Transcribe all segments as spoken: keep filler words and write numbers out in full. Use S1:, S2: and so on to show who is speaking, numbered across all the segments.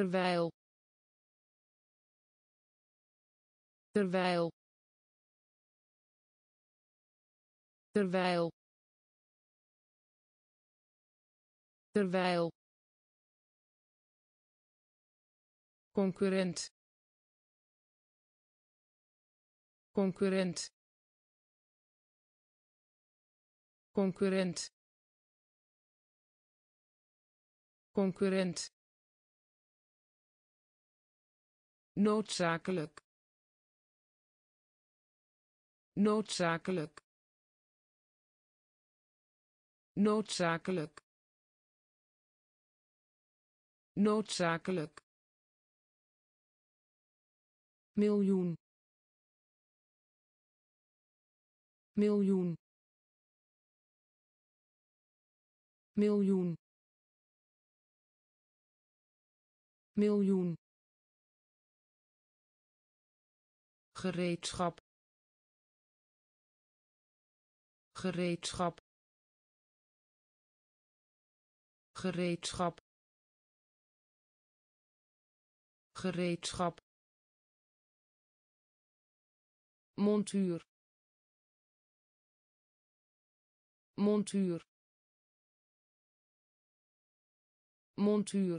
S1: terwijl terwijl terwijl terwijl concurrent concurrent concurrent concurrent noodzakelijk noodzakelijk noodzakelijk noodzakelijk miljoen miljoen miljoen miljoen gereedschap gereedschap gereedschap gereedschap montuur montuur montuur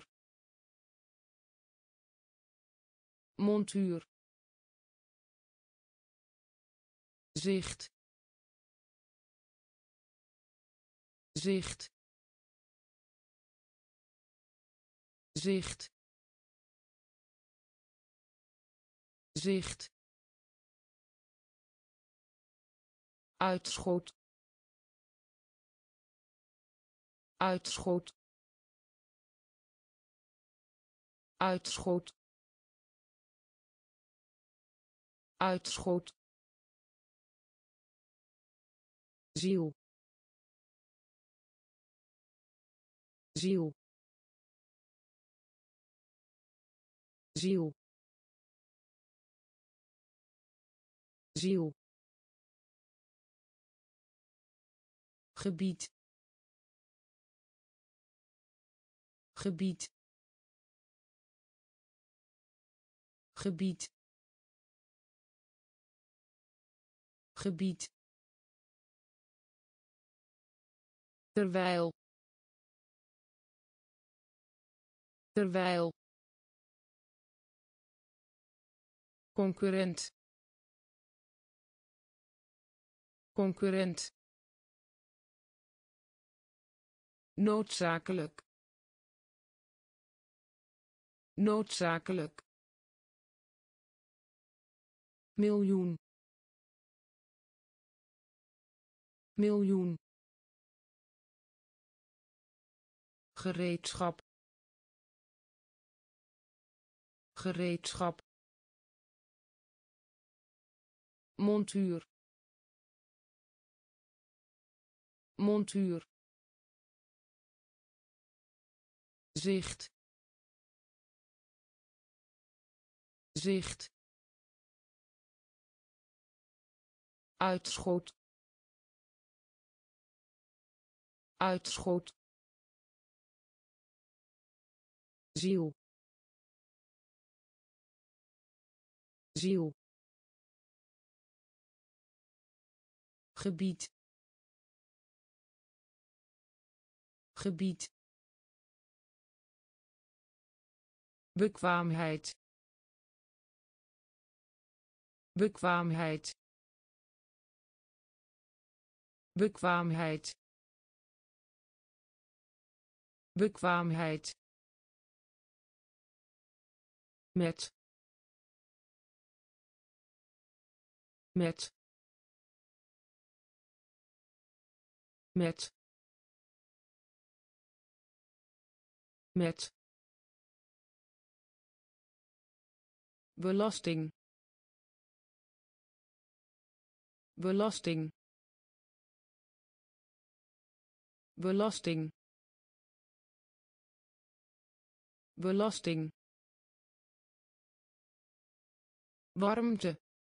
S1: montuur zicht zicht zicht zicht uitschot uitschot uitschot uitschot ziel ziel ziel ziel gebied gebied gebied gebied terwijl terwijl concurrent concurrent noodzakelijk noodzakelijk miljoen miljoen gereedschap gereedschap montuur montuur zicht zicht uitschot uitschot ziel ziel gebied gebied bekwaamheid bekwaamheid bekwaamheid bekwaamheid met met met met belasting belasting belasting belasting warmte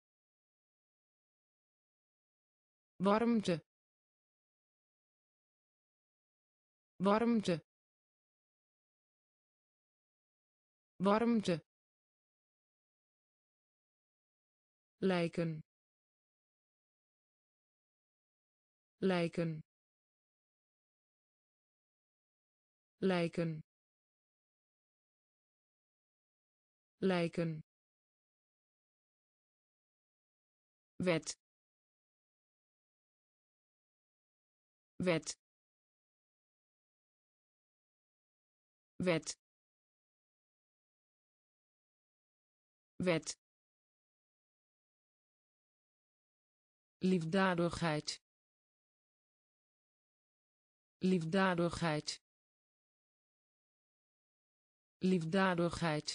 S1: warmte warmte warmte, lijken, lijken, lijken, lijken, wet, wet, wet, wet, liefdadigheid, liefdadigheid, liefdadigheid,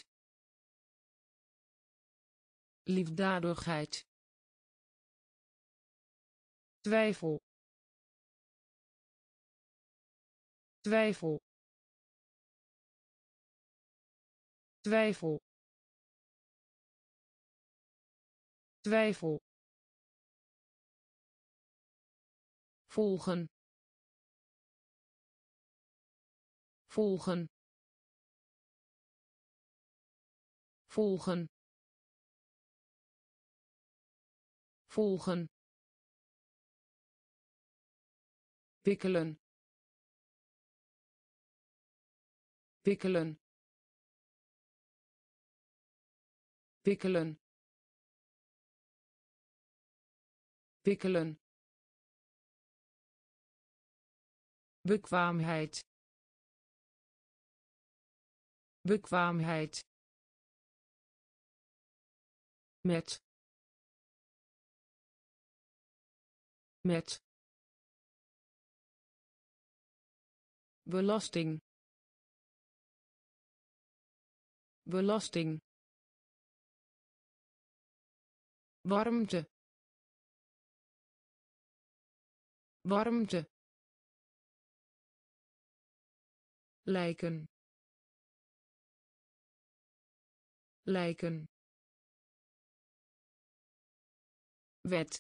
S1: liefdadigheid, twijfel, twijfel, twijfel, twijfel, volgen, volgen, volgen, volgen, wikkelen, wikkelen, wikkelen, wikkelen, bekwaamheid, bekwaamheid, met, met, belasting, belasting, warmte, warmte, lijken, lijken, wet,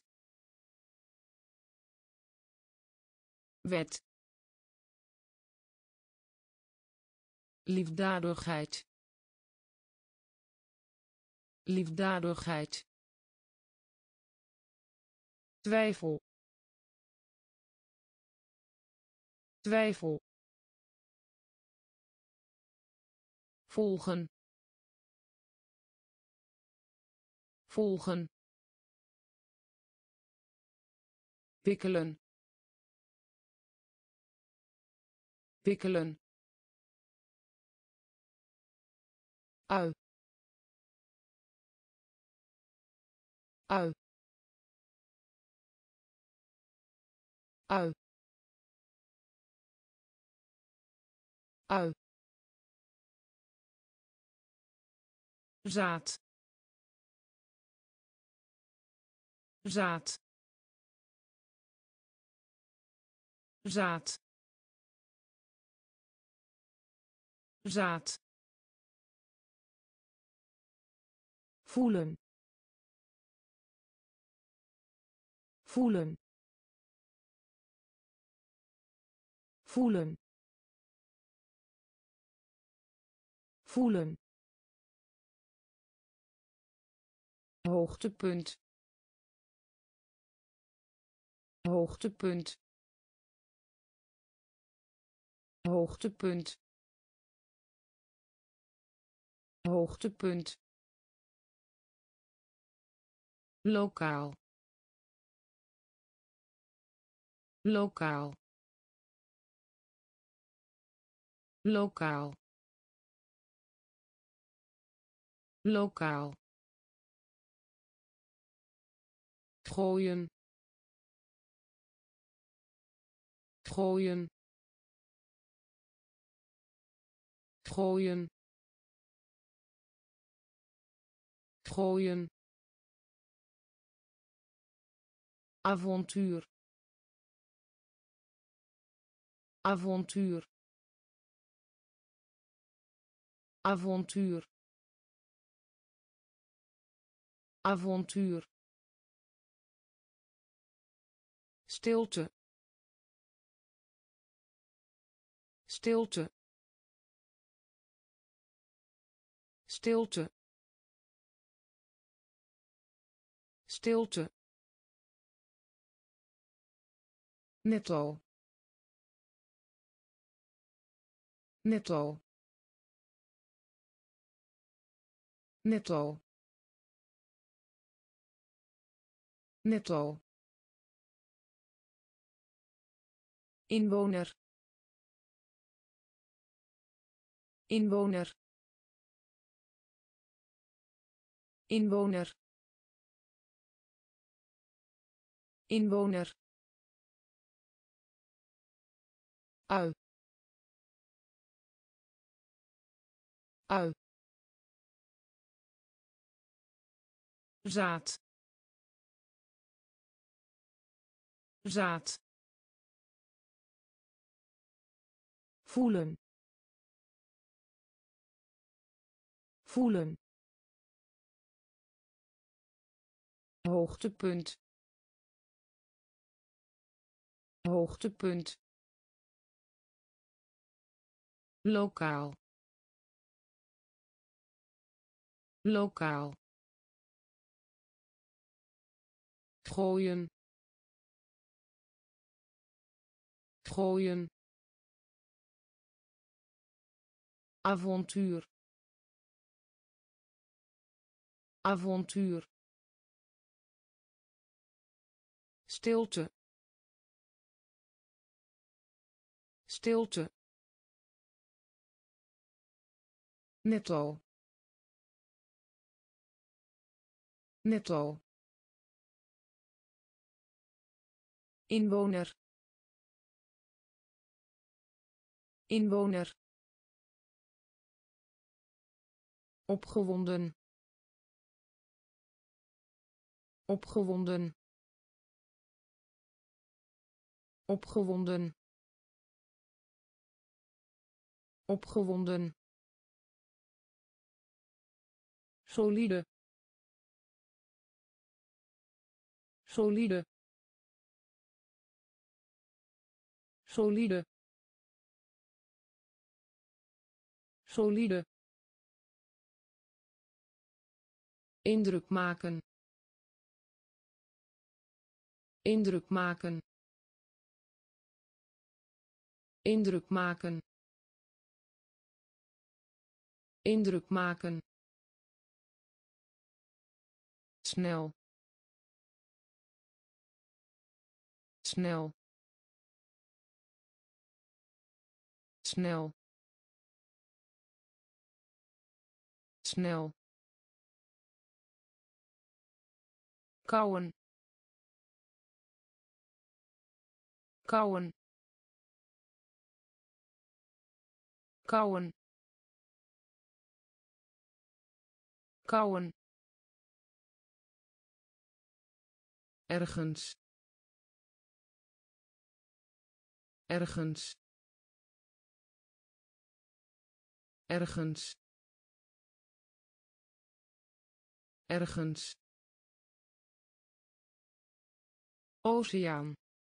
S1: wet, liefdadigheid, liefdadigheid, twijfel, twijfel, volgen, volgen, wikkelen, wikkelen, ui, ui, ui, ui, zaad, zaad, zaad, zaad, voelen, voelen, voelen, voelen, hoogtepunt, hoogtepunt, hoogtepunt, hoogtepunt, lokaal, lokaal, lokaal, lokaal, gooien, gooien, gooien, gooien, avontuur, avontuur, avontuur, avontuur, stilte, stilte, stilte, stilte, netto, netto, netto, netto, inwoner, inwoner, inwoner, inwoner, ui, ui, zaad, zaad, voelen, voelen, hoogtepunt, hoogtepunt, lokaal, lokaal, gooien, gooien, avontuur, avontuur, stilte, stilte, netto, netto, inwoner, inwoner, opgewonden, opgewonden, opgewonden, opgewonden, solide, solide, solide, solide, indruk maken, indruk maken, indruk maken, indruk maken, snel, snel, snel, snel, kauwen, kauwen, kauwen, kauwen, ergens, ergens, ergens, ergens, oceaan,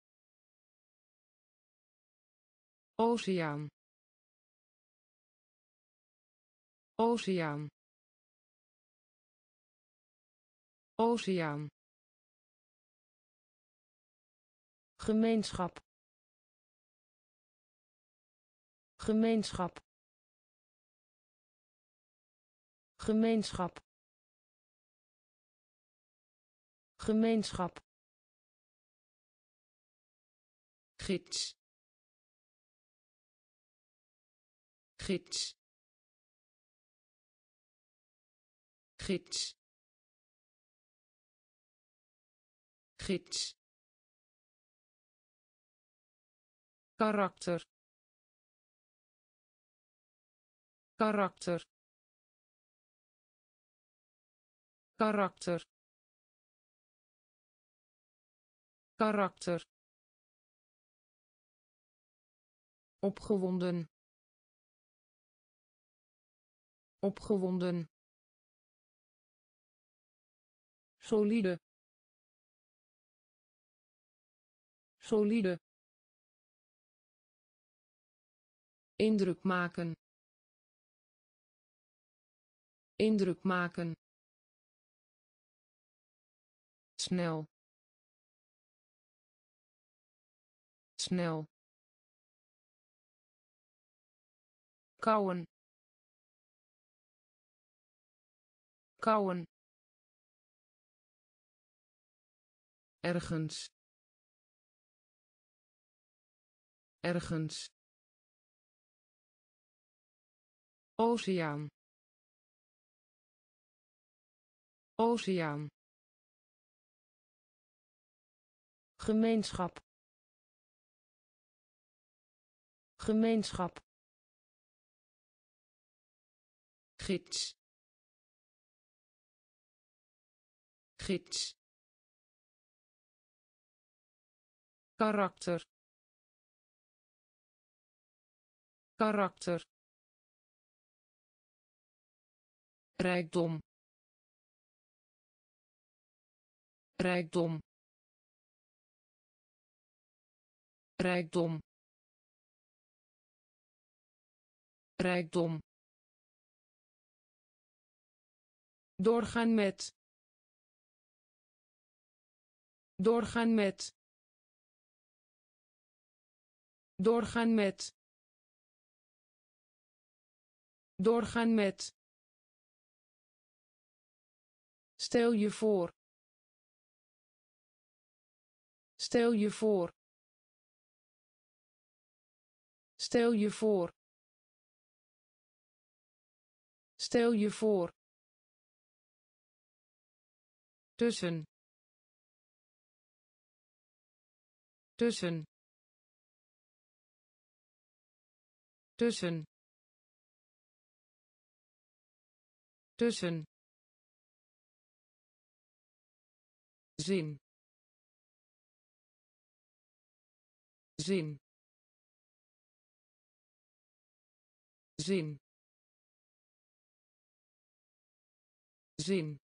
S1: oceaan, oceaan, oceaan, gemeenschap, gemeenschap, gemeenschap, gemeenschap, gids, gids, gids, gids, karakter, karakter, karakter, karakter, opgewonden, opgewonden, solide, solide, indruk maken, Indruk maken. Snel. Snel. Kauwen. Kauwen. Ergens. Ergens. Oceaan. Oceaan. Gemeenschap. Gemeenschap. Gids. Gids. Karakter. Karakter. Rijkdom. Rijkdom. Rijkdom. Rijkdom. Doorgaan met. Doorgaan met. Doorgaan met. Doorgaan met. Stel je voor. Stel je voor. Stel je voor. Stel je voor. Tussen. Tussen. Tussen. Tussen. Zin. Zin. Zin. Zin.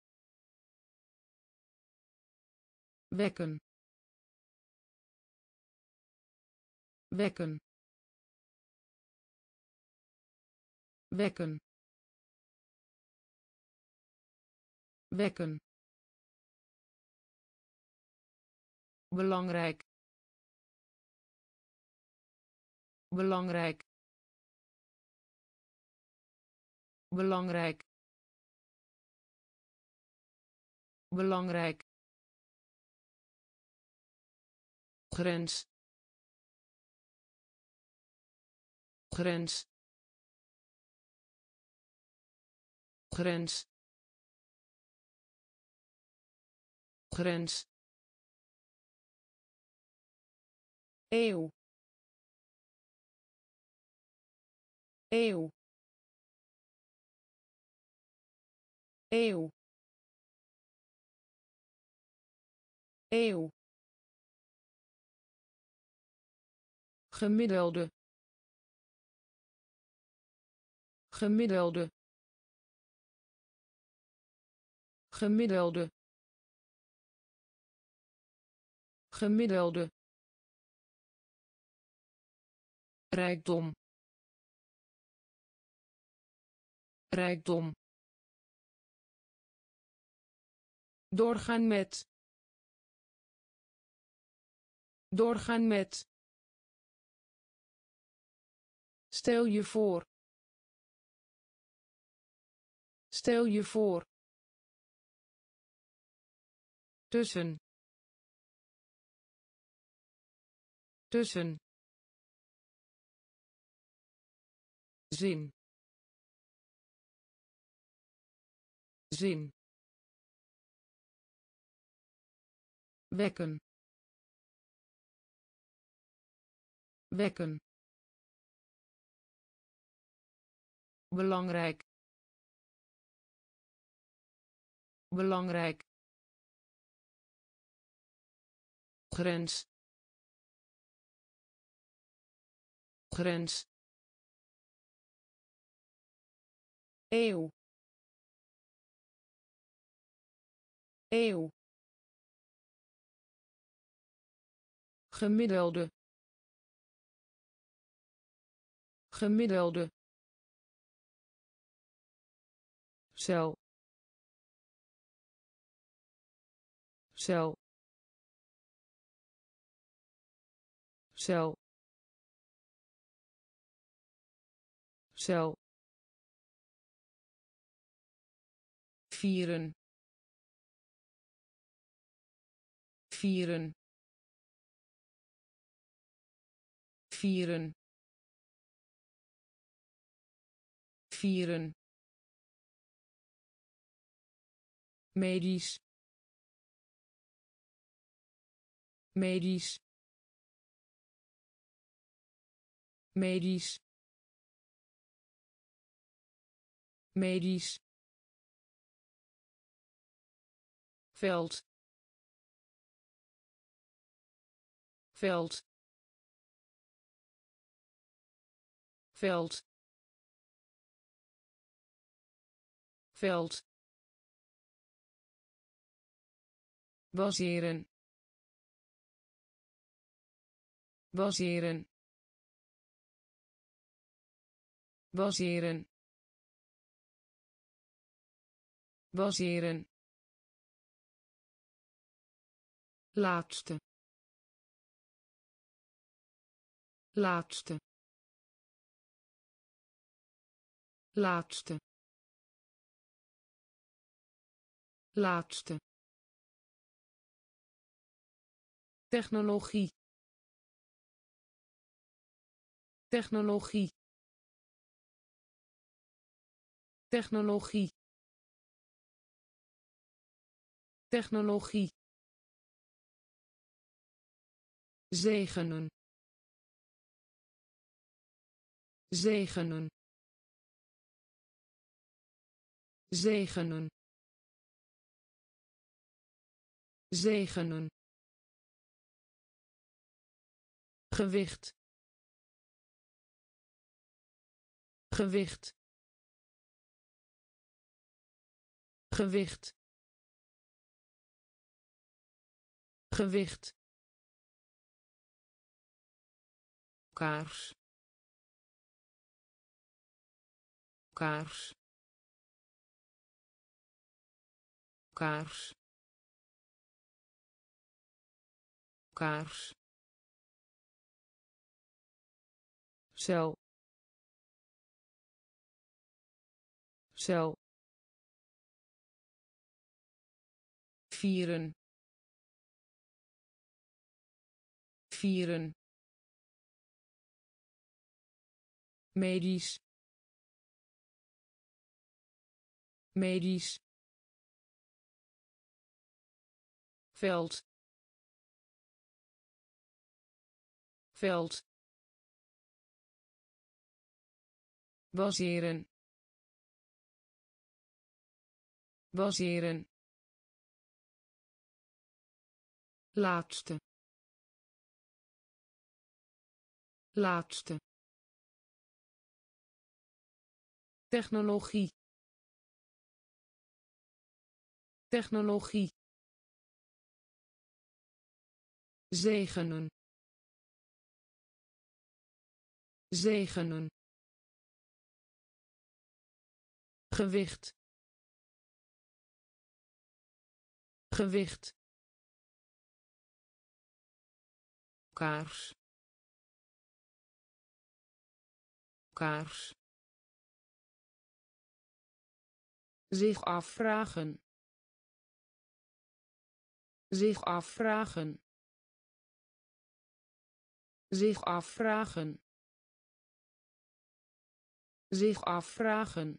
S1: Wekken. Wekken. Wekken. Wekken. Belangrijk. Belangrijk. Belangrijk. Belangrijk. Grens. Grens. Grens. Grens. Eeuw. Eeuw. Eeuw. Eeuw. Gemiddelde. Gemiddelde. Gemiddelde. Gemiddelde. Rijkdom. Rijkdom. Doorgaan met. Doorgaan met. Stel je voor. Stel je voor. Tussen. Tussen. Zin. Zin. Wekken. Wekken. Belangrijk. Belangrijk. Grens. Grens. Eeuw. Eeuw. Gemiddelde. Gemiddelde. cel cel cel cel vieren vieren vieren vieren medisch medisch medisch medisch veld veld veld veld baseren baseren baseren baseren laatste laatste laatste laatste technologie technologie technologie technologie zegenen zegenen zegenen zegenen gewicht gewicht gewicht gewicht kaars kaars kaars kaars cel cel vieren vieren medisch medisch veld veld baseren baseren laatste laatste technologie technologie zegenen zegenen gewicht gewicht kaars kaars zich afvragen zich afvragen zich afvragen zich afvragen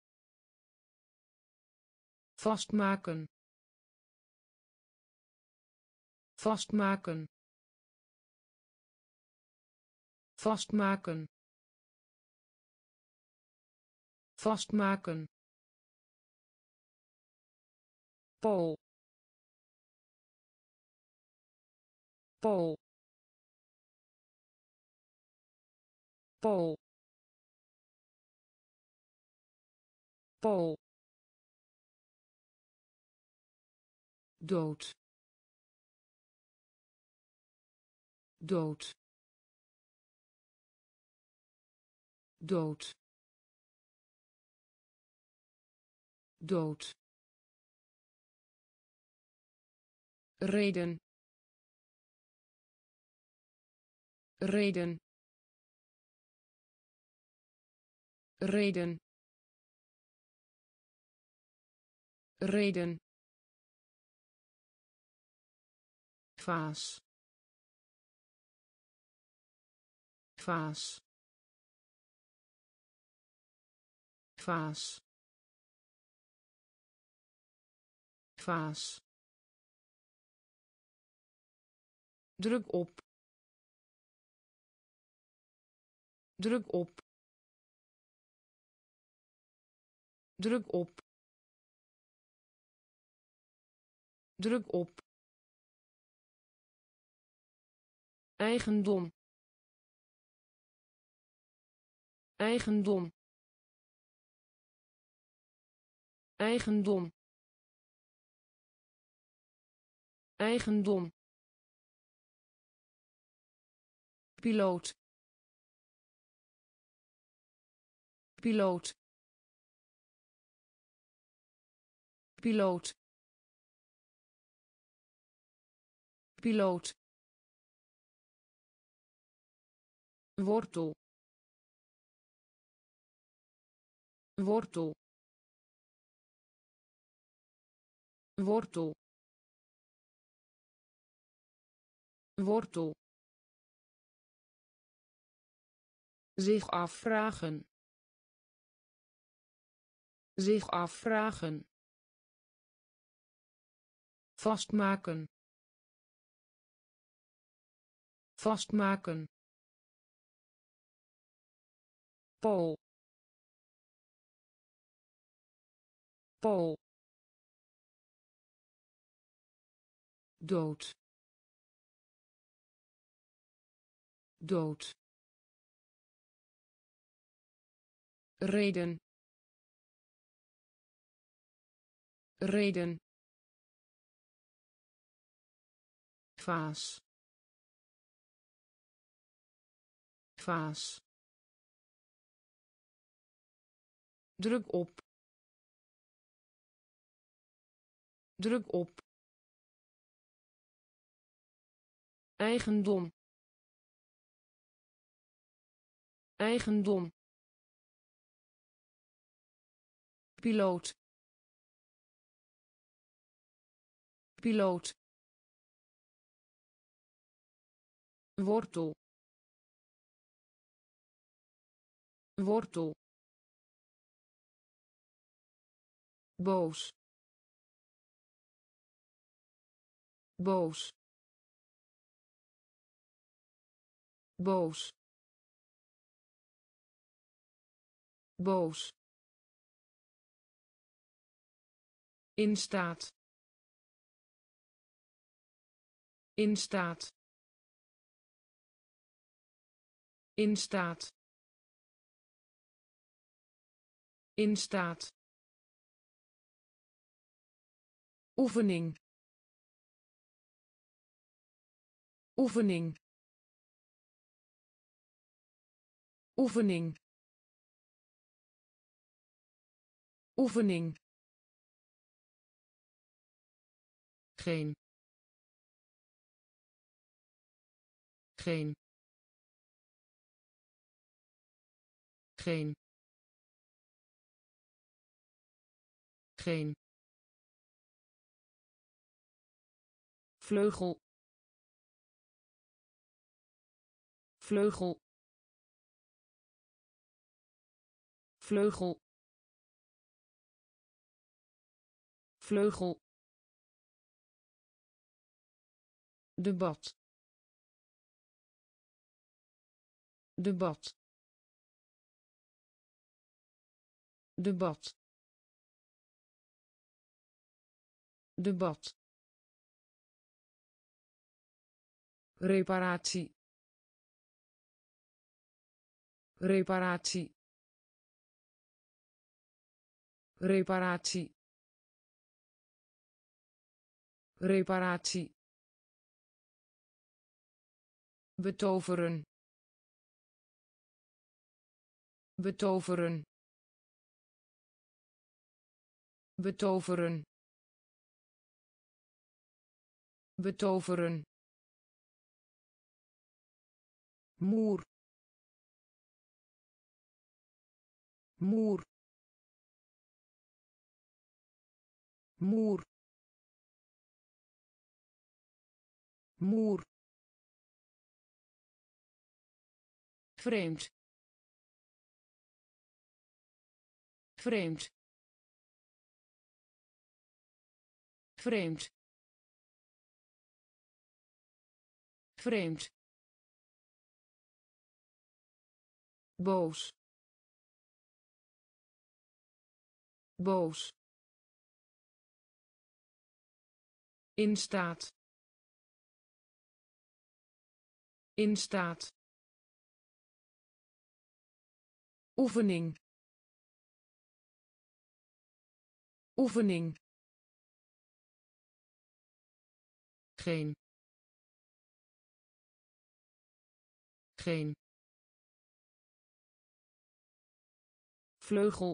S1: vastmaken vastmaken vastmaken vastmaken Pool Pool Pool Pool dood dood dood dood, reden, reden, reden, reden, vaas, vaas, vaas, vaas, druk op, druk op, druk op, druk op, eigendom, eigendom, eigendom, eigendom, piloot, piloot, piloot, piloot, wortel, wortel, wortel, wortel, zich afvragen, zich afvragen, vastmaken, vastmaken, pool, pool, dood, dood, reden, reden, vaas, vaas, druk op, druk op, eigendom, eigendom, piloot, piloot, wortel, wortel, boos, boos, boos, boos, in staat, in staat, in staat, in staat, oefening, oefening, oefening, oefening, geen, geen, geen, geen, vleugel, vleugel, vleugel, vleugel, debat, debat, debat, debat, reparatie, reparatie, reparatie, reparatie, betoveren, betoveren, betoveren, betoveren, muur, muur, muur, muur, vreemd, vreemd, vreemd, vreemd, boos, boos, in staat, in staat, oefening, oefening, geen, geen, vleugel,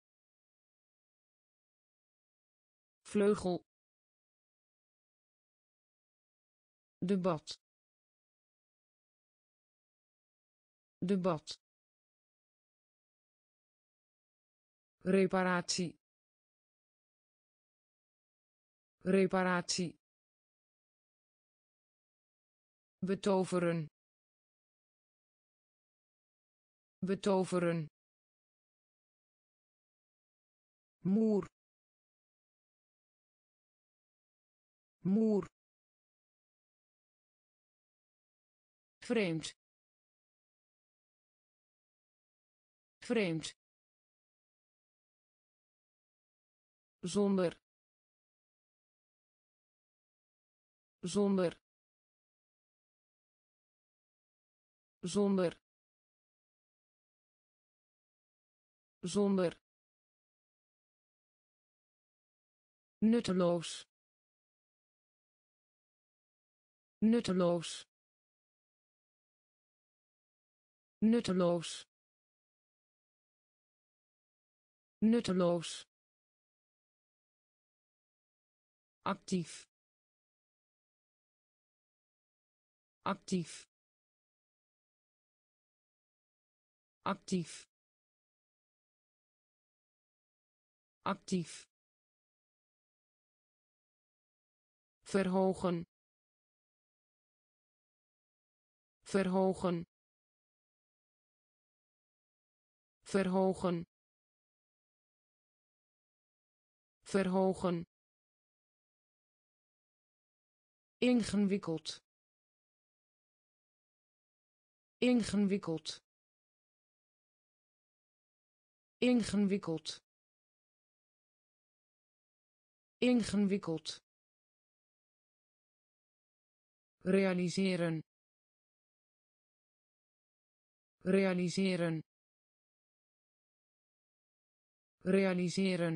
S1: vleugel, debat, debat, reparatie, reparatie, betoveren, betoveren, muur, muur, vreemd, vreemd, zonder, zonder, zonder, zonder, nutteloos, nutteloos, nutteloos, nutteloos, actief, actief, actief, actief, verhogen, verhogen, verhogen, verhogen, ingewikkeld, ingewikkeld, ingewikkeld, ingewikkeld, realiseren, realiseren, realiseren,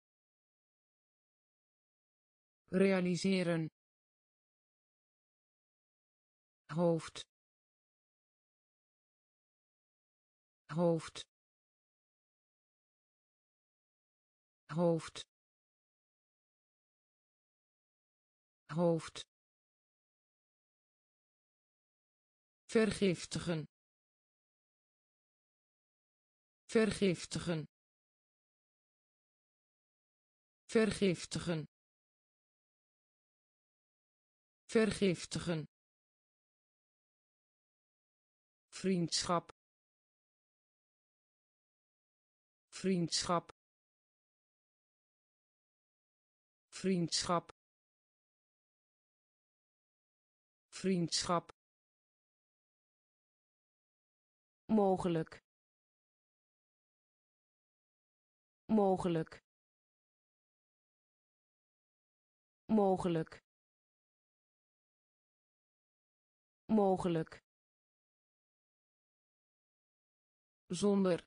S1: realiseren, hoofd, hoofd, hoofd, hoofd, vergiftigen, vergiftigen, vergiftigen, vergiftigen, vriendschap, vriendschap, vriendschap, vriendschap, mogelijk, mogelijk, mogelijk, mogelijk, zonder,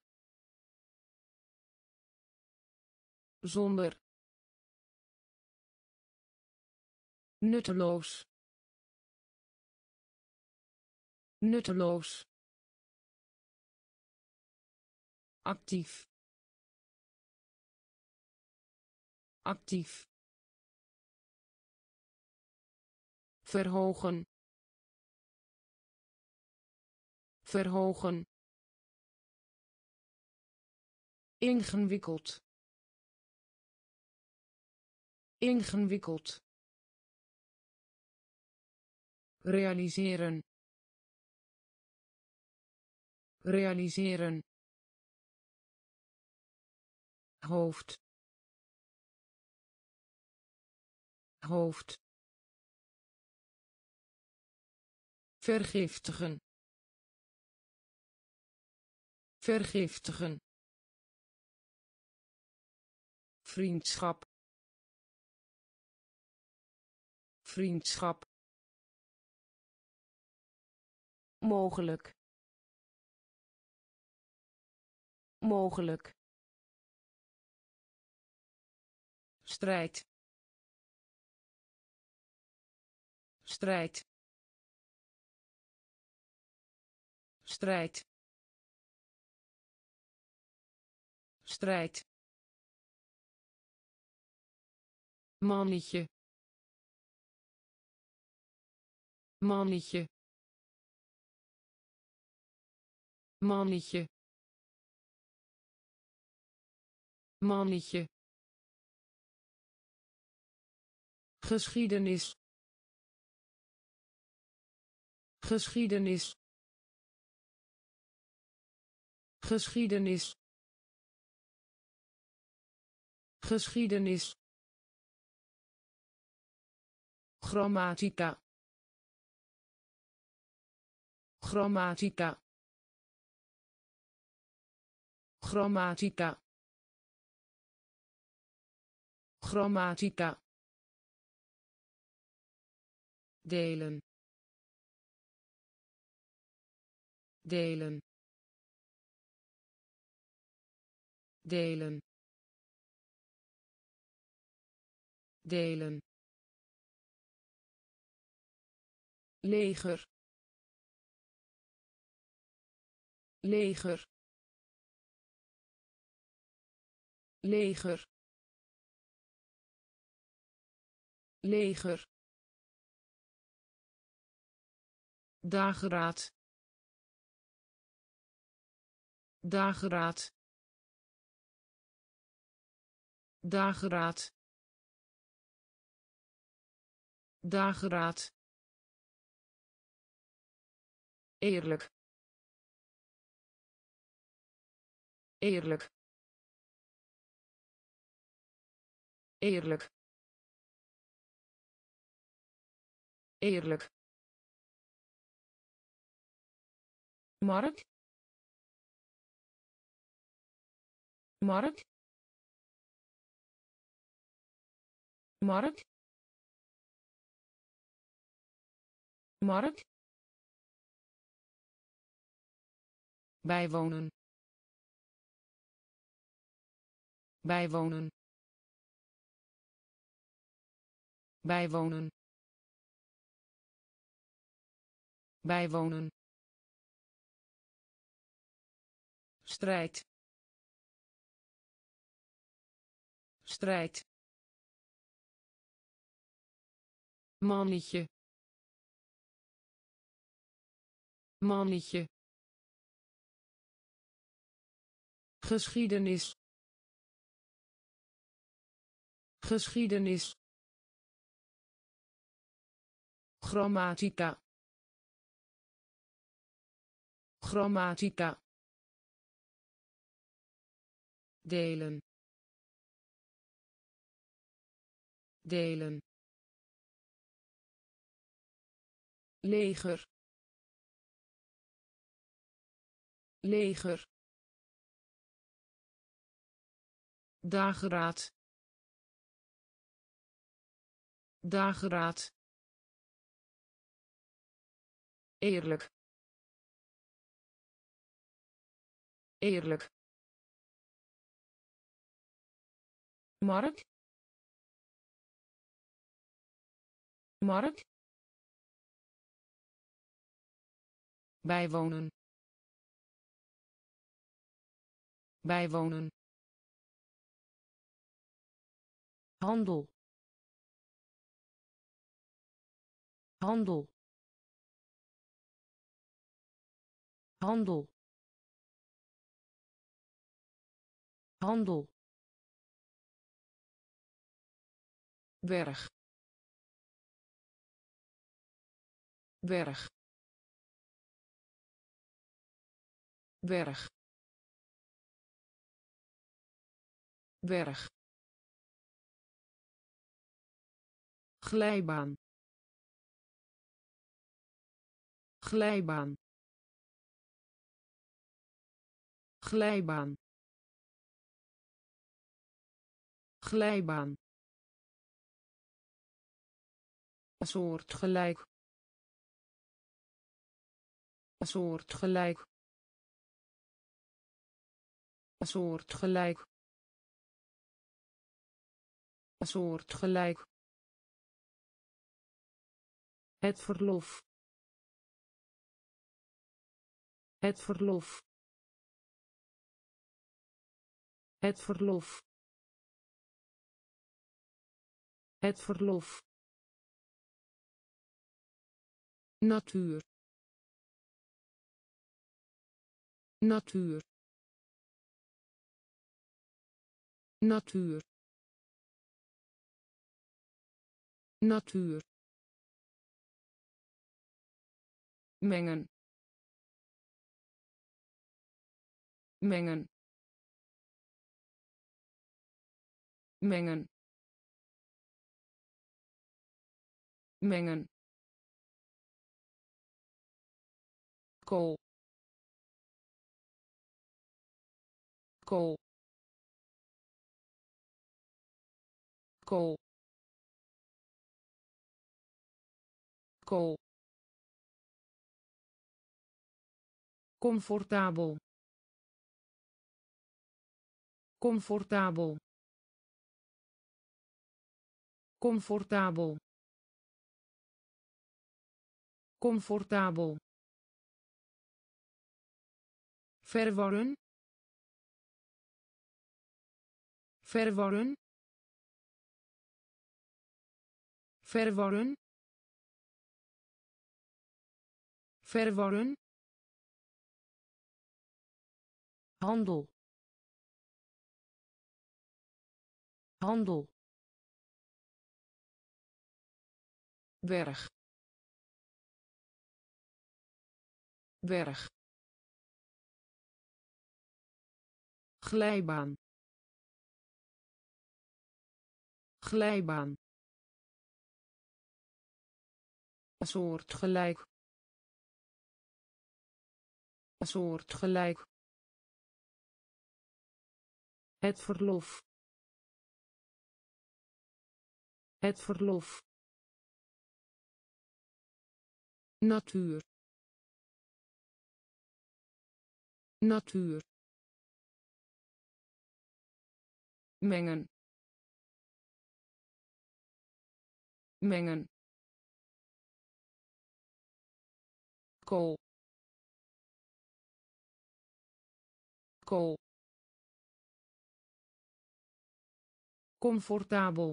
S1: zonder, nutteloos, nutteloos, actief, actief, verhogen, verhogen, ingewikkeld, ingewikkeld, realiseren, realiseren, hoofd, hoofd, vergiftigen, vergiftigen, vriendschap, vriendschap, mogelijk, mogelijk, strijd, strijd, strijd, strijd, mannetje, mannetje, mannetje, mannetje, geschiedenis, geschiedenis, geschiedenis, geschiedenis, grammatica, grammatica, grammatica, grammatica, delen, delen, delen, delen, leger, leger, leger, leger, dageraad, dageraad, dageraad, dageraad, eerlijk, eerlijk, eerlijk, eerlijk, markt, markt, markt, markt, bijwonen, bijwonen, bijwonen, bijwonen, strijd, strijd, mannetje, mannetje, geschiedenis, geschiedenis, grammatica, grammatica, delen, delen, leger, leger, dageraad, dageraad, eerlijk, eerlijk, markt, markt, bijwonen, bijwonen, handel handel handel handel berg berg berg berg glijbaan glijbaan glijbaan glijbaan soortgelijk soortgelijk soortgelijk soortgelijk het verlof het verlof het verlof het verlof natuur natuur natuur natuur mengen mengen mengen mengen kool kool kool kool comfortabel comfortabel comfortabel comfortabel verwarren verwarren verwarren verwarren handel handel berg berg glijbaan glijbaan soortgelijk soortgelijk het verlof het verlof natuur natuur mengen mengen kool kool comfortabel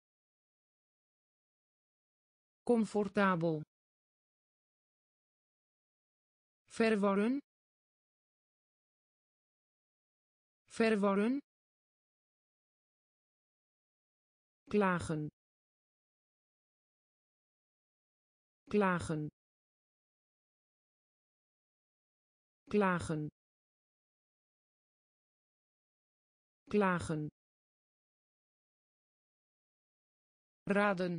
S1: comfortabel verwarren verwarren klagen klagen klagen klagen raden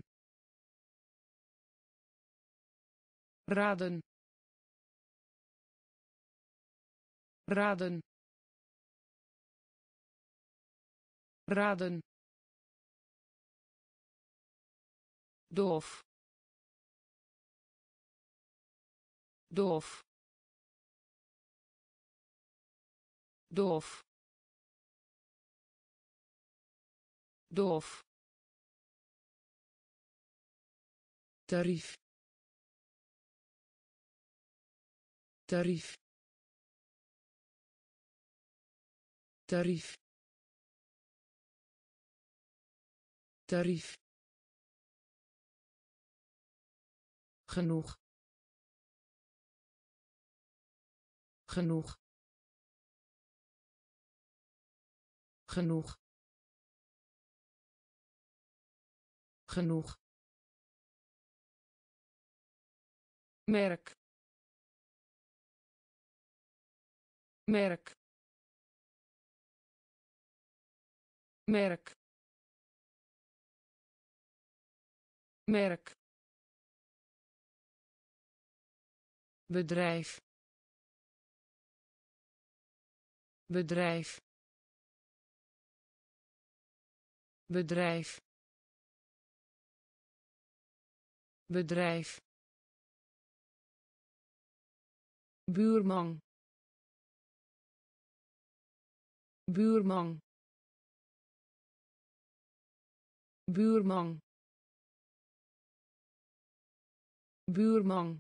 S1: raden raden raden doof doof doof doof tarief tarief tarief tarief, genoeg, genoeg, genoeg, genoeg, merk, merk, merk, merk, bedrijf, bedrijf, bedrijf, bedrijf, buurman, buurman, buurman, buurman,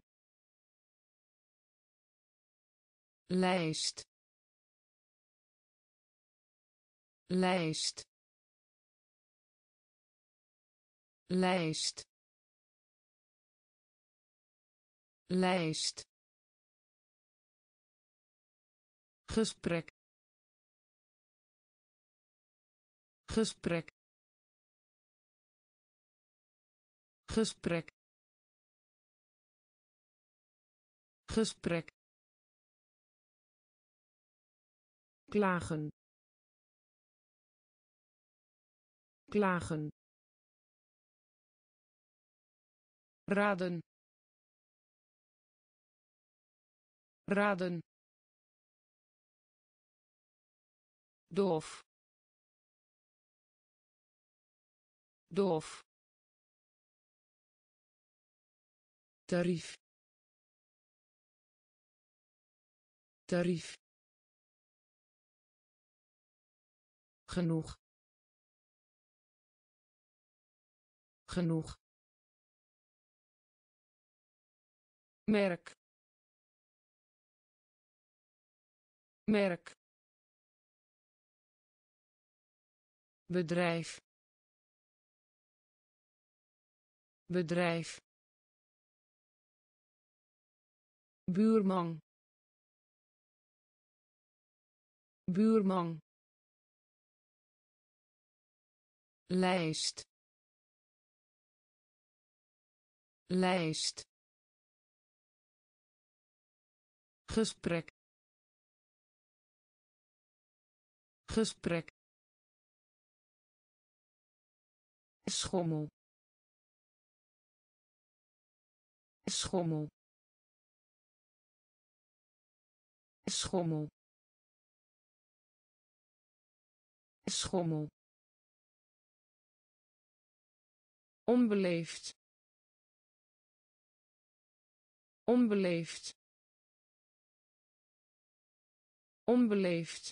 S1: lijst, lijst, lijst, lijst, gesprek, gesprek, gesprek, gesprek, klagen, klagen, raden, raden, doof, doof, tarief, tarief, genoeg, genoeg, merk, merk, bedrijf, bedrijf, buurman, buurman, lijst, lijst, gesprek, gesprek, schommel, schommel, schommel, schommel, onbeleefd, onbeleefd, onbeleefd,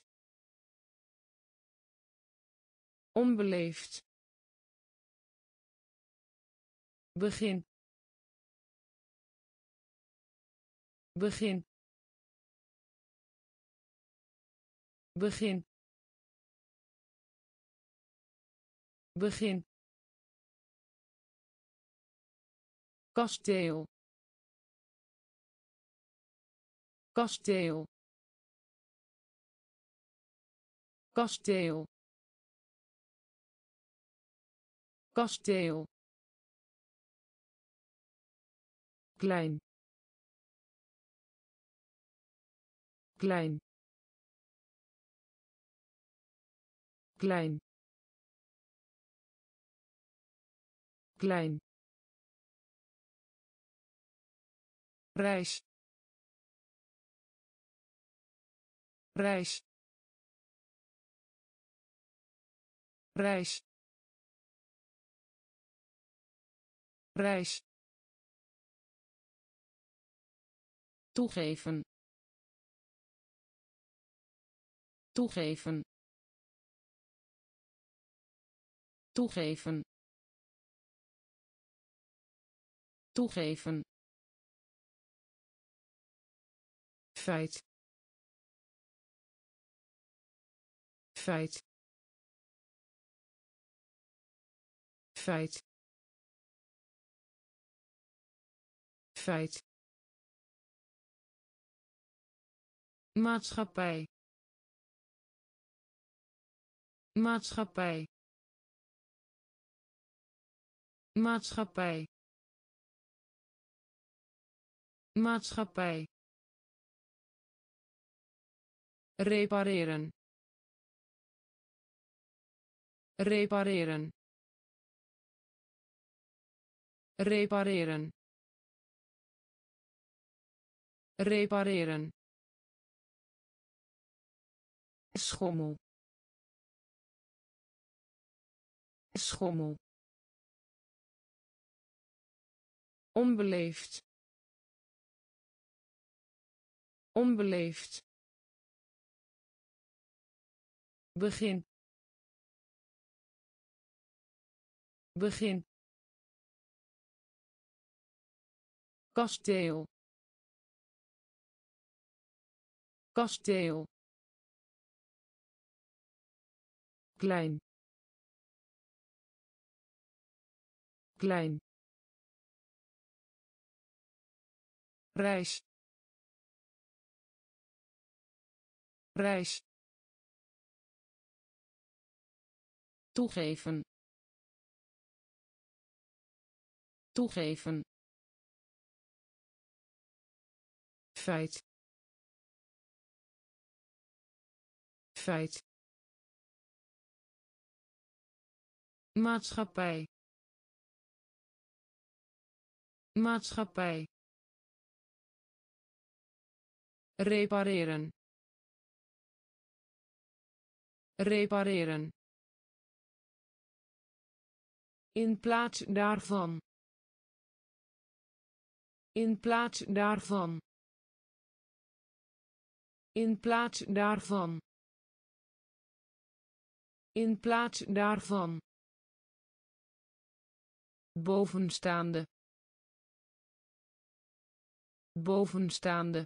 S1: onbeleefd, begin, begin, begin, begin, kasteel, kasteel, kasteel, kasteel, klein, klein, klein, klein, reis, reis, reis, reis, toegeven, toegeven, toegeven, toegeven, feit, feit, feit feit maatschappij maatschappij maatschappij maatschappij repareren repareren repareren repareren schommel schommel onbeleefd onbeleefd begin begin kasteel kasteel klein klein reis reis toegeven toegeven feit feit maatschappij maatschappij repareren repareren in plaats daarvan in plaats daarvan in plaats daarvan in plaats daarvan bovenstaande bovenstaande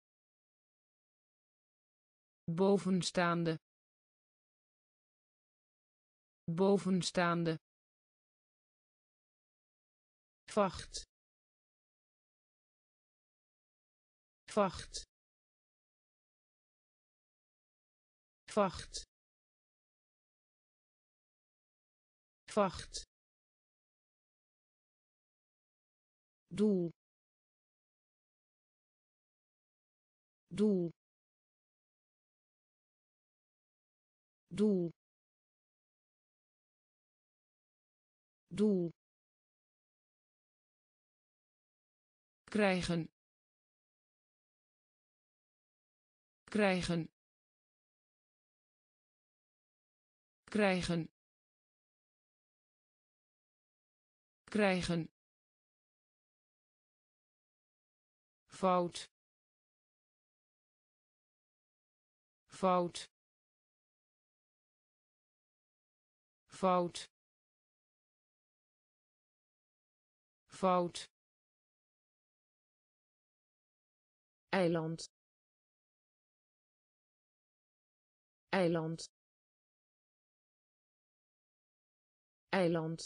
S1: bovenstaande bovenstaande vacht vacht vacht vacht doel doel doel doel krijgen krijgen krijgen krijgen fout fout fout fout eiland eiland eiland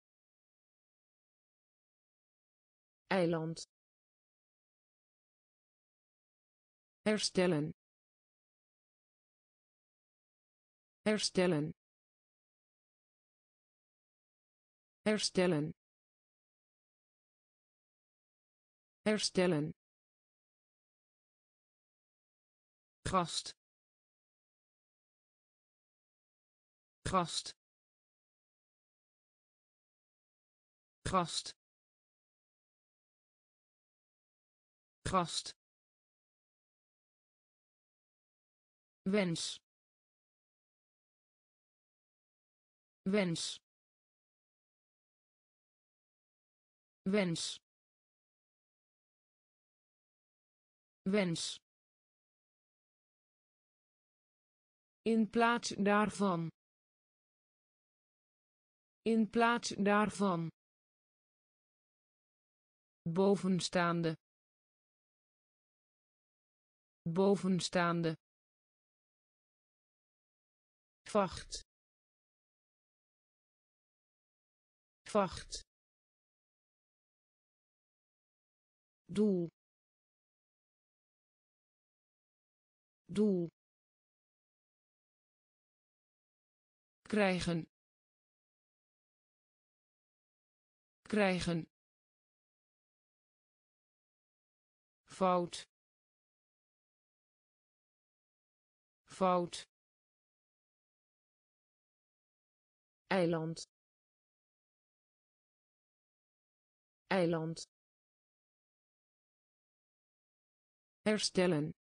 S1: eiland herstellen herstellen herstellen herstellen gast gast gast gast wens wens wens wens in plaats daarvan in plaats daarvan bovenstaande bovenstaande vacht vacht, doel, doel, krijgen, krijgen, fout, fout, eiland, eiland, herstellen,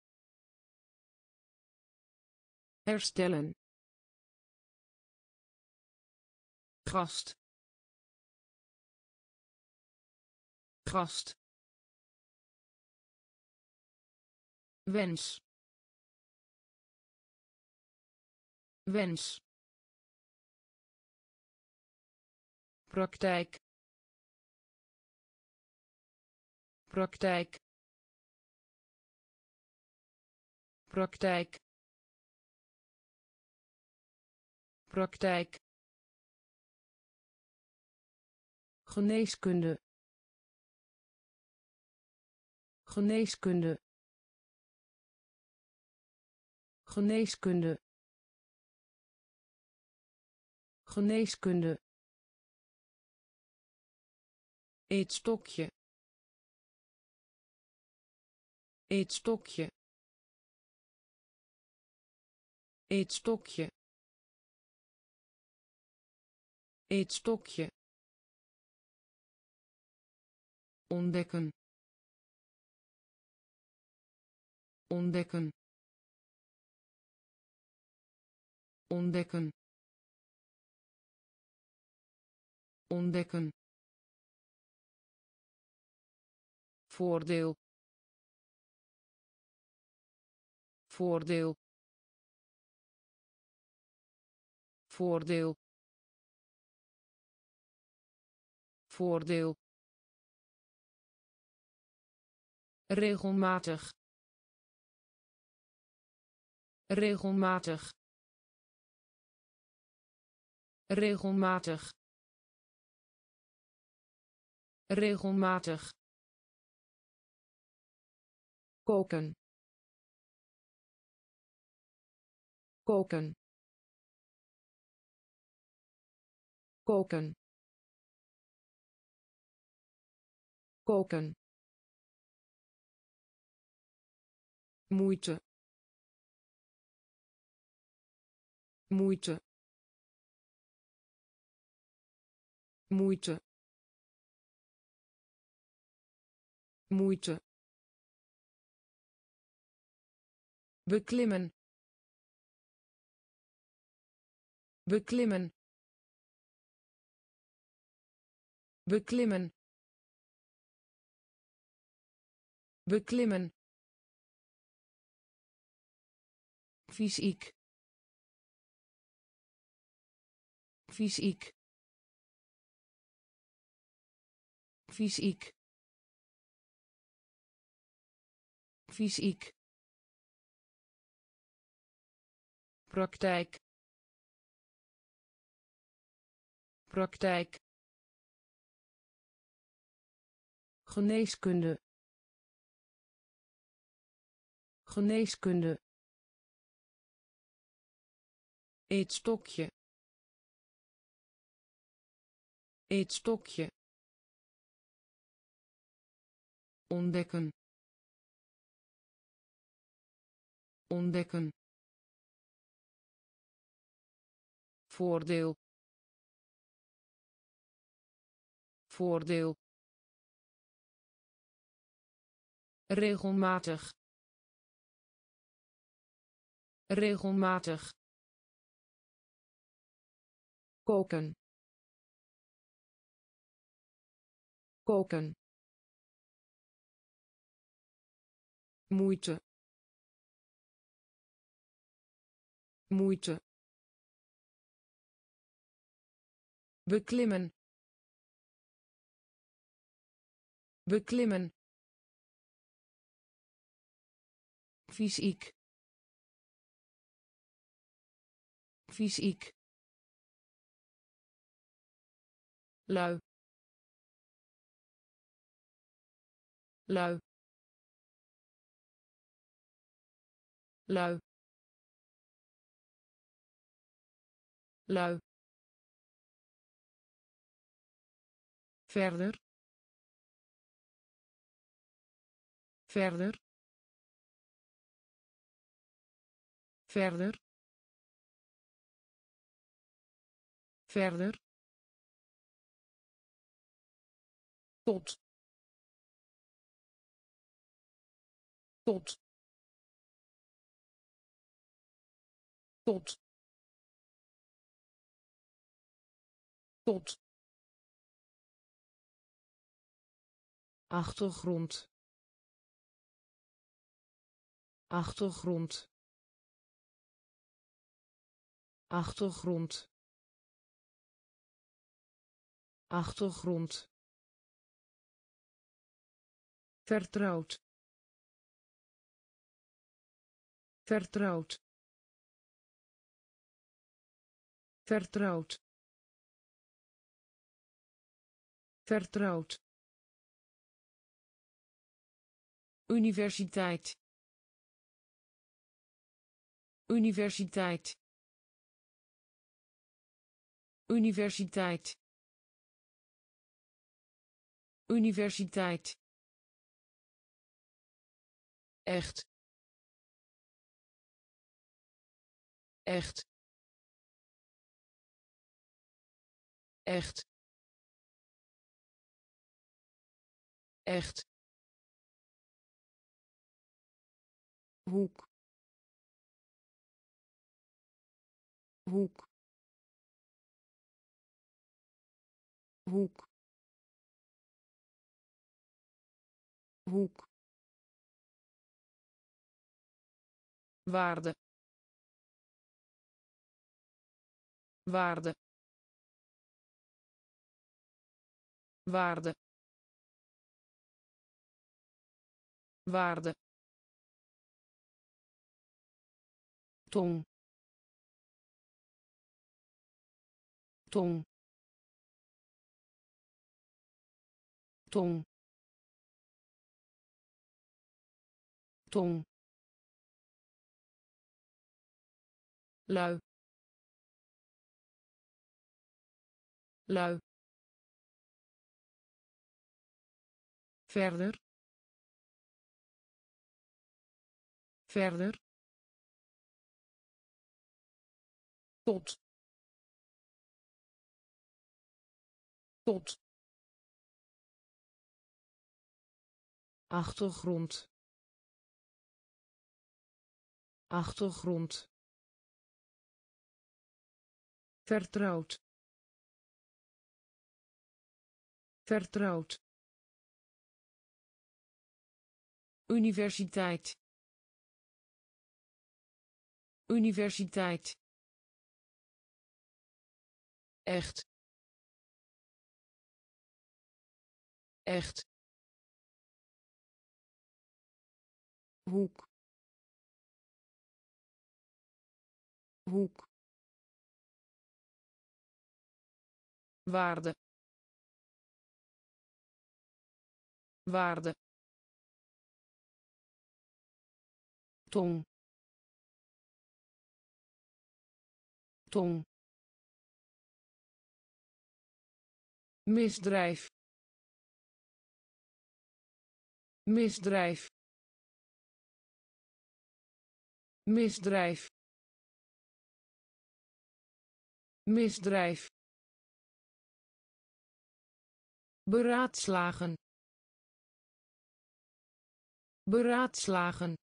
S1: herstellen, gast, gast, wens, wens, praktijk, praktijk, praktijk, praktijk, geneeskunde, geneeskunde, geneeskunde, geneeskunde, eetstokje, eetstokje, eetstokje, eetstokje, ontdekken, ontdekken, ontdekken, ontdekken, voordeel, voordeel, voordeel, voordeel, regelmatig, regelmatig, regelmatig, regelmatig, koken, koken, koken, koken, moeite, moeite, moeite, moeite, beklimmen, beklimmen, beklimmen, beklimmen, fysiek, fysiek, fysiek, fysiek, praktijk, praktijk, geneeskunde, geneeskunde, eetstokje, eetstokje, ontdekken, ontdekken, voordeel, voordeel, regelmatig, regelmatig, koken, koken, moeite, moeite, beklimmen, beklimmen, fysiek, fysiek, lui lui lui lui verder verder verder verder tot tot tot tot achtergrond achtergrond achtergrond achtergrond vertrouwd vertrouwd vertrouwd vertrouwd universiteit universiteit universiteit universiteit echt echt echt echt hoek hoek hoek hoek waarde waarde waarde waarde tong tong tong tong lui lui verder verder tot tot achtergrond achtergrond vertrouwd vertrouwd universiteit universiteit echt echt hoek hoek waarde waarde tong tong misdrijf misdrijf misdrijf misdrijf beraadslagen beraadslagen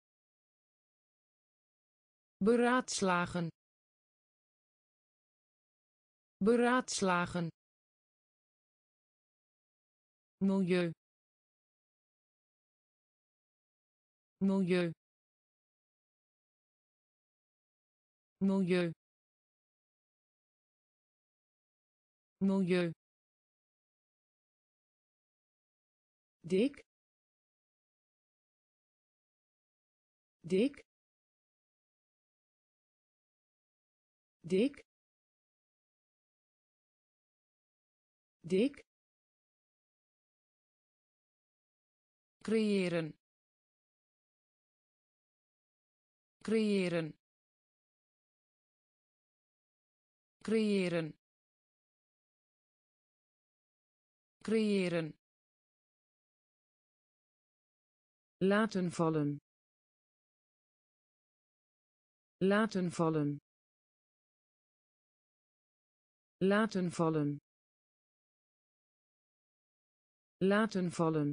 S1: beraadslagen beraadslagen milieu milieu milieu milieu dik dik dik dik,
S2: creëren, creëren, creëren, creëren,
S1: laten vallen, laten vallen, laten vallen, laten vallen,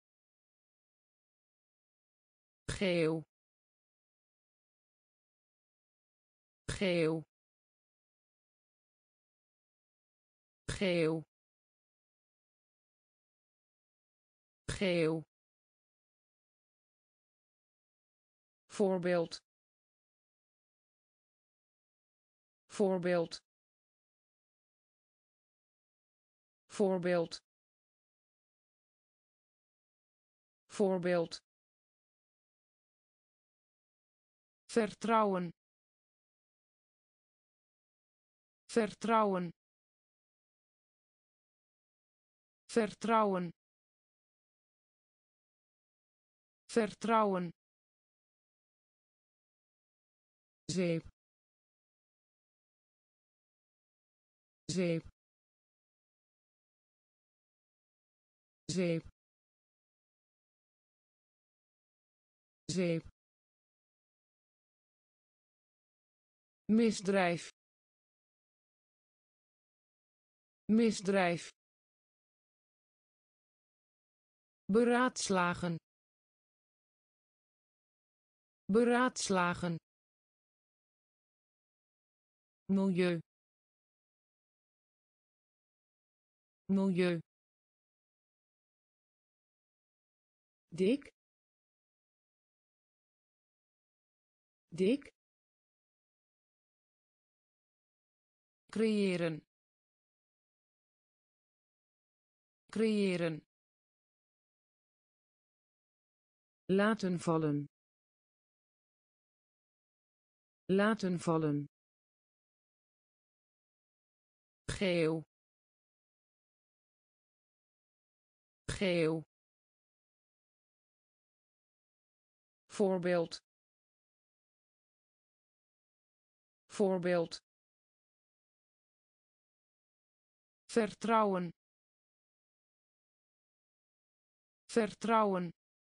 S2: geel, geel, geel, geel, voorbeeld, voorbeeld, voorbeeld, voorbeeld, vertrouwen, vertrouwen, vertrouwen, vertrouwen,
S1: zeep, zeep, zeep, zeep,
S2: misdrijf, misdrijf, beraadslagen, beraadslagen,
S1: milieu, milieu, dik, dik,
S2: creëren, creëren,
S1: laten vallen, laten vallen,
S2: geel, geel, voorbeeld, voorbeeld, vertrouwen, vertrouwen,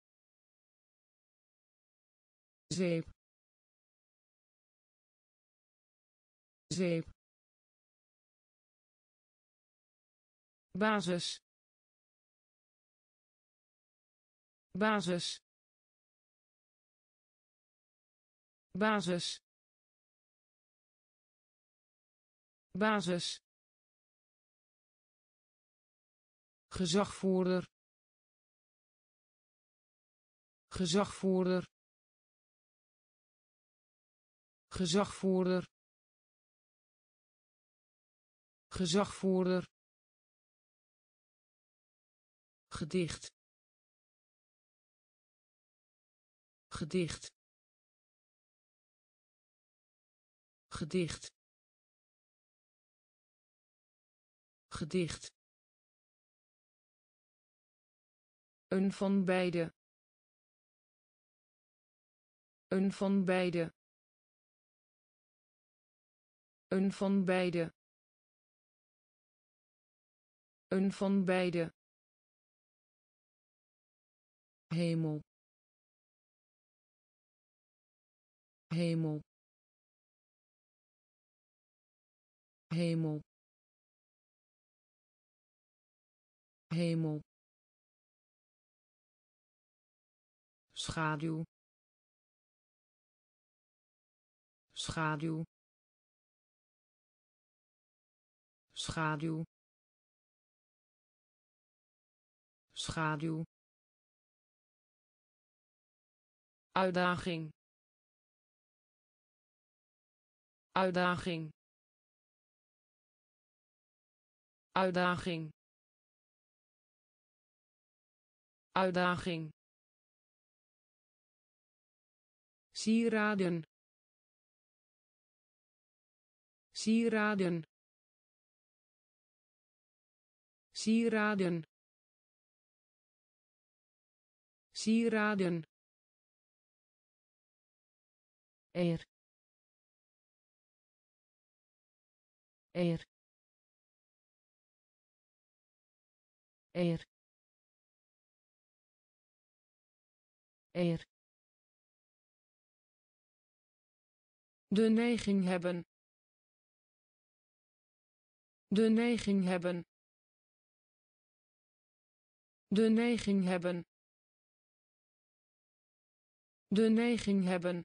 S1: zeep, zeep,
S2: basis, basis, basis, basis,
S1: gezagvoerder, gezagvoerder, gezagvoerder, gezagvoerder, gedicht, gedicht, gedicht, gedicht,
S2: een van beide, een van beide, een van beide, een van beide,
S1: hemel, hemel, hemel, hemel, schaduw, schaduw, schaduw, schaduw,
S2: uitdaging, uitdaging, uitdaging, uitdaging,
S1: sieraden, sieraden,
S2: sieraden sieraden
S1: eer eer eer eer
S2: de neiging hebben de neiging hebben de neiging hebben de neiging hebben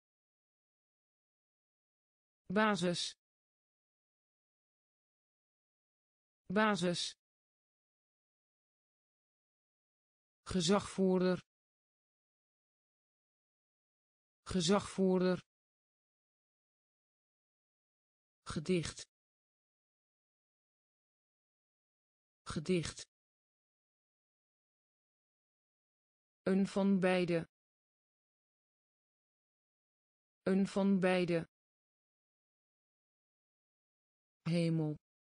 S2: basis basis gezagvoerder gezagvoerder gedicht gedicht een van beide een van beide hemel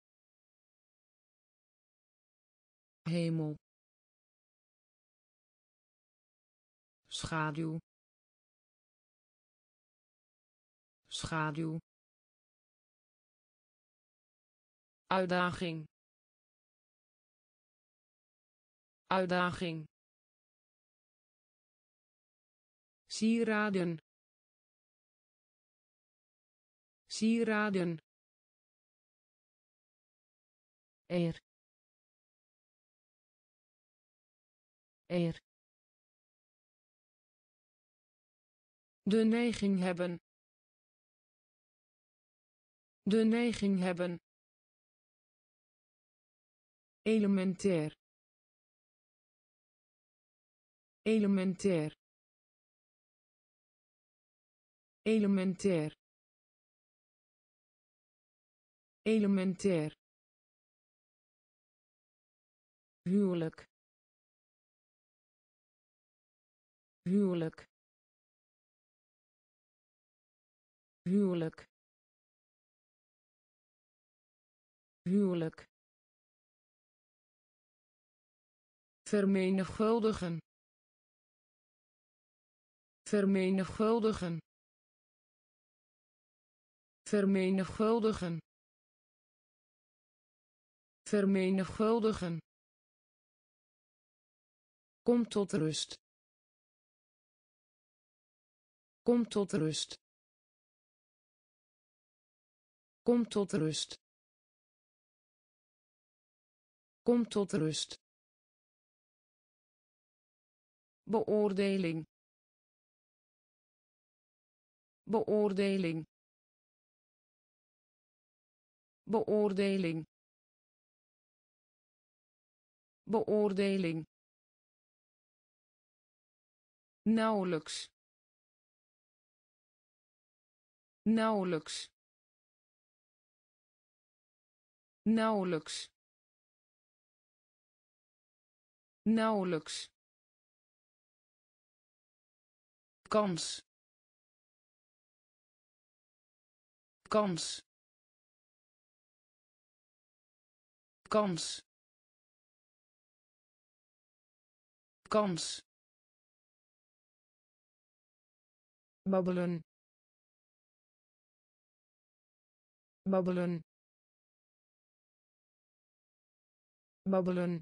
S2: hemel schaduw schaduw uitdaging uitdaging sieraden sieraden
S1: eer eer
S2: de neiging hebben de neiging hebben
S1: elementair elementair elementair elementair huwelijk huwelijk huwelijk huwelijk
S2: vermenigvuldigen vermenigvuldigen vermenigvuldigen vermenigvuldigen kom tot rust kom tot rust kom tot rust kom tot rust beoordeling beoordeling beoordeling beoordeling nauwelijks nauwelijks nauwelijks nauwelijks kans kans kans kans babbelen babbelen babbelen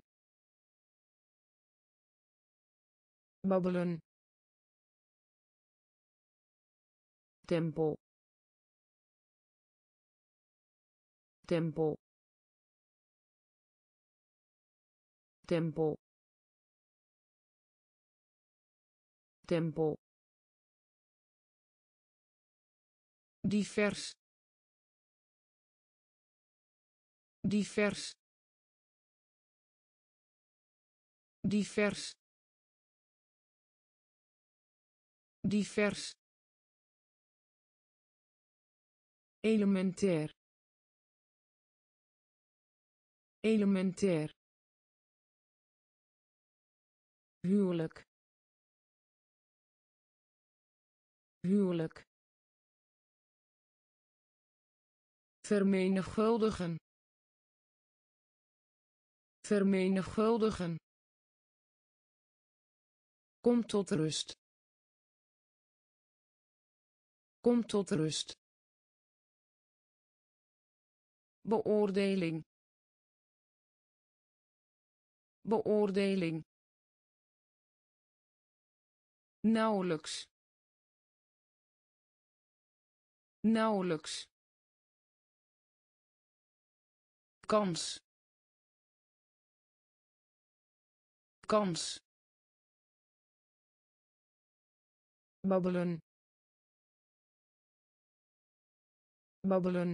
S2: babbelen
S1: tempo tempo tempo tempo
S2: divers divers divers divers
S1: elementair elementair huwelijk huwelijk
S2: vermenigvuldigen
S1: vermenigvuldigen, kom tot rust, kom tot rust, beoordeling, beoordeling, nauwelijks, nauwelijks, kans, kans, babbelen, babbelen,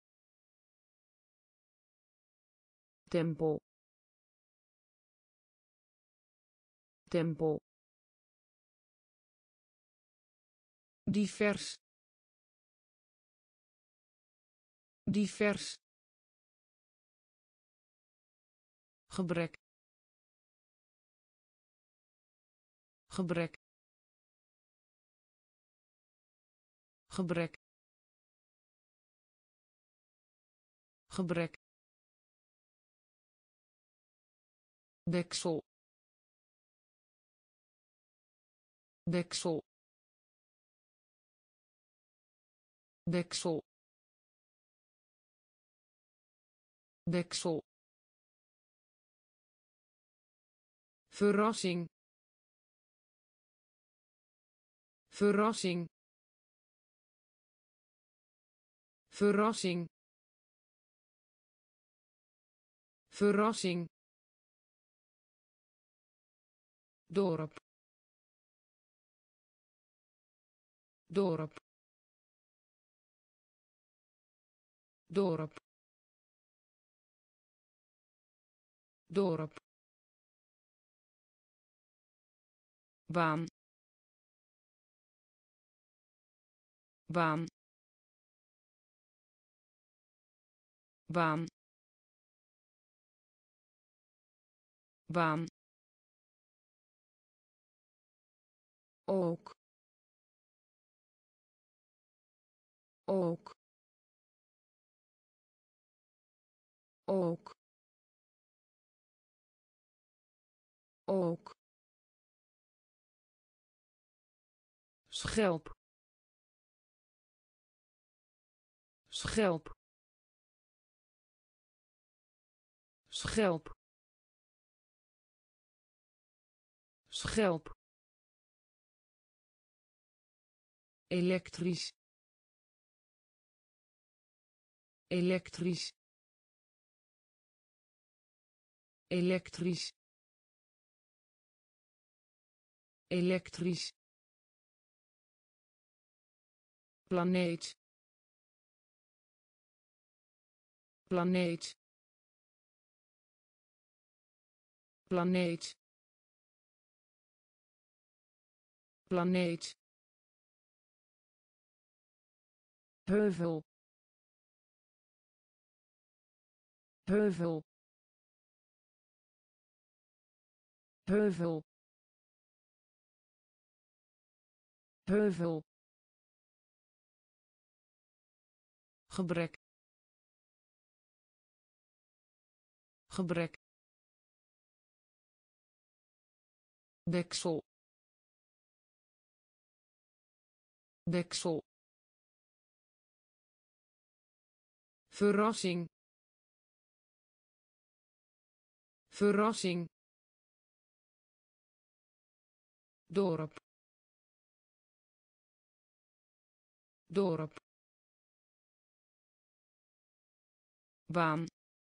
S1: tempo, tempo, divers, divers, gebrek, gebrek, gebrek, gebrek, deksel, deksel, deksel, deksel, verrassing, verrassing, verrassing, verrassing, dorp, dorp, dorp, dorp, baan, baan, baan, baan, ook, ook, ook, ook, schelp, schelp, schelp, schelp, elektrisch, elektrisch, elektrisch, elektrisch, planeet, planeet, planeet, planeet, heuvel, heuvel, heuvel, heuvel, gebrek, gebrek, deksel, deksel, verrassing, verrassing, dorp, dorp, baan,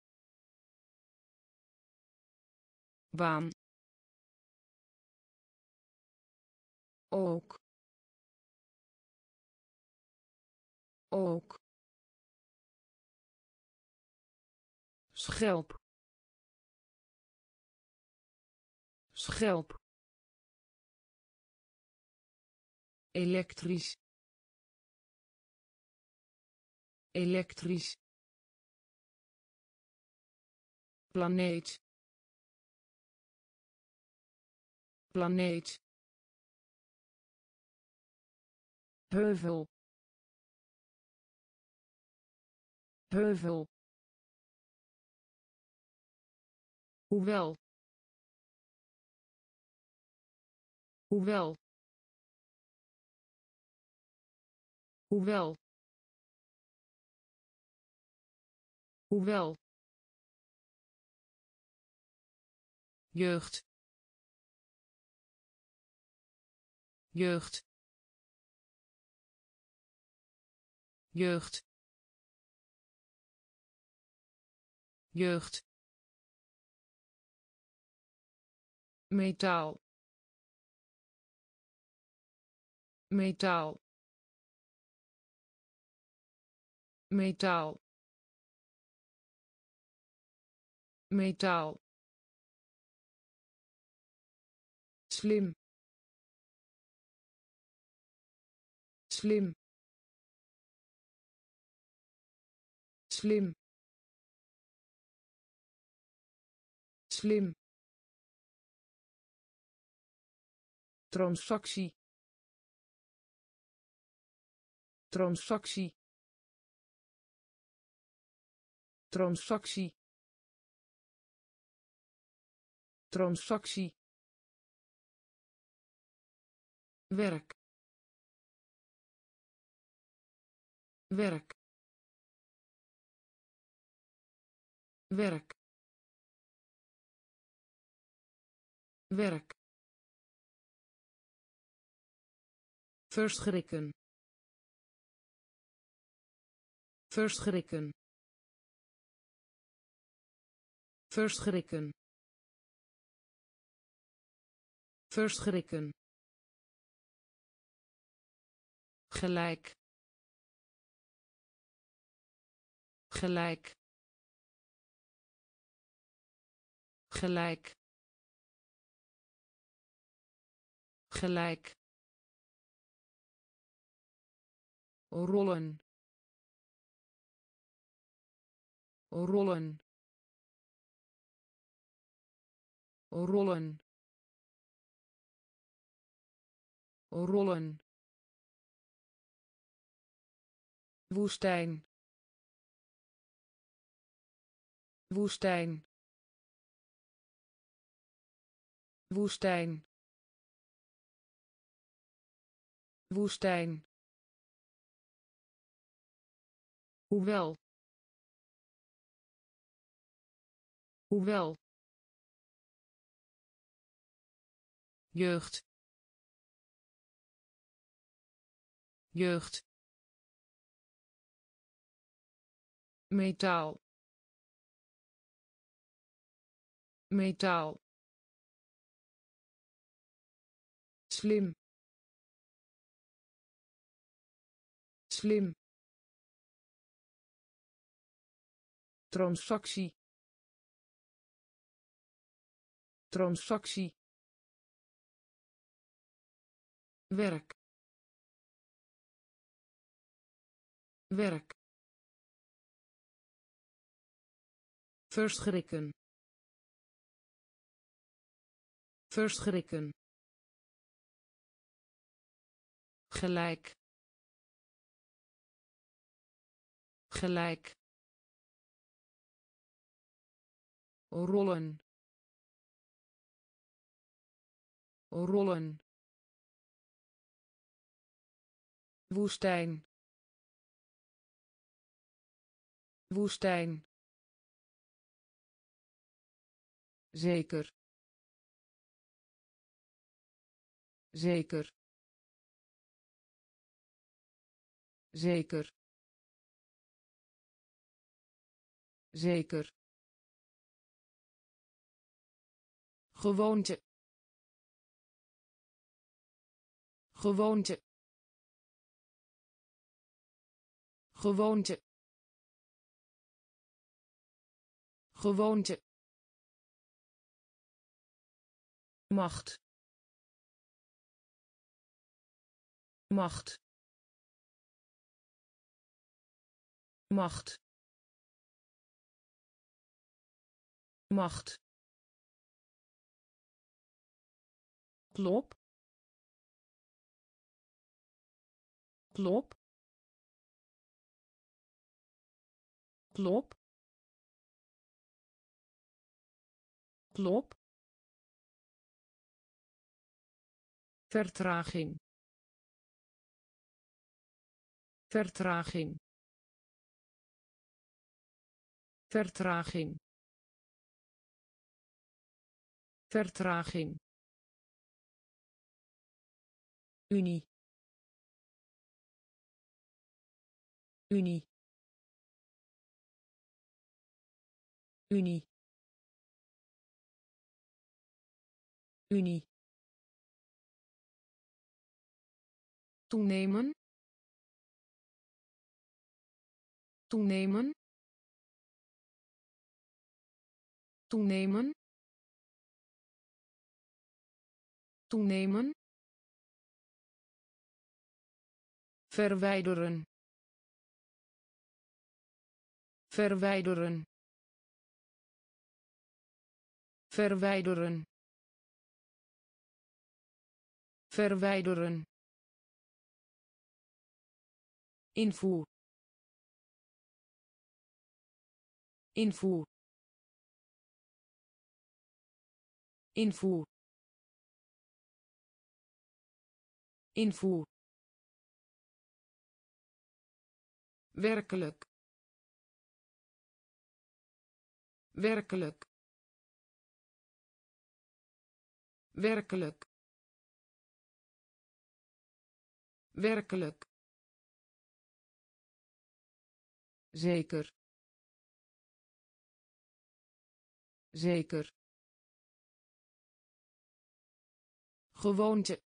S1: baan, ook, ook, schelp, schelp, elektrisch, elektrisch, planeet, planeet, heuvel, heuvel, hoewel hoewel hoewel hoewel jeugd jeugd jeugd jeugd metaal metaal metaal metaal slim slim slim slim transactie transactie transactie transactie werk werk werk werk verschrikken verschrikken verschrikken verschrikken gelijk gelijk gelijk gelijk rollen rollen rollen rollen woestijn woestijn woestijn woestijn hoewel hoewel jeugd jeugd metaal metaal slim slim transactie transactie werk werk verschrikken verschrikken gelijk gelijk rollen rollen woestijn woestijn zeker zeker zeker zeker gewoonte gewoonte gewoonte gewoonte macht macht macht macht klop klop klop Noodklop.
S2: Vertraging. Vertraging. Vertraging. Vertraging. Unie. Unie. Unie. Unie. Toenemen. Toenemen. Toenemen. Toenemen. Verwijderen. Verwijderen. Verwijderen. Verwijderen. Invoer. Invoer. Invoer. Invoer. Werkelijk. Werkelijk. Werkelijk. Werkelijk. Zeker. Zeker. Gewoonte.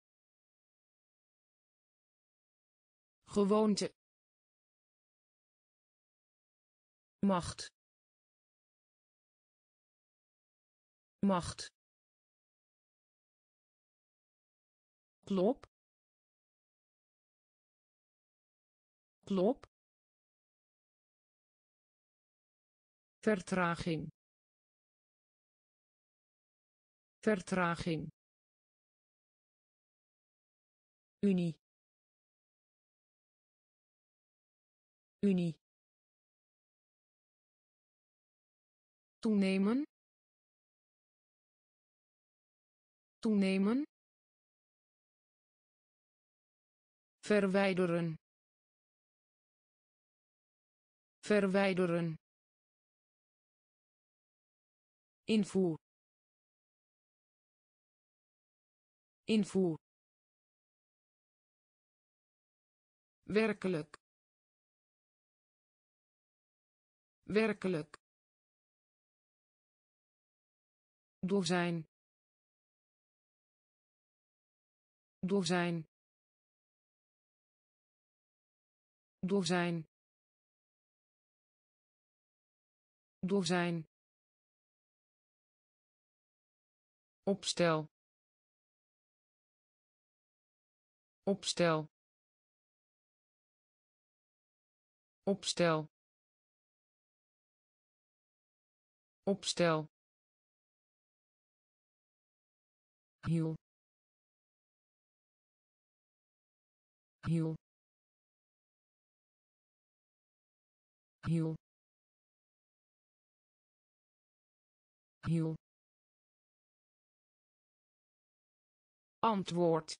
S2: Gewoonte.
S1: Macht. Macht. Klop. Klop.
S2: Vertraging. Vertraging. Unie. Unie. Toenemen. Toenemen. Verwijderen. Verwijderen. Invoer. Invoer. Werkelijk. Werkelijk. Dozijn. Dozijn. Dozijn. Dozijn. Opstel. Opstel. Opstel. Opstel. Hiel. Hiel. Hiel. Hiel. Antwoord.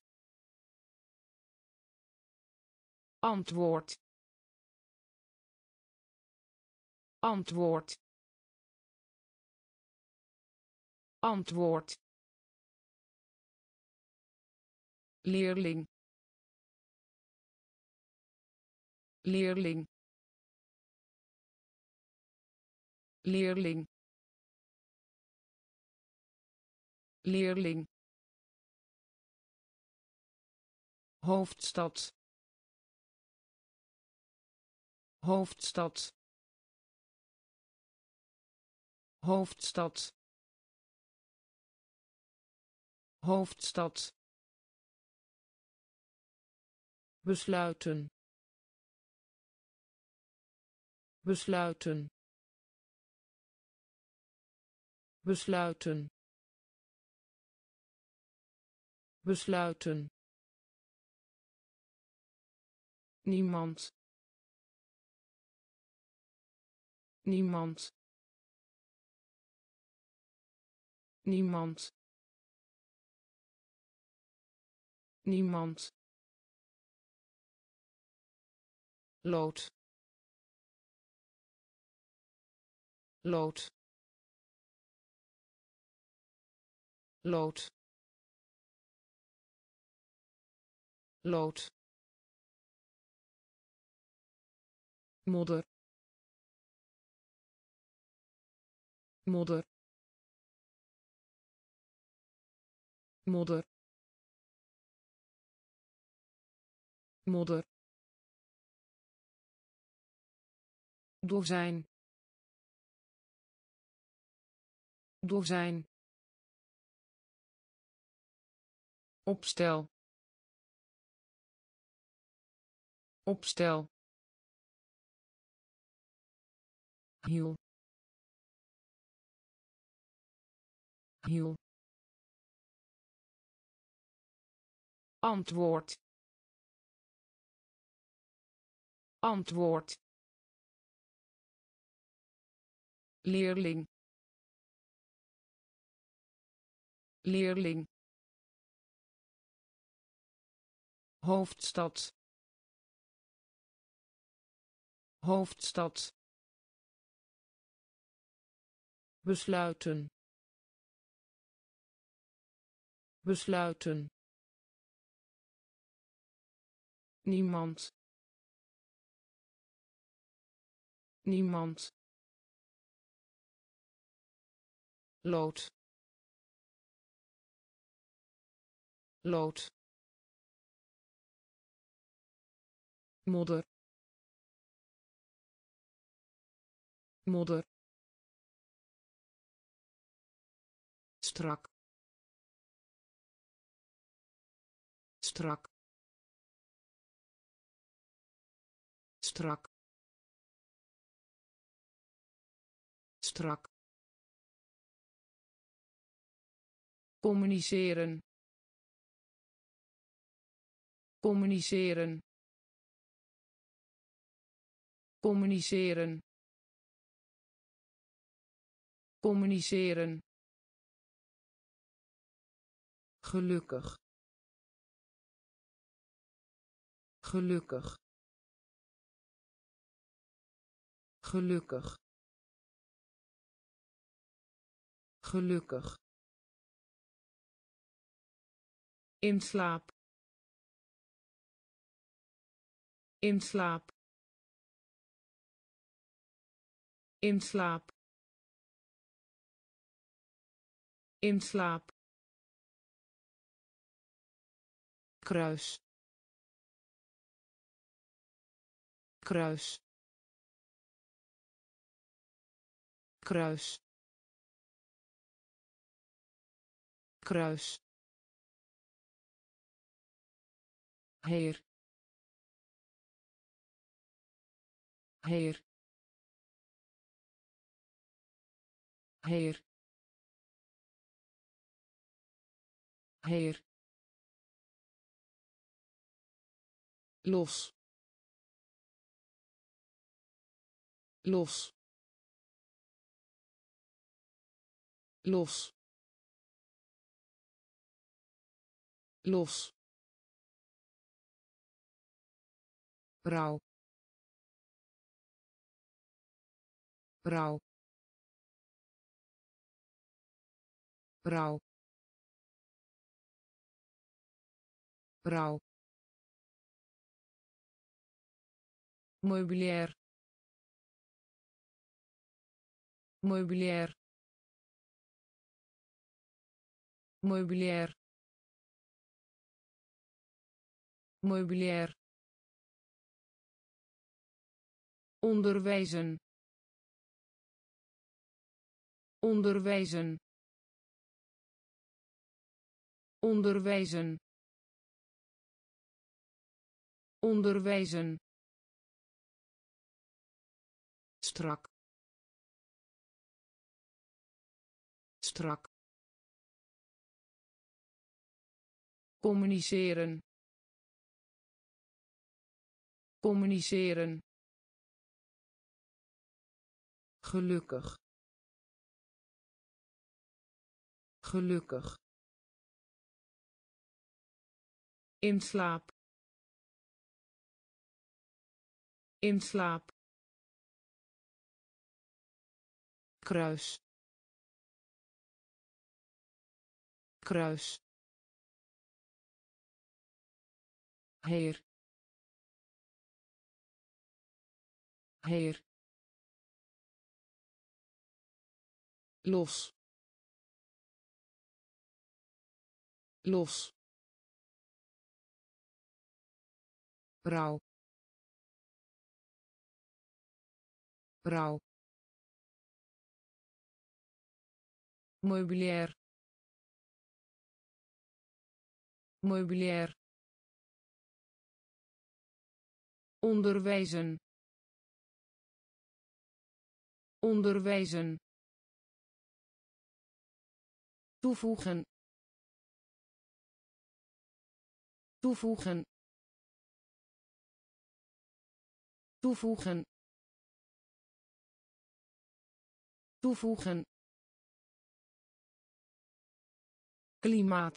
S2: Antwoord. Antwoord. Antwoord. Leerling. Leerling. Leerling. Leerling. Hoofdstad. Hoofdstad. Hoofdstad. Hoofdstad. Besluiten. Besluiten. Besluiten. Besluiten. Niemand. Niemand. niemand, niemand, lood, lood, lood, lood, modder, modder, modder, modder, dozijn, dozijn, opstel, opstel, hiel, hiel, antwoord, antwoord, leerling, leerling, hoofdstad, hoofdstad, besluiten, besluiten, niemand, niemand, lood, lood, modder, modder, strak, strak, strak, strak, communiceren, communiceren, communiceren, communiceren, gelukkig, gelukkig, gelukkig, gelukkig, in slaap, in slaap, in slaap, in slaap, kruis, kruis, kruis, kruis, heer, heer, heer, heer, los, los, los, los, rouw, rouw, rouw, rouw, meubilair, meubilair, meubilair, meubilair, onderwijzen, onderwijzen, onderwijzen, onderwijzen, strak, strak, communiceren, communiceren, gelukkig, gelukkig, in slaap, in slaap, kruis, kruis, heer, heer, los, los, rouw, rouw, meubilair, meubilair, onderwijzen, onderwijzen, toevoegen, toevoegen, toevoegen, toevoegen, klimaat,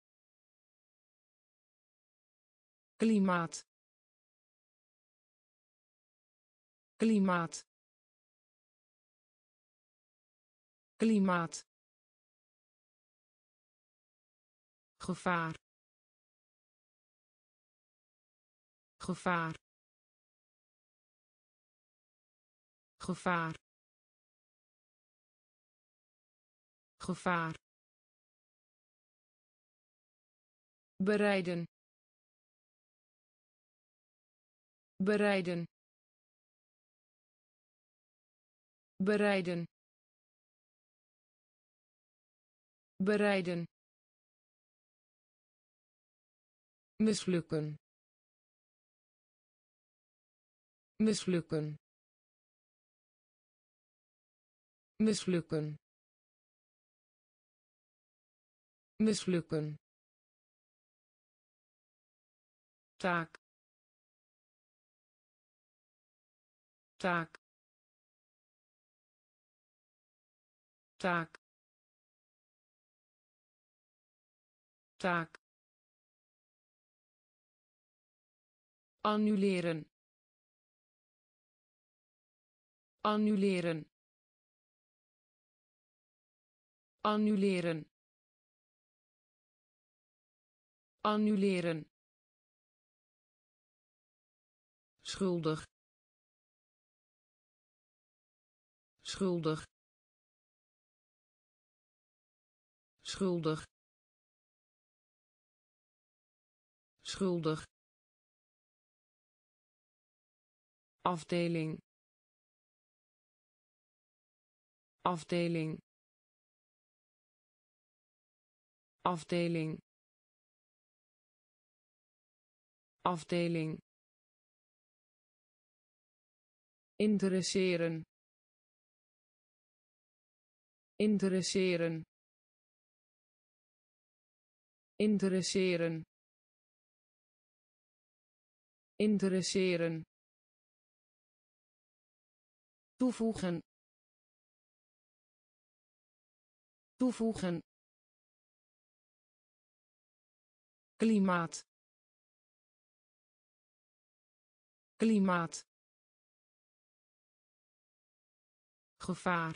S2: klimaat, klimaat, klimaat, gevaar, gevaar, gevaar, gevaar, bereiden, bereiden, bereiden, bereiden, mislukken, mislukken, mislukken, mislukken, taak, taak, taak, taak, annuleren, annuleren, annuleren, annuleren, schuldig, schuldig, schuldig, schuldig, afdeling, afdeling, afdeling, afdeling, interesseren, interesseren, interesseren, interesseren, toevoegen, toevoegen, klimaat, klimaat, gevaar,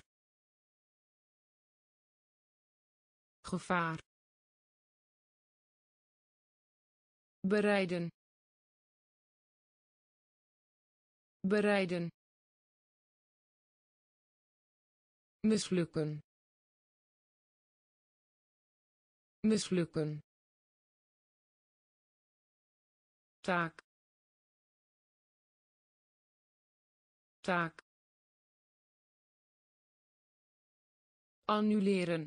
S2: gevaar, bereiden, bereiden, mislukken, mislukken, taak, taak, annuleren,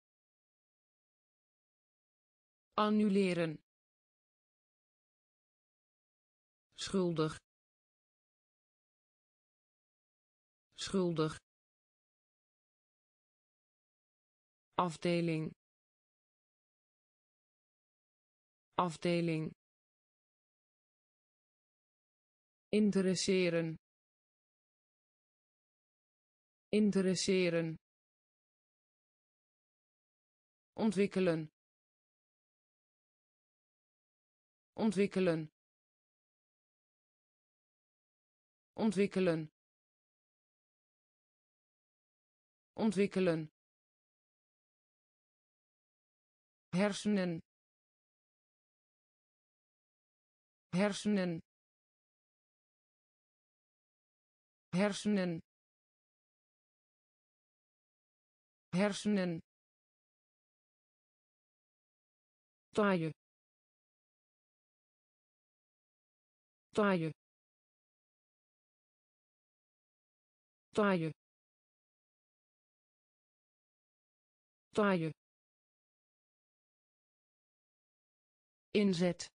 S2: annuleren, schuldig, schuldig, afdeling, afdeling, interesseren, interesseren, ontwikkelen ontwikkelen ontwikkelen ontwikkelen hersenen hersenen hersenen hersenen taaie taaie taaie taaie inzet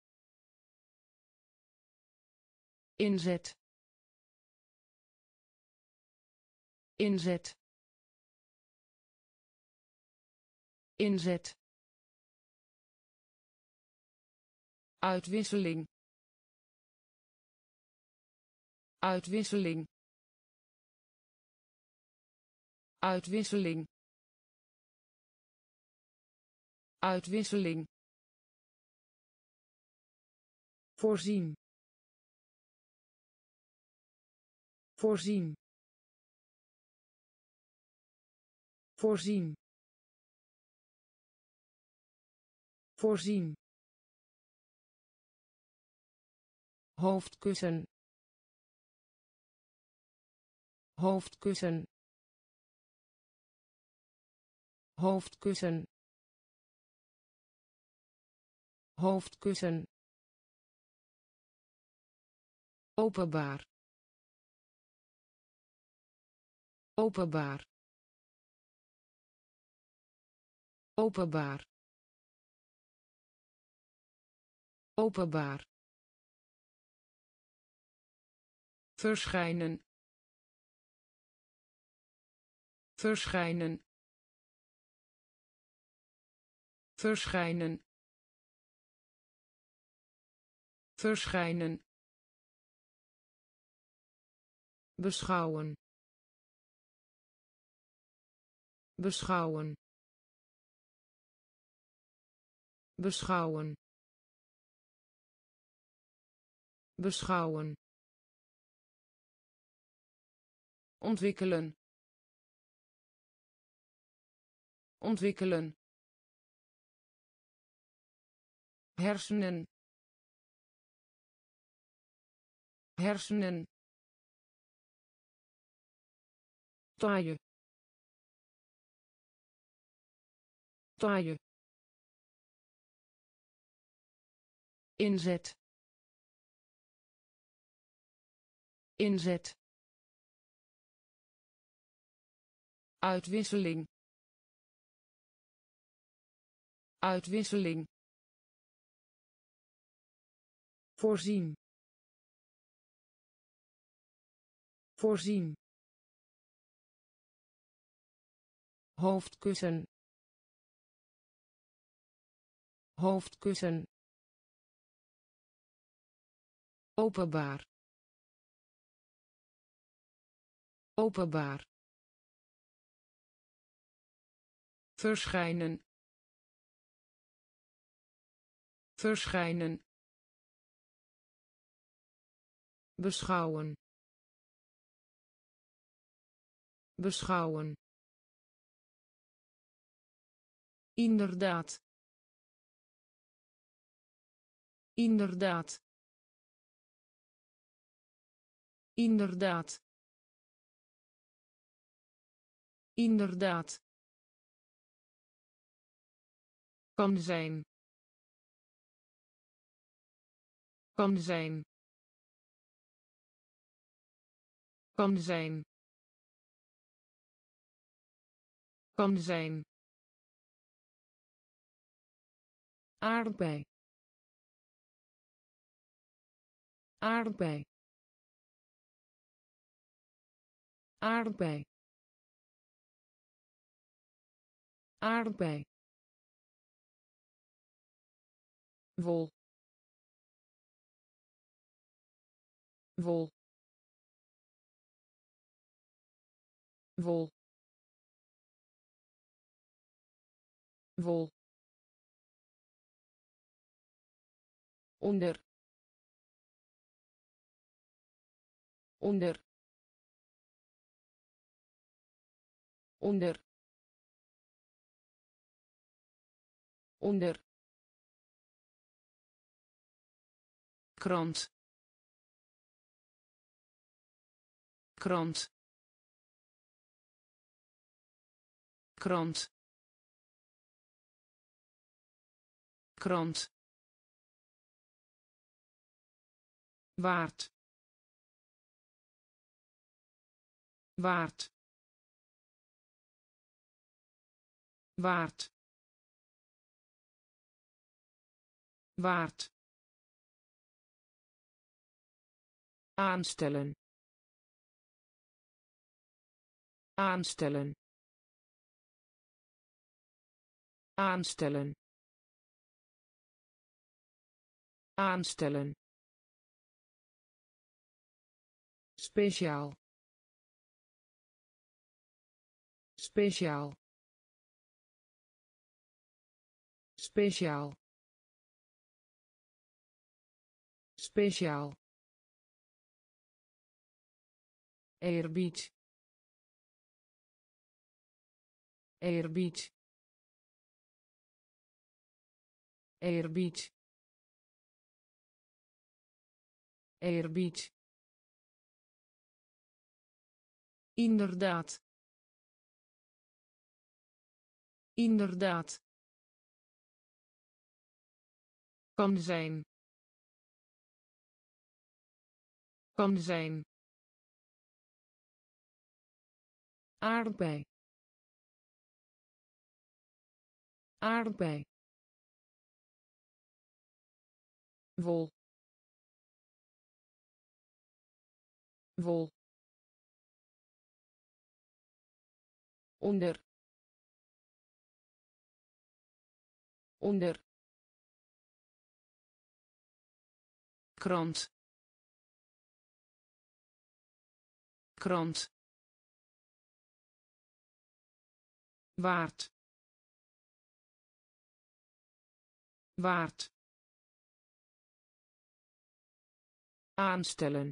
S2: inzet inzet inzet uitwisseling uitwisseling uitwisseling uitwisseling voorzien voorzien voorzien voorzien hoofdkussen hoofdkussen hoofdkussen hoofdkussen openbaar openbaar openbaar openbaar verschijnen verschijnen verschijnen verschijnen beschouwen beschouwen beschouwen beschouwen ontwikkelen ontwikkelen hersenen hersenen taaie taaie inzet inzet uitwisseling uitwisseling voorzien voorzien hoofdkussen hoofdkussen openbaar openbaar verschijnen verschijnen beschouwen beschouwen inderdaad inderdaad inderdaad inderdaad kan zijn kan zijn kan zijn kan zijn aardbei aardbei aardbei aardbei wol wol wol wol, onder, onder, onder, onder, krant, krant, krant, krant, waard, waard, waard, waard, aanstellen, aanstellen, aanstellen, aanstellen, speciaal, speciaal, speciaal, speciaal, eerbied, eerbied, eerbied, eerbied, inderdaad, inderdaad, kan zijn, kan zijn, aardbei, aardbei, wol, wol, onder, onder, krant, krant, waard, waard, aanstellen,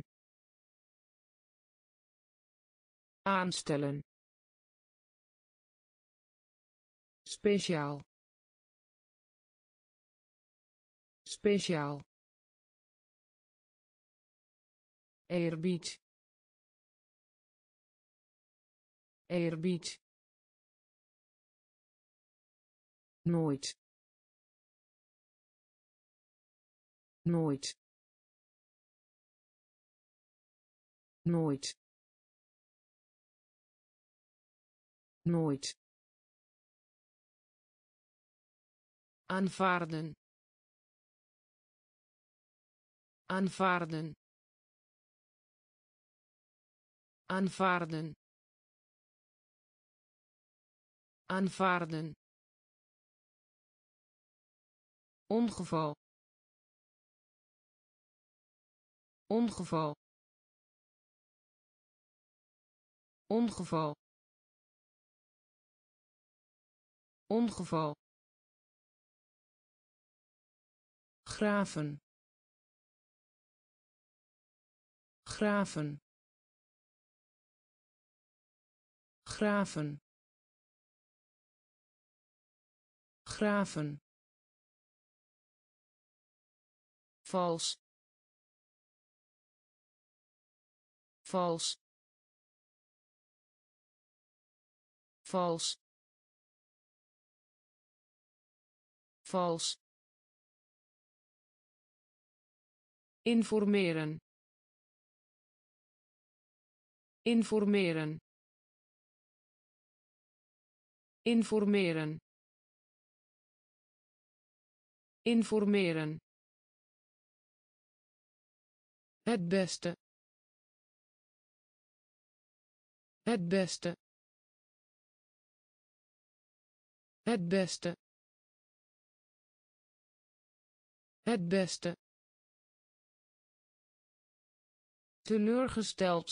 S2: aanstellen, speciaal, speciaal, eerbied, eerbied, nooit, nooit, nooit, nooit, aanvaarden, aanvaarden, aanvaarden, aanvaarden, ongeval, ongeval, ongeval, ongeval, graven, graven, graven, graven, vals, vals, vals, vals, informeren, informeren, informeren, informeren, het beste, het beste, het beste, het beste, teleurgesteld,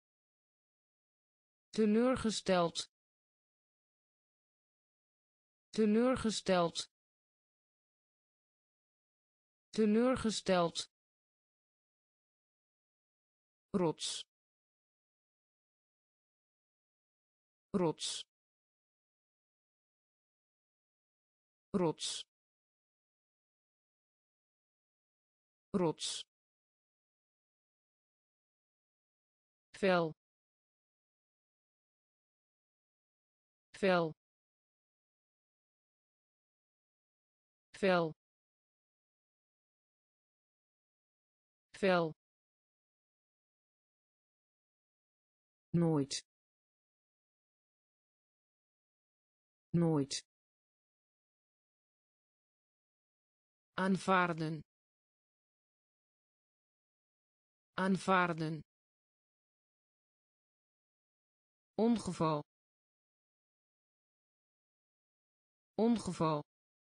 S2: teleurgesteld, teleurgesteld teleurgesteld rots rots rots rots vel vel vel vel nooit nooit aanvaarden aanvaarden ongeval ongeval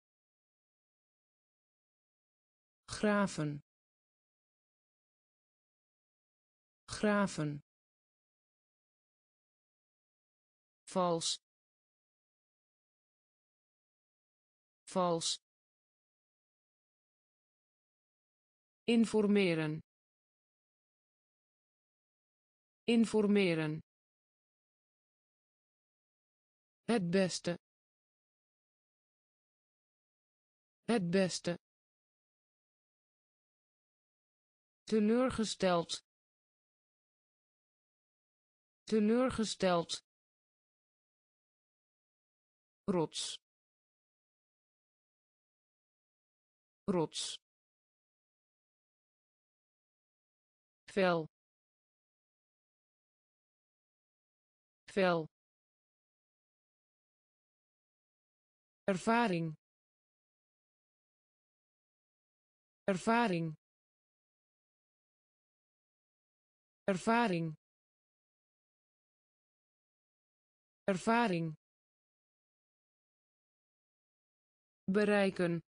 S2: graven graven vals vals informeren informeren het beste het beste teleurgesteld teleurgesteld rots rots vel vel ervaring ervaring ervaring ervaring bereiken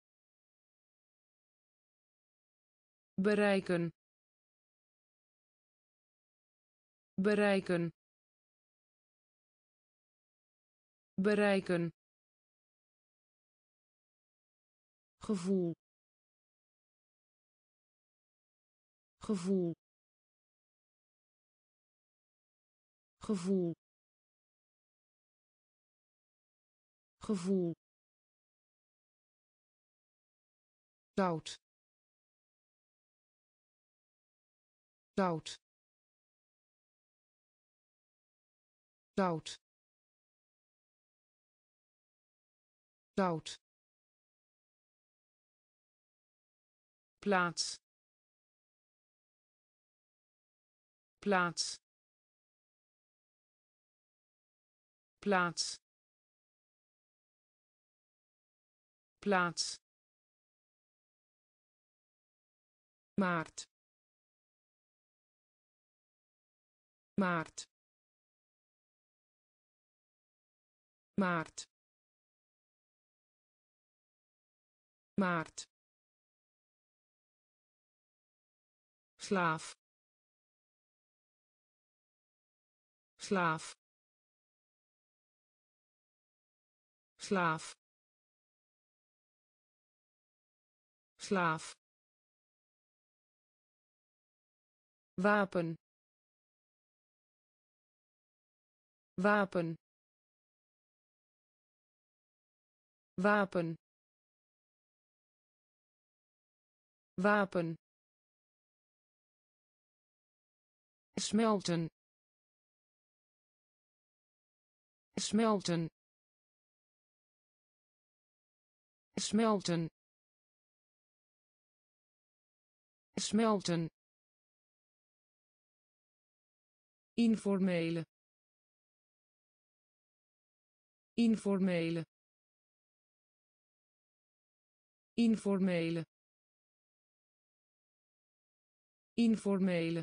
S2: bereiken bereiken bereiken gevoel gevoel gevoel gevoel zout zout zout zout plaats plaats plaats plaats maart maart maart maart slaaf slaaf slaaf slaaf wapen wapen wapen wapen smelten smelten smelten smelten informele informele informele informele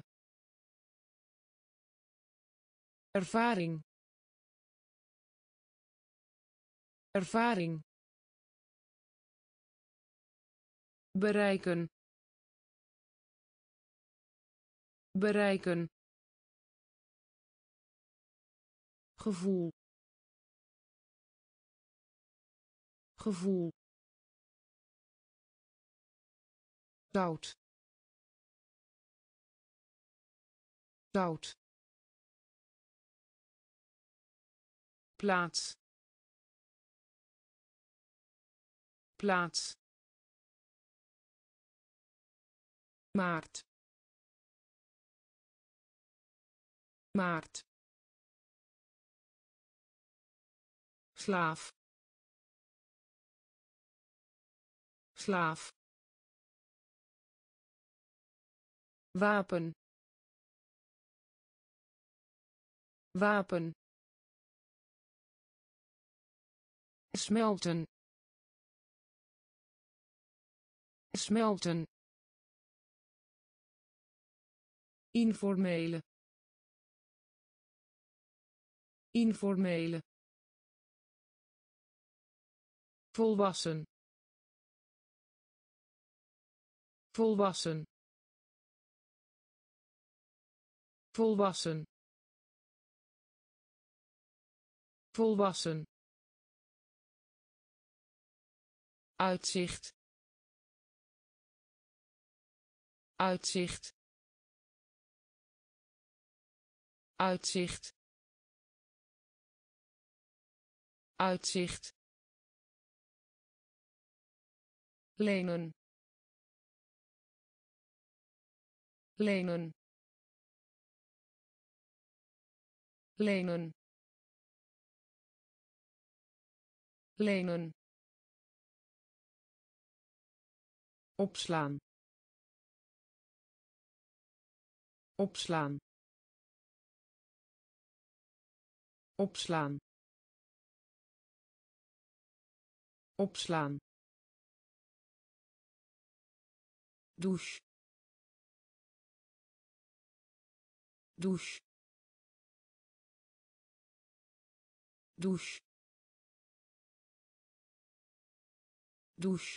S2: ervaring ervaring bereiken bereiken gevoel gevoel zout zout plaats plaats maart maart slaaf slaaf wapen wapen smelten smelten informele informele volwassen volwassen volwassen volwassen uitzicht uitzicht uitzicht uitzicht lenen lenen lenen lenen opslaan opslaan opslaan opslaan douche douche douche douche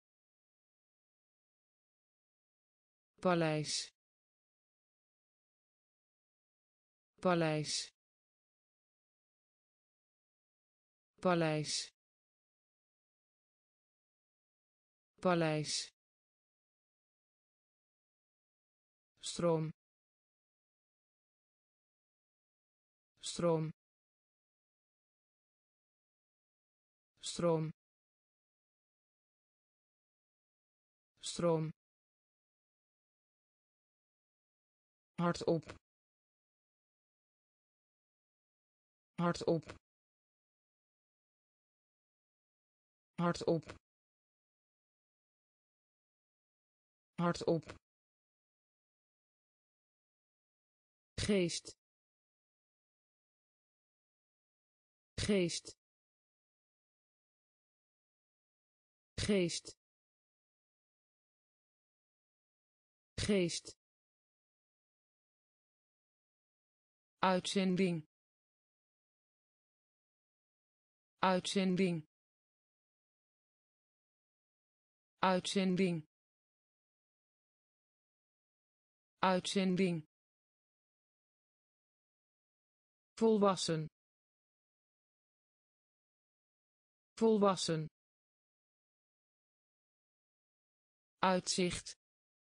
S2: paleis paleis paleis paleis stroom stroom stroom stroom hardop hardop hardop hardop geest geest geest geest uitzending uitzending uitzending uitzending volwassen volwassen uitzicht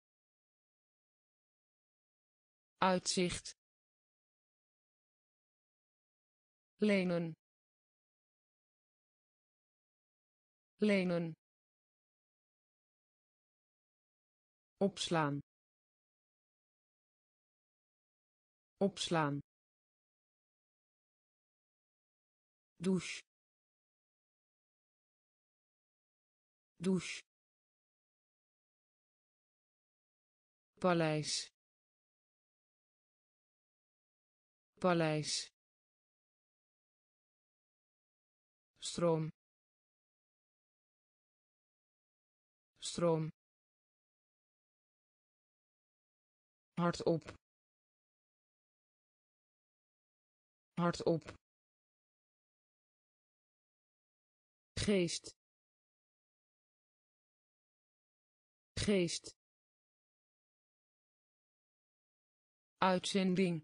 S2: uitzicht lenen lenen opslaan opslaan douche douche paleis paleis stroom stroom hardop hardop geest geest uitzending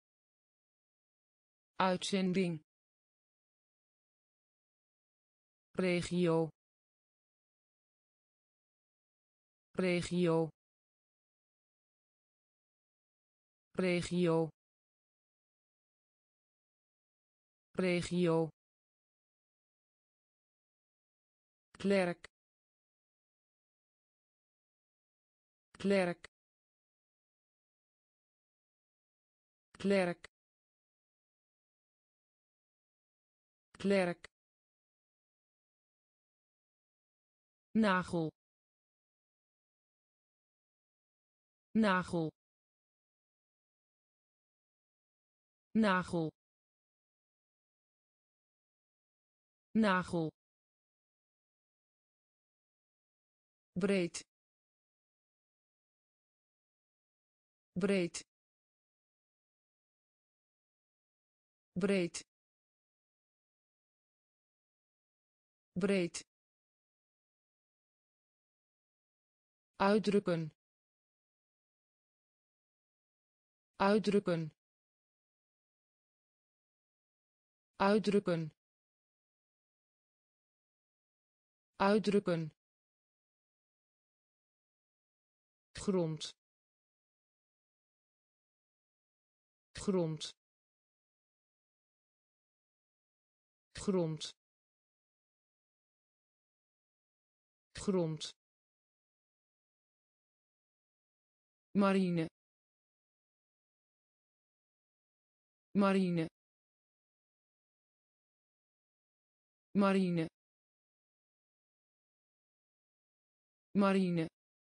S2: uitzending
S1: regio regio regio regio klerk klerk klerk klerk nagel nagel nagel nagel breed breed breed breed uitdrukken uitdrukken uitdrukken uitdrukken grond grond grond grond marine marine marine marine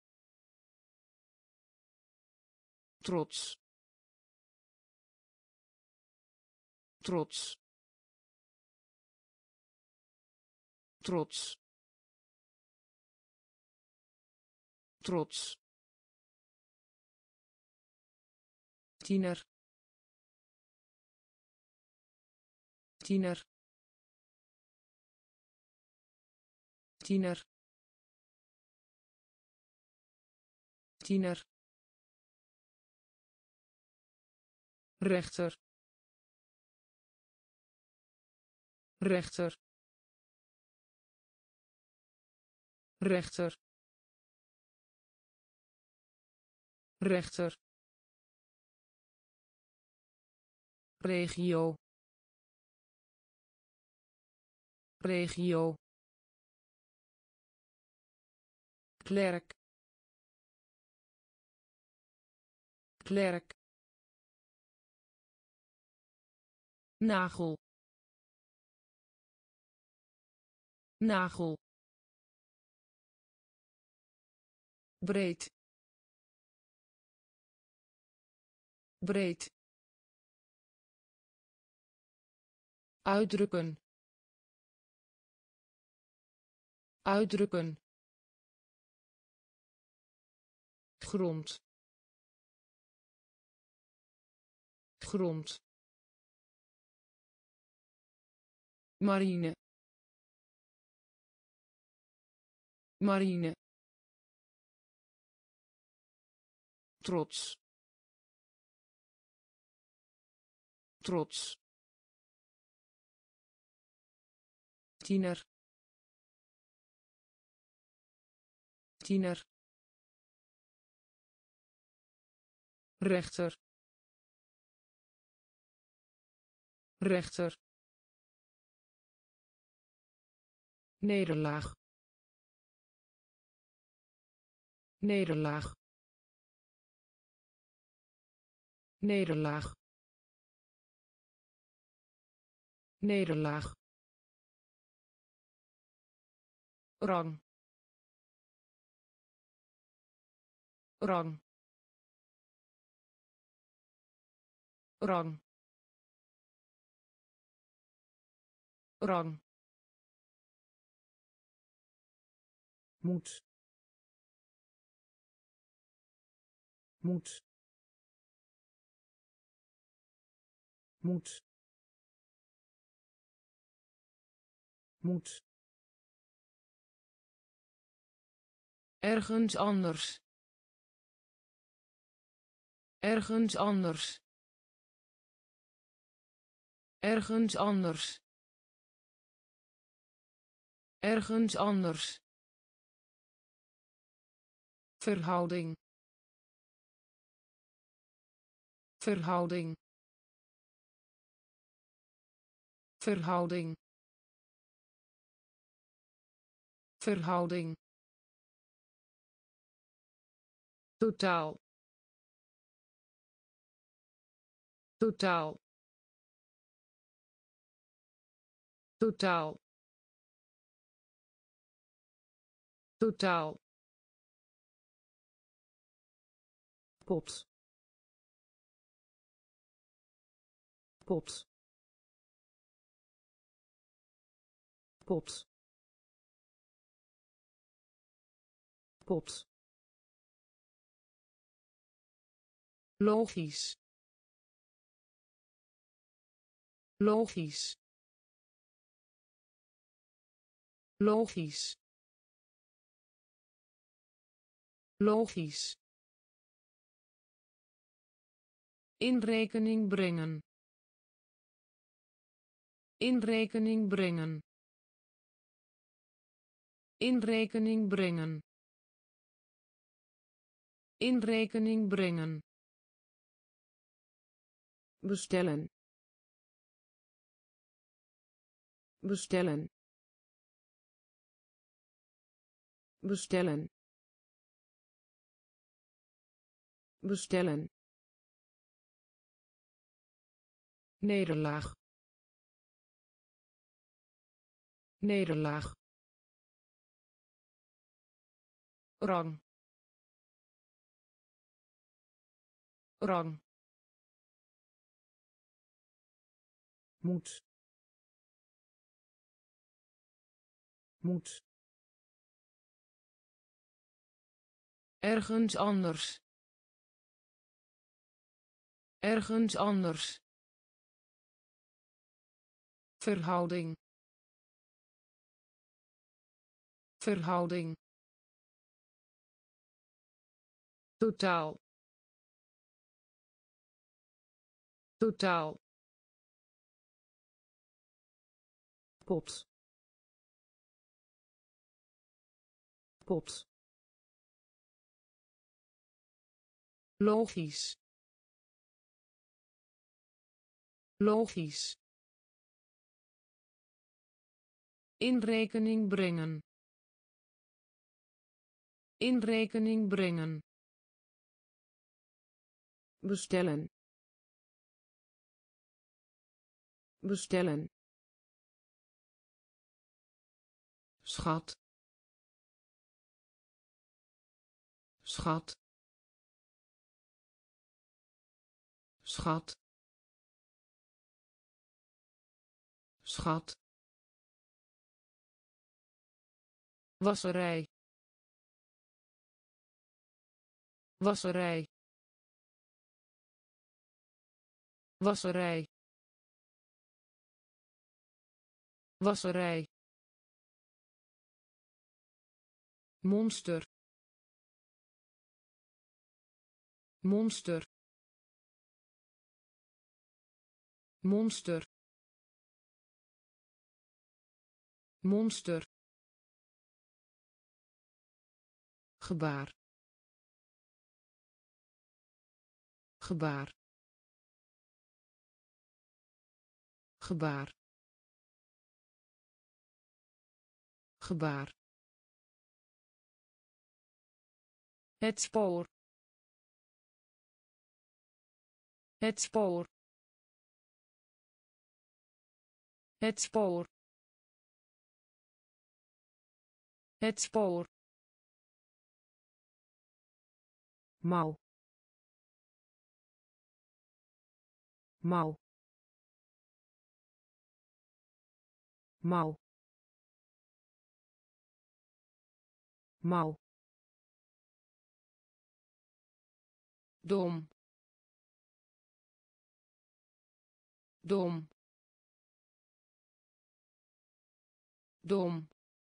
S1: trots trots trots trots tiener tiener tiener tiener rechter rechter rechter rechter regio regio klerk klerk nagel nagel breed breed uitdrukken uitdrukken grond grond marine marine trots trots tiener tiener rechter rechter nederlaag nederlaag nederlaag nederlaag rang rang rang rang moet moet moet moet ergens anders ergens anders ergens anders Ergens anders. Verhouding. Verhouding. Verhouding. Verhouding. Totaal. Totaal. Totaal. Totaal. Pot. Pot. Pot. Pot. Logisch. Logisch. Logisch. Logisch. In rekening brengen. In rekening brengen. In rekening brengen. In rekening brengen. Bestellen. Bestellen. Bestellen. Bestellen. Nederlaag. Nederlaag. Rang. Rang. Moet. Moet. Ergens anders. Ergens anders. Verhouding. Verhouding. Totaal. Totaal. Pot. Pot. Logisch. Logisch. In rekening brengen. In rekening brengen. Bestellen. Bestellen. Schat. Schat. Schat. Schat. Wasserij. Wasserij. Wasserij. Wasserij. Monster. Monster. Monster. Monster. Gebaar. Gebaar. Gebaar. Gebaar. Het spoor. Het spoor. Het spoor. Het spoor. Mouw. Mouw. Mouw. Mouw. Dom. Dom. Dom.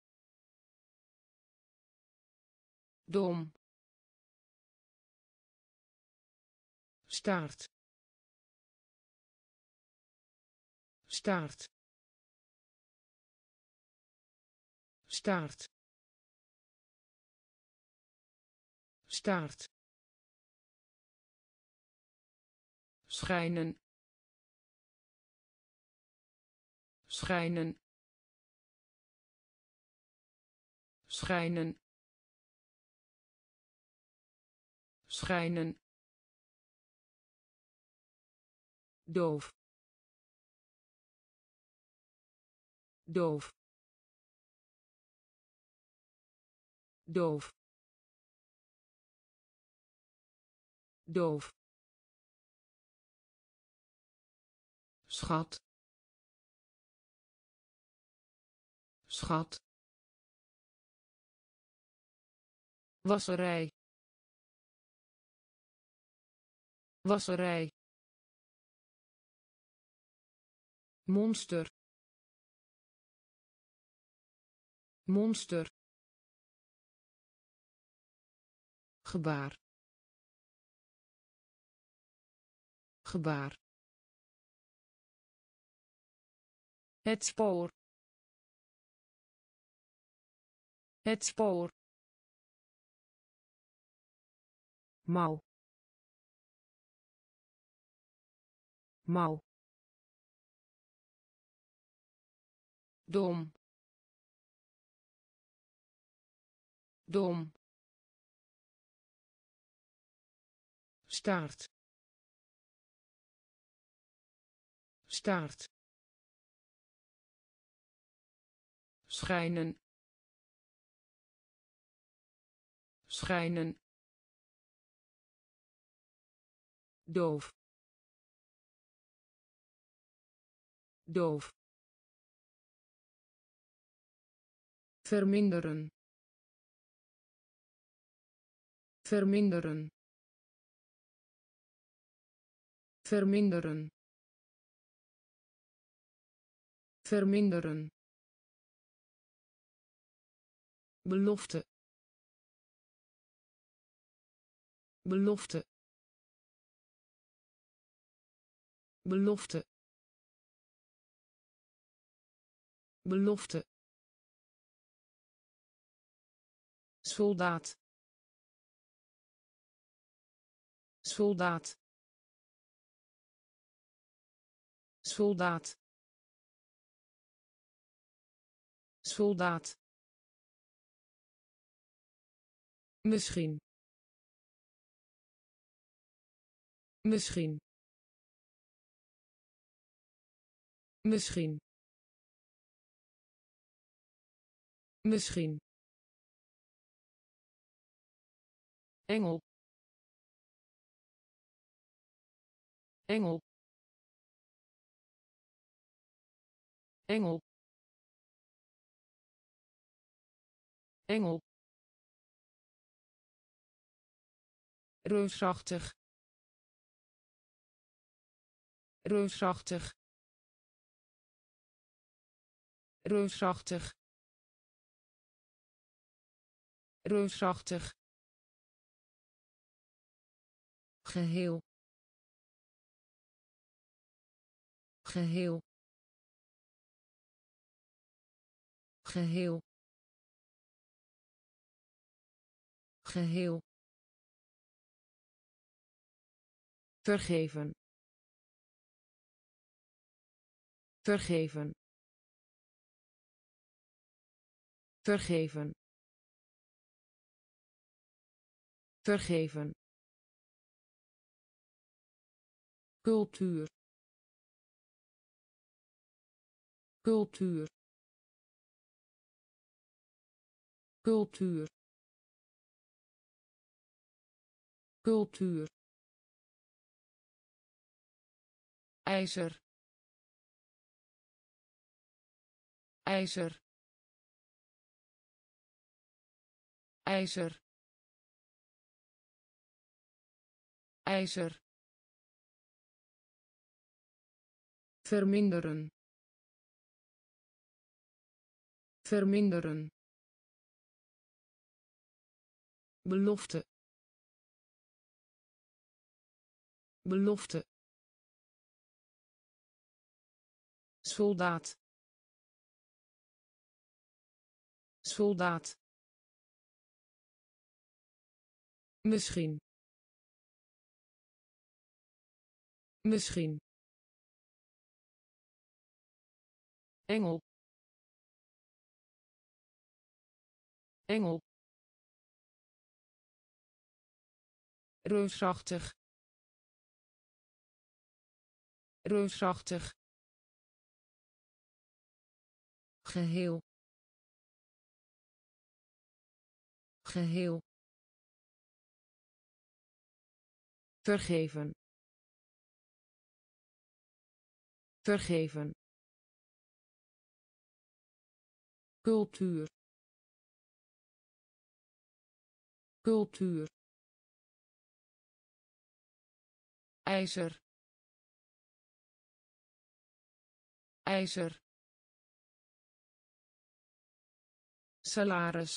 S1: Dom. Staart. Staart.
S2: staart staart schijnen schijnen schijnen schijnen doof doof doof doof schat schat wasserij wasserij monster monster gebaar gebaar het spoor het spoor mouw mouw dom dom staart staart schijnen schijnen doof doof verminderen verminderen verminderen verminderen belofte belofte belofte belofte soldaat soldaat soldaat soldaat misschien misschien misschien misschien engel engel engel engel reusachtig reusachtig reusachtig reusachtig geheel geheel geheel geheel vergeven vergeven vergeven vergeven cultuur cultuur cultuur cultuur ijzer ijzer ijzer ijzer verminderen verminderen belofte belofte soldaat soldaat, misschien, misschien, engel, engel, reusachtig, reusachtig, geheel, geheel, vergeven, vergeven, cultuur, cultuur, ijzer, ijzer, salaris,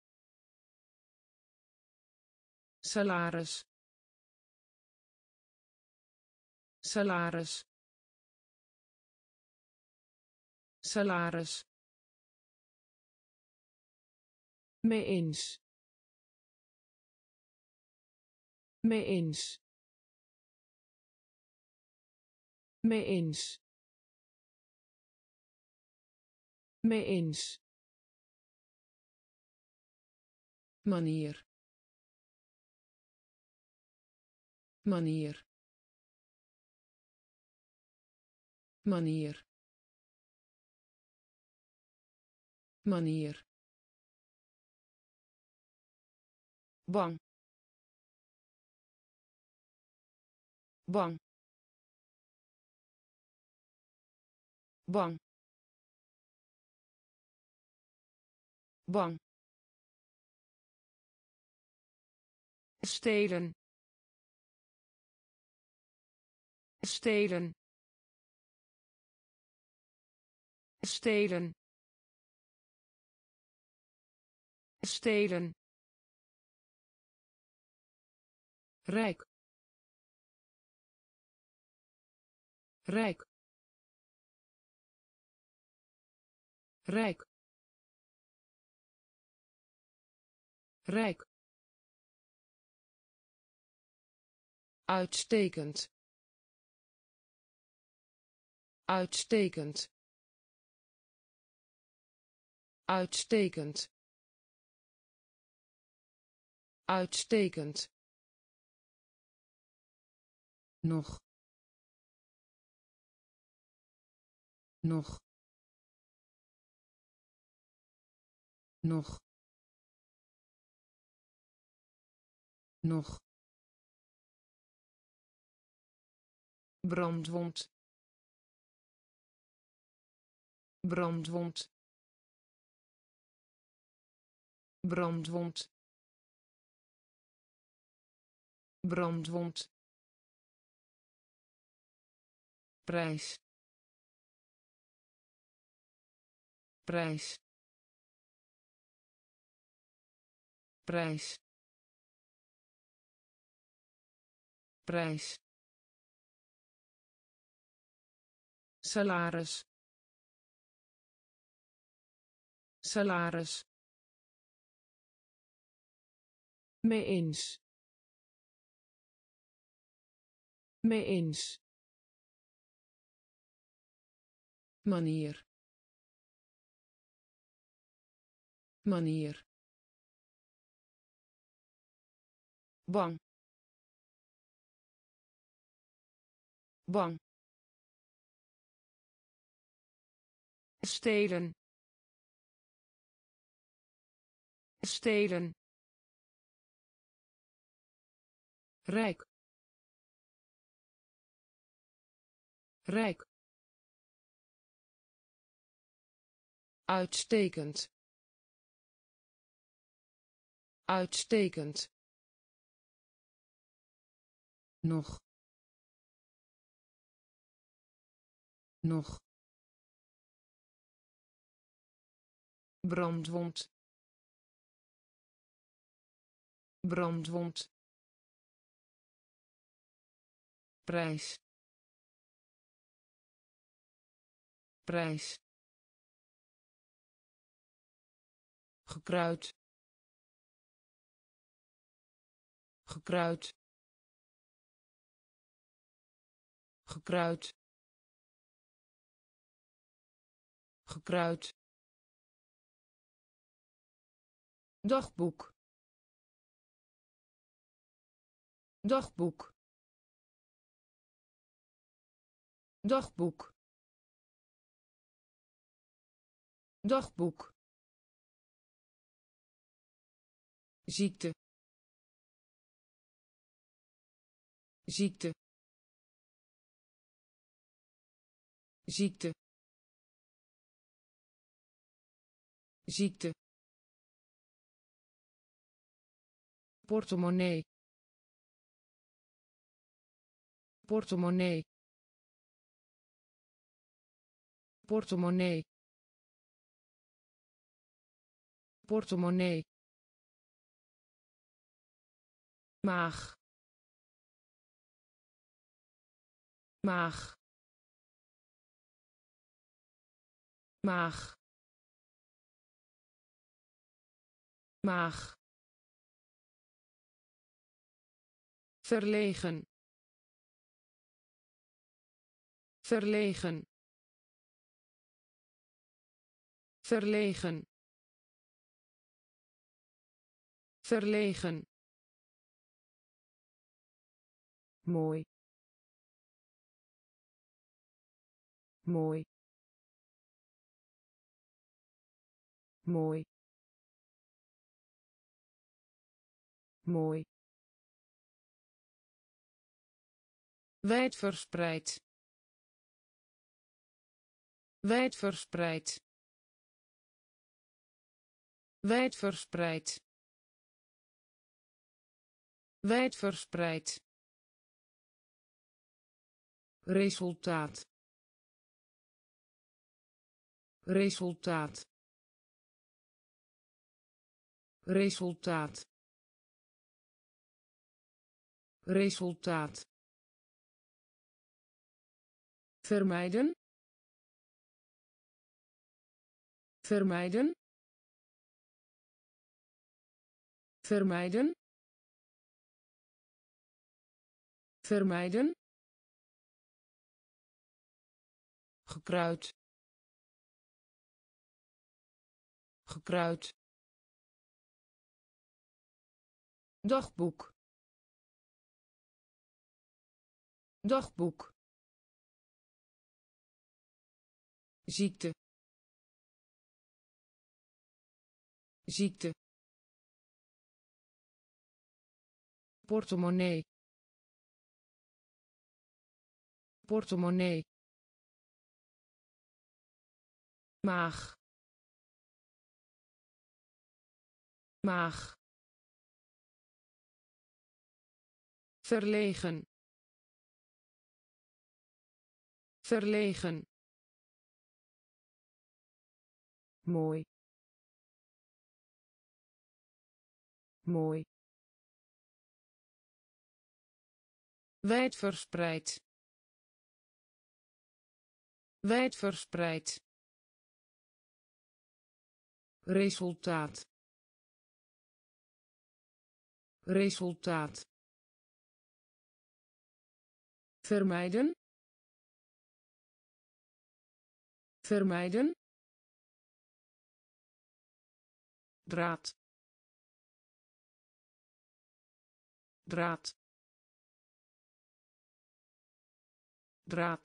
S2: salaris, salaris, salaris, mee eens, mee eens, mee eens, mee eens, manier, manier, manier, manier, bang, bang, bang, bang, stelen, stelen, stelen, stelen, rijk, rijk, rijk, rijk, uitstekend, uitstekend, uitstekend, uitstekend, nog, nog, nog, nog, brandwond, brandwond, brandwond, brandwond, prijs, prijs, prijs, prijs, salaris, salaris, mee eens, mee eens, manier, manier, bang, bang, stelen, stelen, rijk, rijk, uitstekend, uitstekend, nog, nog, brandwond, brandwond, prijs, prijs, gekruid gekruid gekruid gekruid dagboek dagboek dagboek dagboek ziekte ziekte ziekte ziekte portemonnee portemonnee portemonnee portemonnee maag maag maag maag verlegen verlegen verlegen verlegen mooi mooi mooi mooi wijdverspreid wijdverspreid wijdverspreid wijdverspreid resultaat resultaat resultaat resultaat vermijden vermijden vermijden vermijden gekruid gekruid dagboek dagboek ziekte ziekte portemonnee portemonnee maag maag verlegen verlegen mooi mooi wijdverspreid wijdverspreid resultaat resultaat vermijden vermijden draad draad draad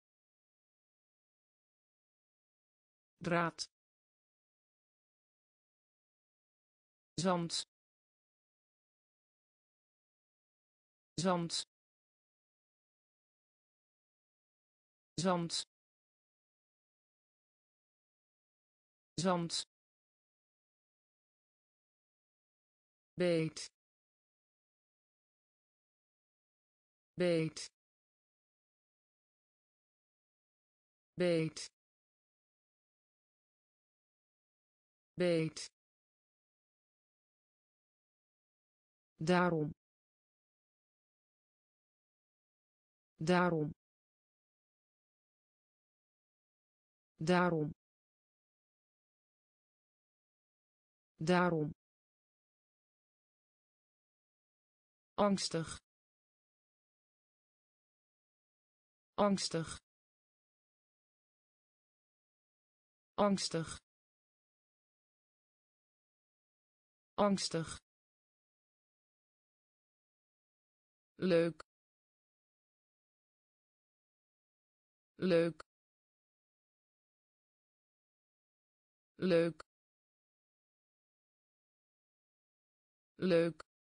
S2: draad zand zand zand zand beet beet beet beet daarom daarom daarom Daarom. Angstig. Angstig. Angstig. Angstig. Leuk. Leuk. Leuk. Leuk.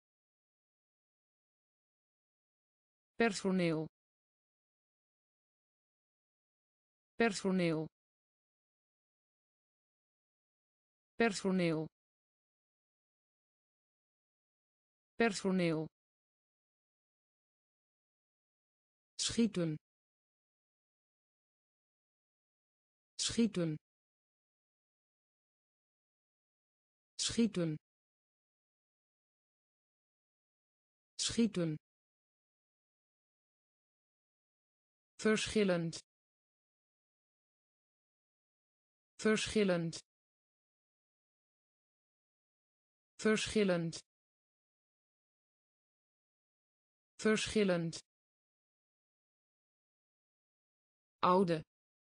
S2: Personeel. Personeel. Personeel. Personeel. Schieten. Schieten. Schieten. Schieten. Verschillend. Verschillend. Verschillend. Verschillend. Oude.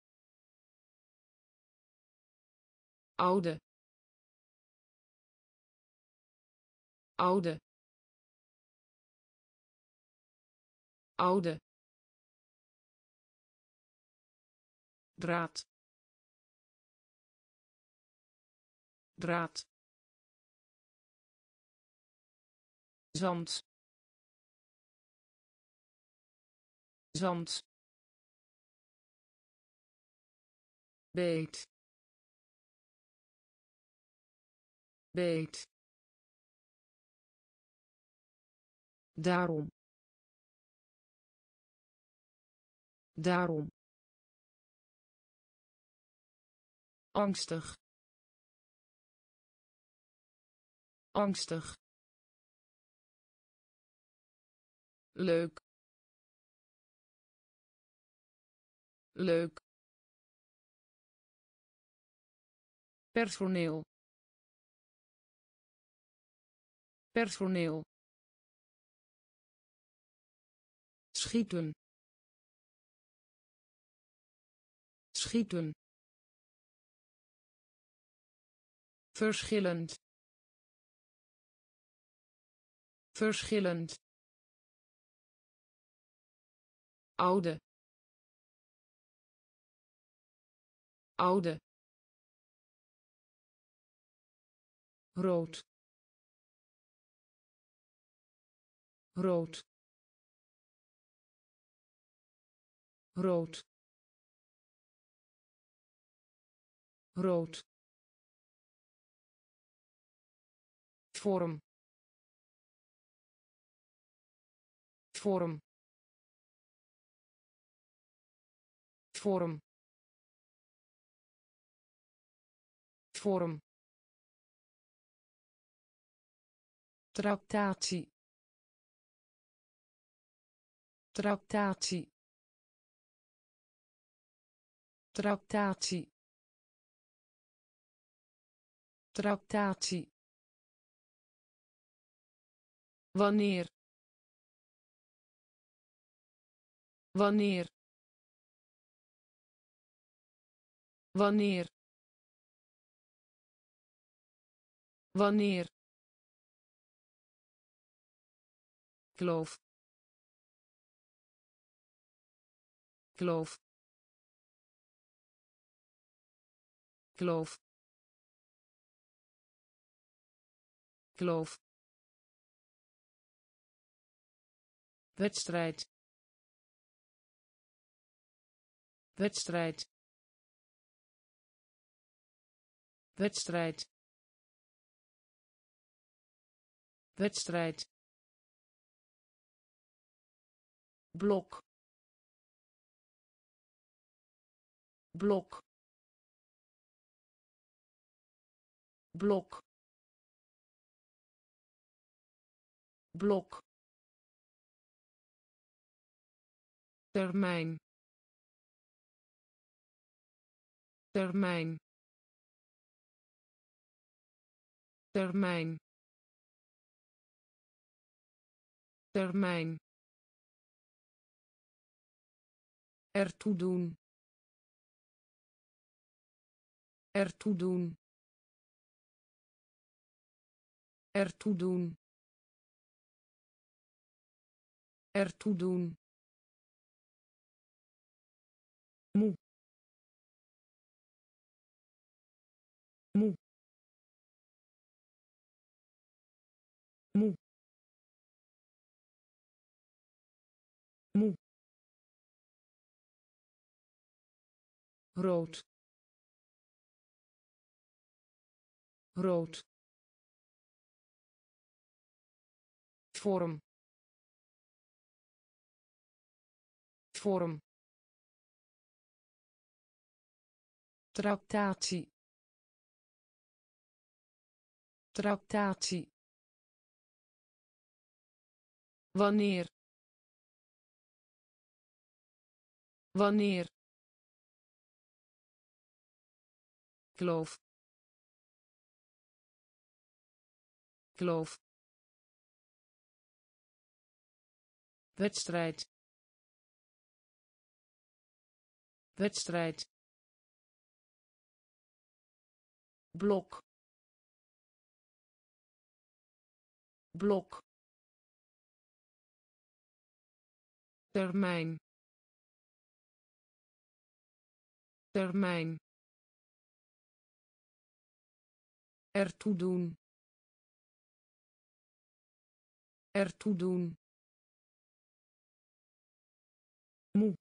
S2: Oude. Oude. Oude. Draad. Draad. Zand. Zand. Beet. Beet. Daarom. Daarom. Angstig. Angstig. Leuk. Leuk. Personeel. Personeel. Schieten. Schieten. Verschillend. Verschillend. Oude. Oude. Rood. Rood. Rood. Rood. Vorm. Vorm. Vorm. Vorm. Tractatie. Tractatie. Tractatie. Tractatie. Wanneer. Wanneer. Wanneer. Wanneer. Kloof. Kloof. Kloof. Kloof. Wedstrijd. Wedstrijd. Wedstrijd. Wedstrijd. Blok. Blok. Blok. Blok. Termijn. Termijn.
S1: termijn termijn ertoe doen ertoe doen ertoe doen ertoe doen moe moe moe moe rood rood vorm vorm tractatie tractatie wanneer wanneer kloof kloof wedstrijd wedstrijd blok blok termijn termijn ertoe doen ertoe doen moe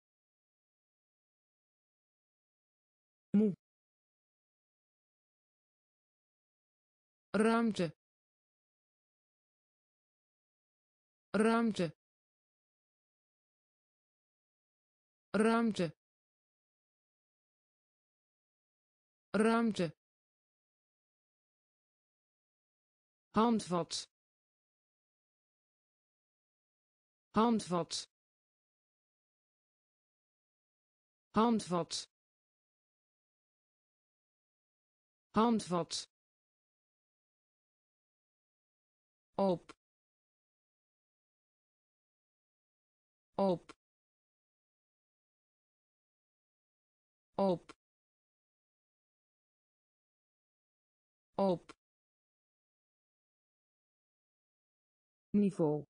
S1: moe ruimte ruimte ruimte ruimte handvat handvat handvat handvat op op op op niveau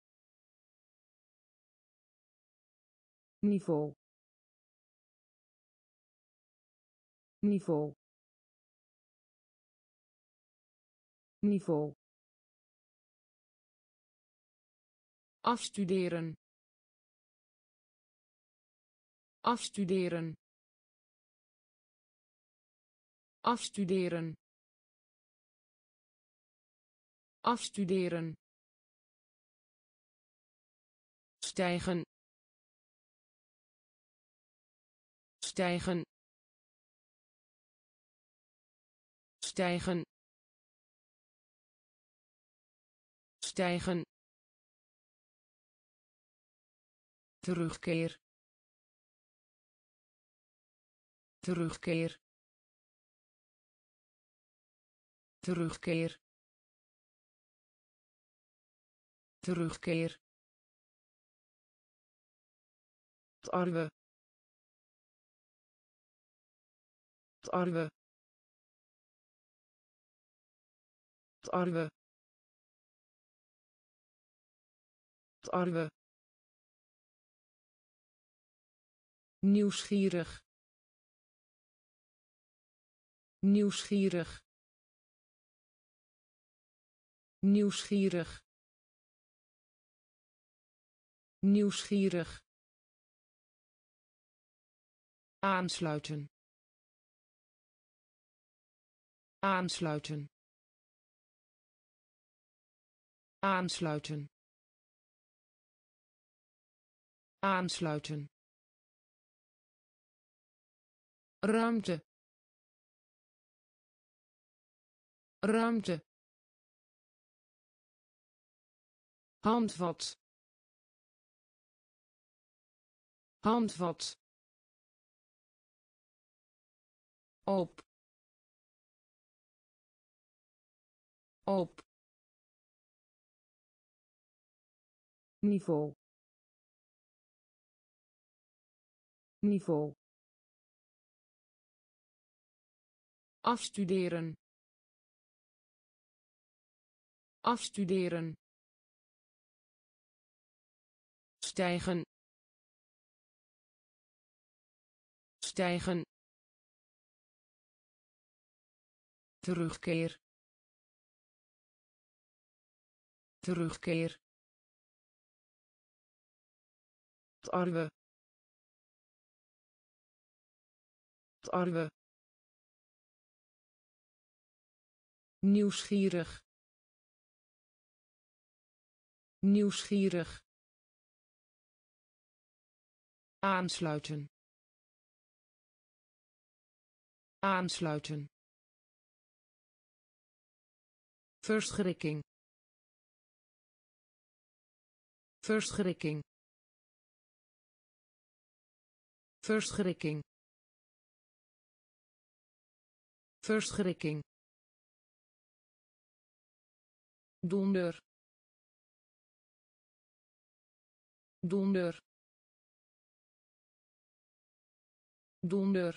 S1: niveau niveau niveau afstuderen afstuderen afstuderen afstuderen stijgen stijgen stijgen stijgen terugkeer terugkeer terugkeer terugkeer tarwe tarwe tarwe tarwe nieuwsgierig nieuwsgierig nieuwsgierig nieuwsgierig aansluiten aansluiten aansluiten aansluiten ruimte ruimte handvat handvat op op
S2: niveau niveau
S1: afstuderen afstuderen stijgen stijgen terugkeer terugkeer tarwe tarwe nieuwsgierig nieuwsgierig aansluiten aansluiten verschrikking verschrikking verschrikking verschrikking donder donder donder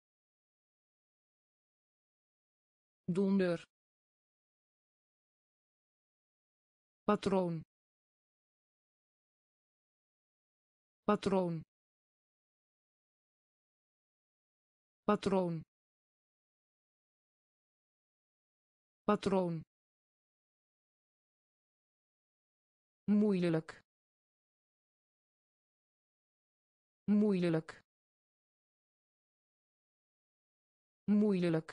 S1: donder patroon patroon patroon patroon moeilijk moeilijk moeilijk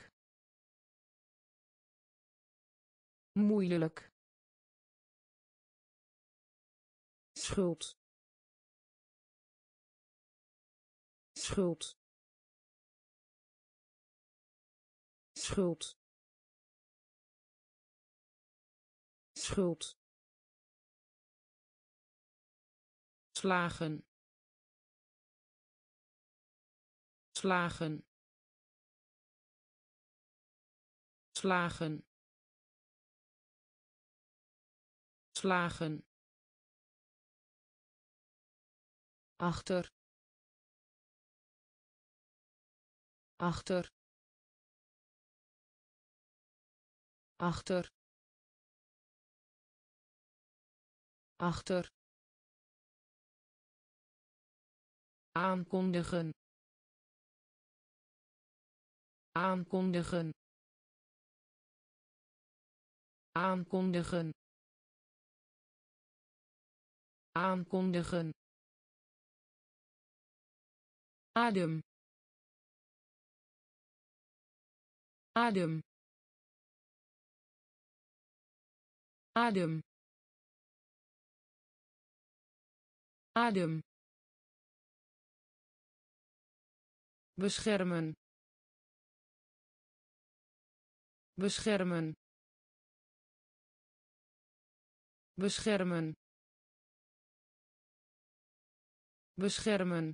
S1: moeilijk schuld schuld schuld schuld slagen slagen slagen slagen achter achter achter achter aankondigen aankondigen aankondigen aankondigen adem adem adem adem beschermen beschermen beschermen beschermen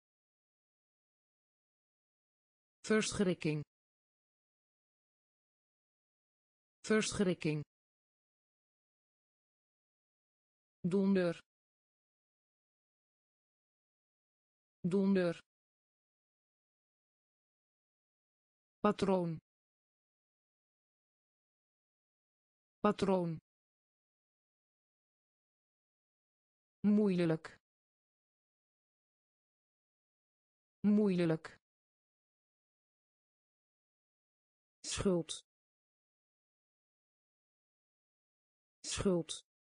S1: verschrikking verschrikking donder donder patroon patroon moeilijk moeilijk schuld schuld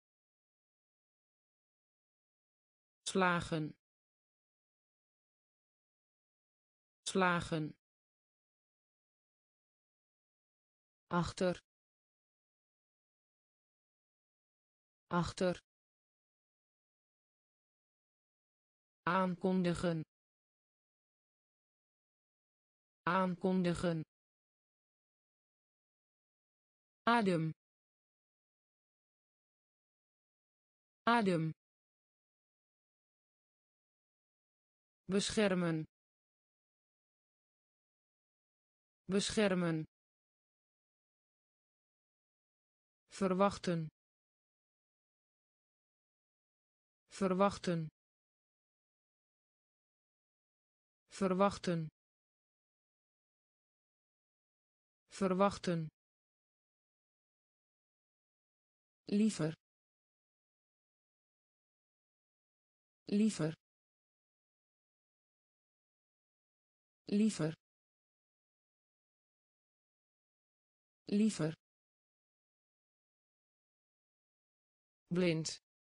S1: slagen slagen achter achter aankondigen aankondigen adem adem beschermen beschermen verwachten verwachten verwachten verwachten liever liever liever liever blind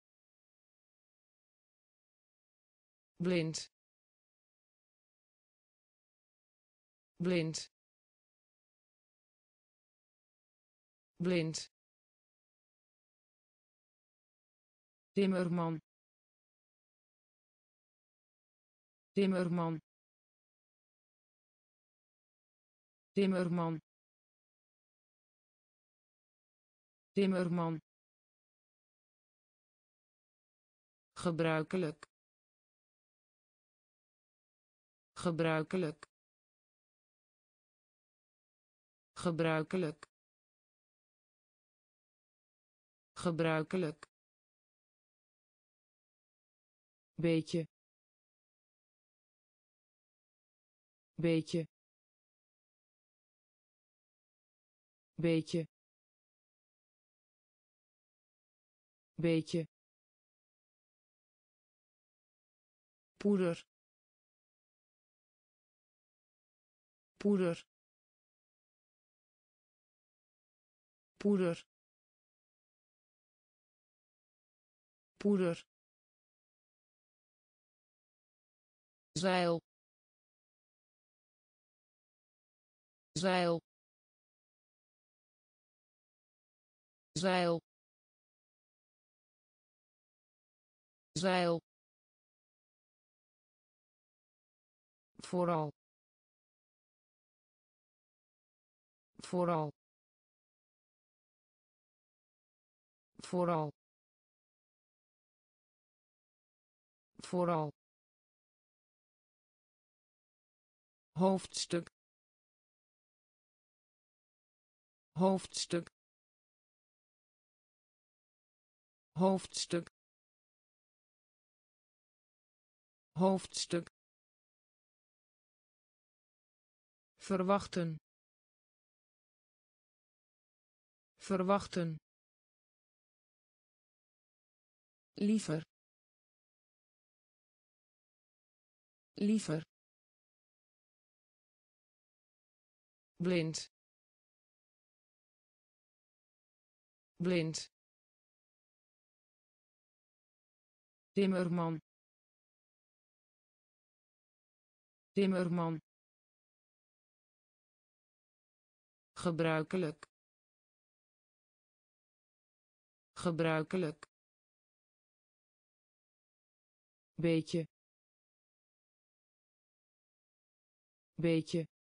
S1: blind blind blind timmerman timmerman timmerman timmerman gebruikelijk gebruikelijk gebruikelijk gebruikelijk beetje beetje beetje beetje poeder poeder poeder poeder zeil zeil zeil zeil vooral vooral vooral vooral hoofdstuk hoofdstuk hoofdstuk hoofdstuk verwachten verwachten liever liever blind blind timmerman timmerman gebruikelijk gebruikelijk beetje beetje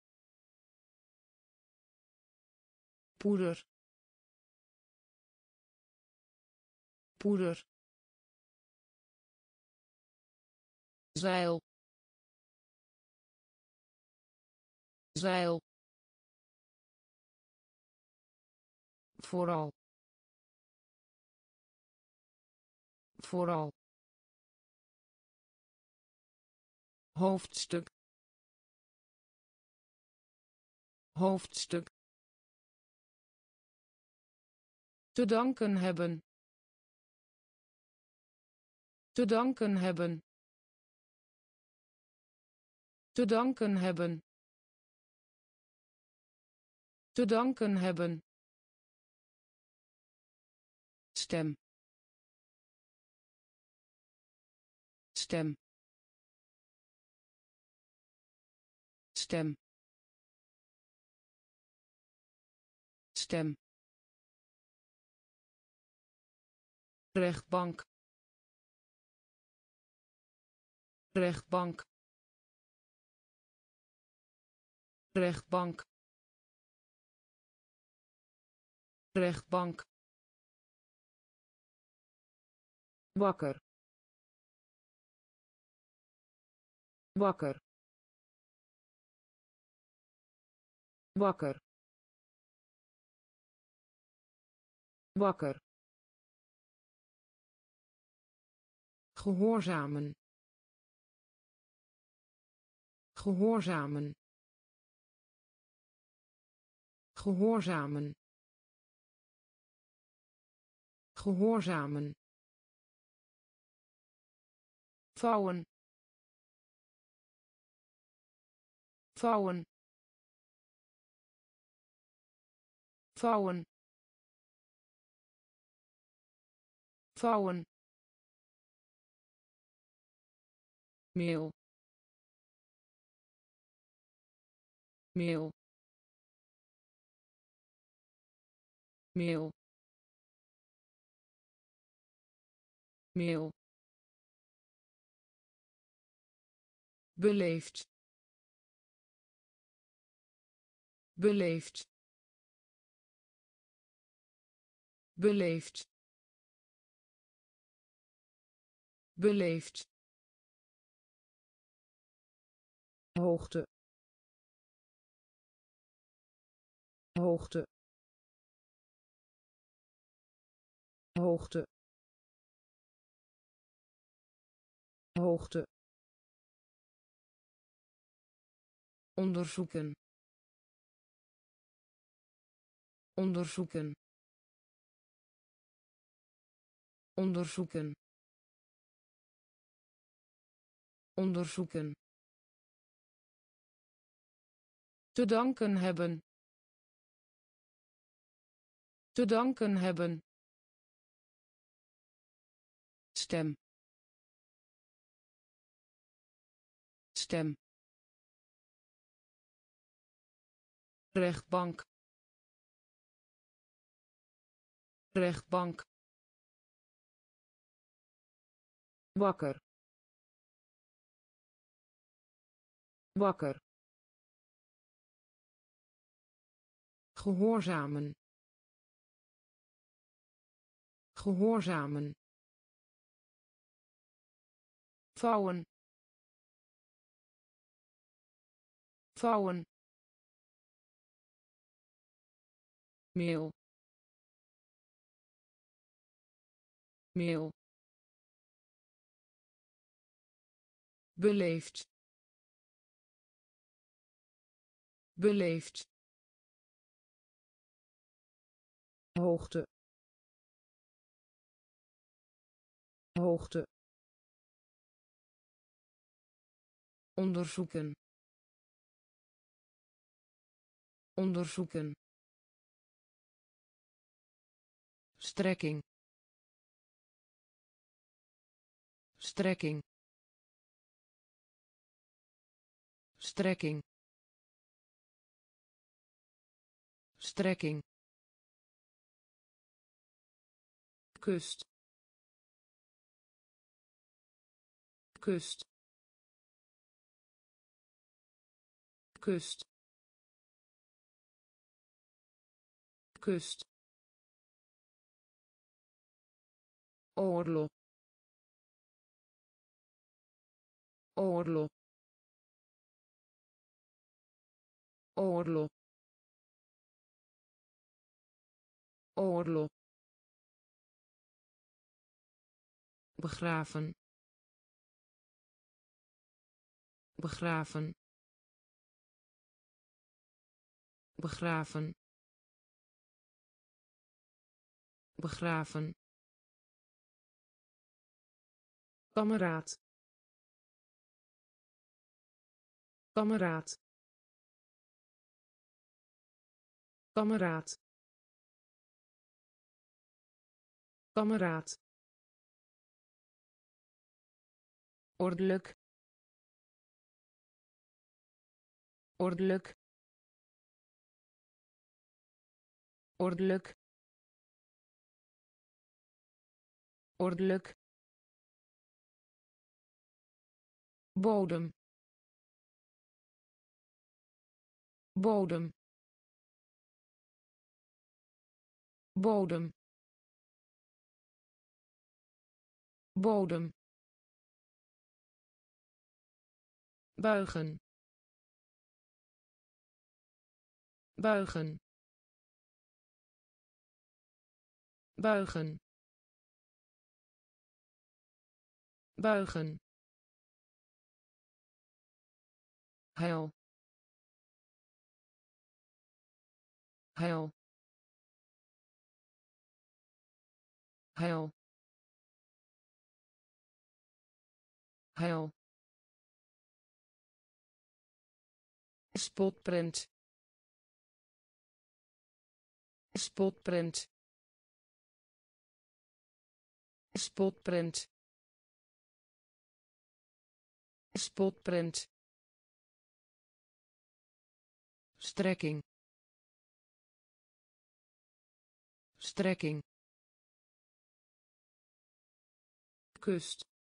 S1: poeder poeder zeil zeil vooral vooral hoofdstuk hoofdstuk te danken hebben te danken hebben te danken hebben te danken hebben stem stem stem stem rechtbank rechtbank rechtbank rechtbank wakker wakker wakker wakker, gehoorzamen, gehoorzamen, gehoorzamen, gehoorzamen, vouwen, vouwen, vouwen, vouwen, meel, meel, meel, meel, beleefd, beleefd, beleefd, beleefd, hoogte, hoogte, hoogte, hoogte, onderzoeken, onderzoeken, onderzoeken, onderzoeken, te danken hebben, te danken hebben, stem, stem, rechtbank, rechtbank, wakker, wakker, gehoorzamen, gehoorzamen, vouwen, vouwen, meel, meel, beleefd, beleefd, hoogte, hoogte, onderzoeken, onderzoeken, strekking, strekking, strekking, strekking, kust, kust, kust, kust, oorlog, oorlog, oorlog, oorlog, begraven, begraven, begraven, begraven, kameraad, kameraad, kameraad, kameraad, ordelijk, ordelijk, ordelijk, ordelijk, bodem, bodem, bodem, bodem, buigen, buigen, buigen, buigen, huil, huil, huil, huil, spotprint, spotprint, spotprint, spotprint, strekking, strekking, kust,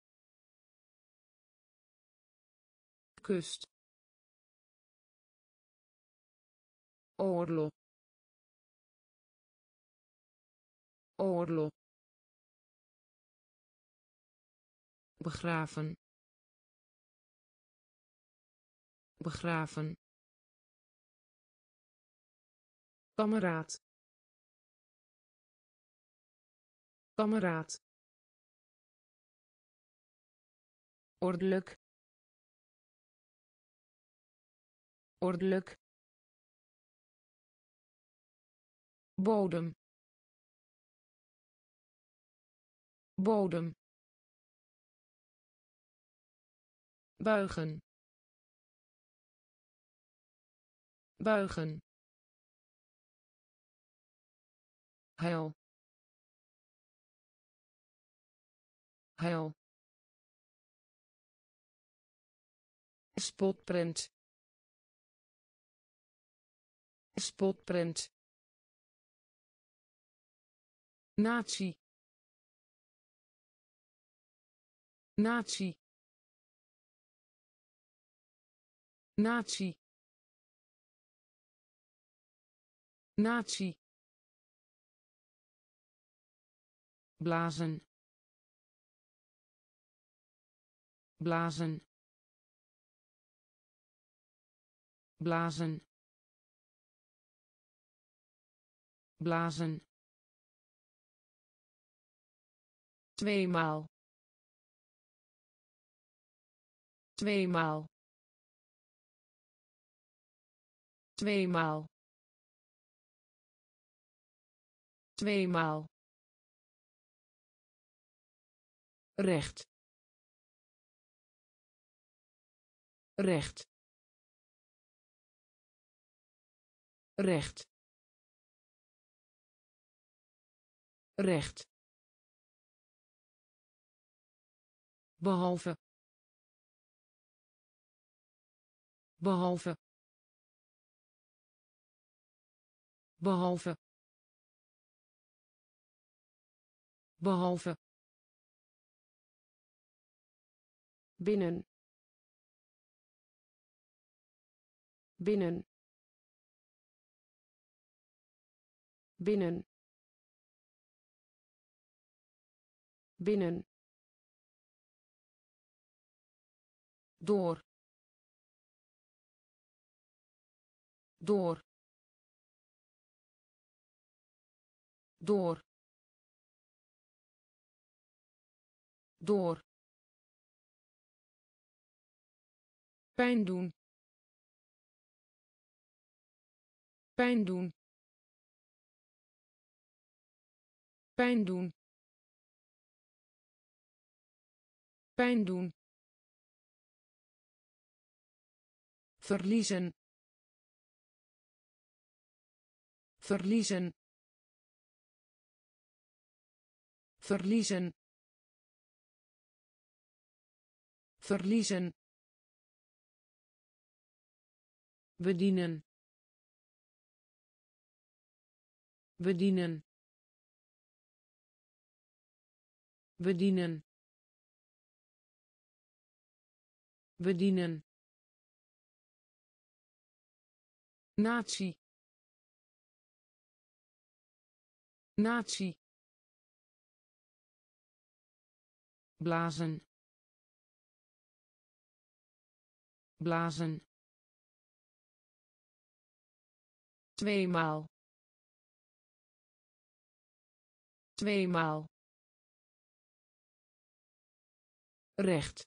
S1: kust, oorlog, oorlog, begraven, begraven, kameraad, kameraad, ordelijk, ordelijk, bodem, bodem, buigen, buigen, huil, huil, spotprint, spotprint, natie, natie, natie, natie, blazen, blazen, blazen, blazen, tweemaal, tweemaal, tweemaal, tweemaal, recht, recht, recht, recht, behalve, behalve, behalve, behalve, binnen, binnen, binnen, binnen, door, door, door, door, pijn doen, pijn doen, pijn doen, pijn doen, verliezen, verliezen, verliezen, verliezen, bedienen, bedienen, bedienen, bedienen, natie, natie, blazen, blazen, tweemaal, tweemaal, recht,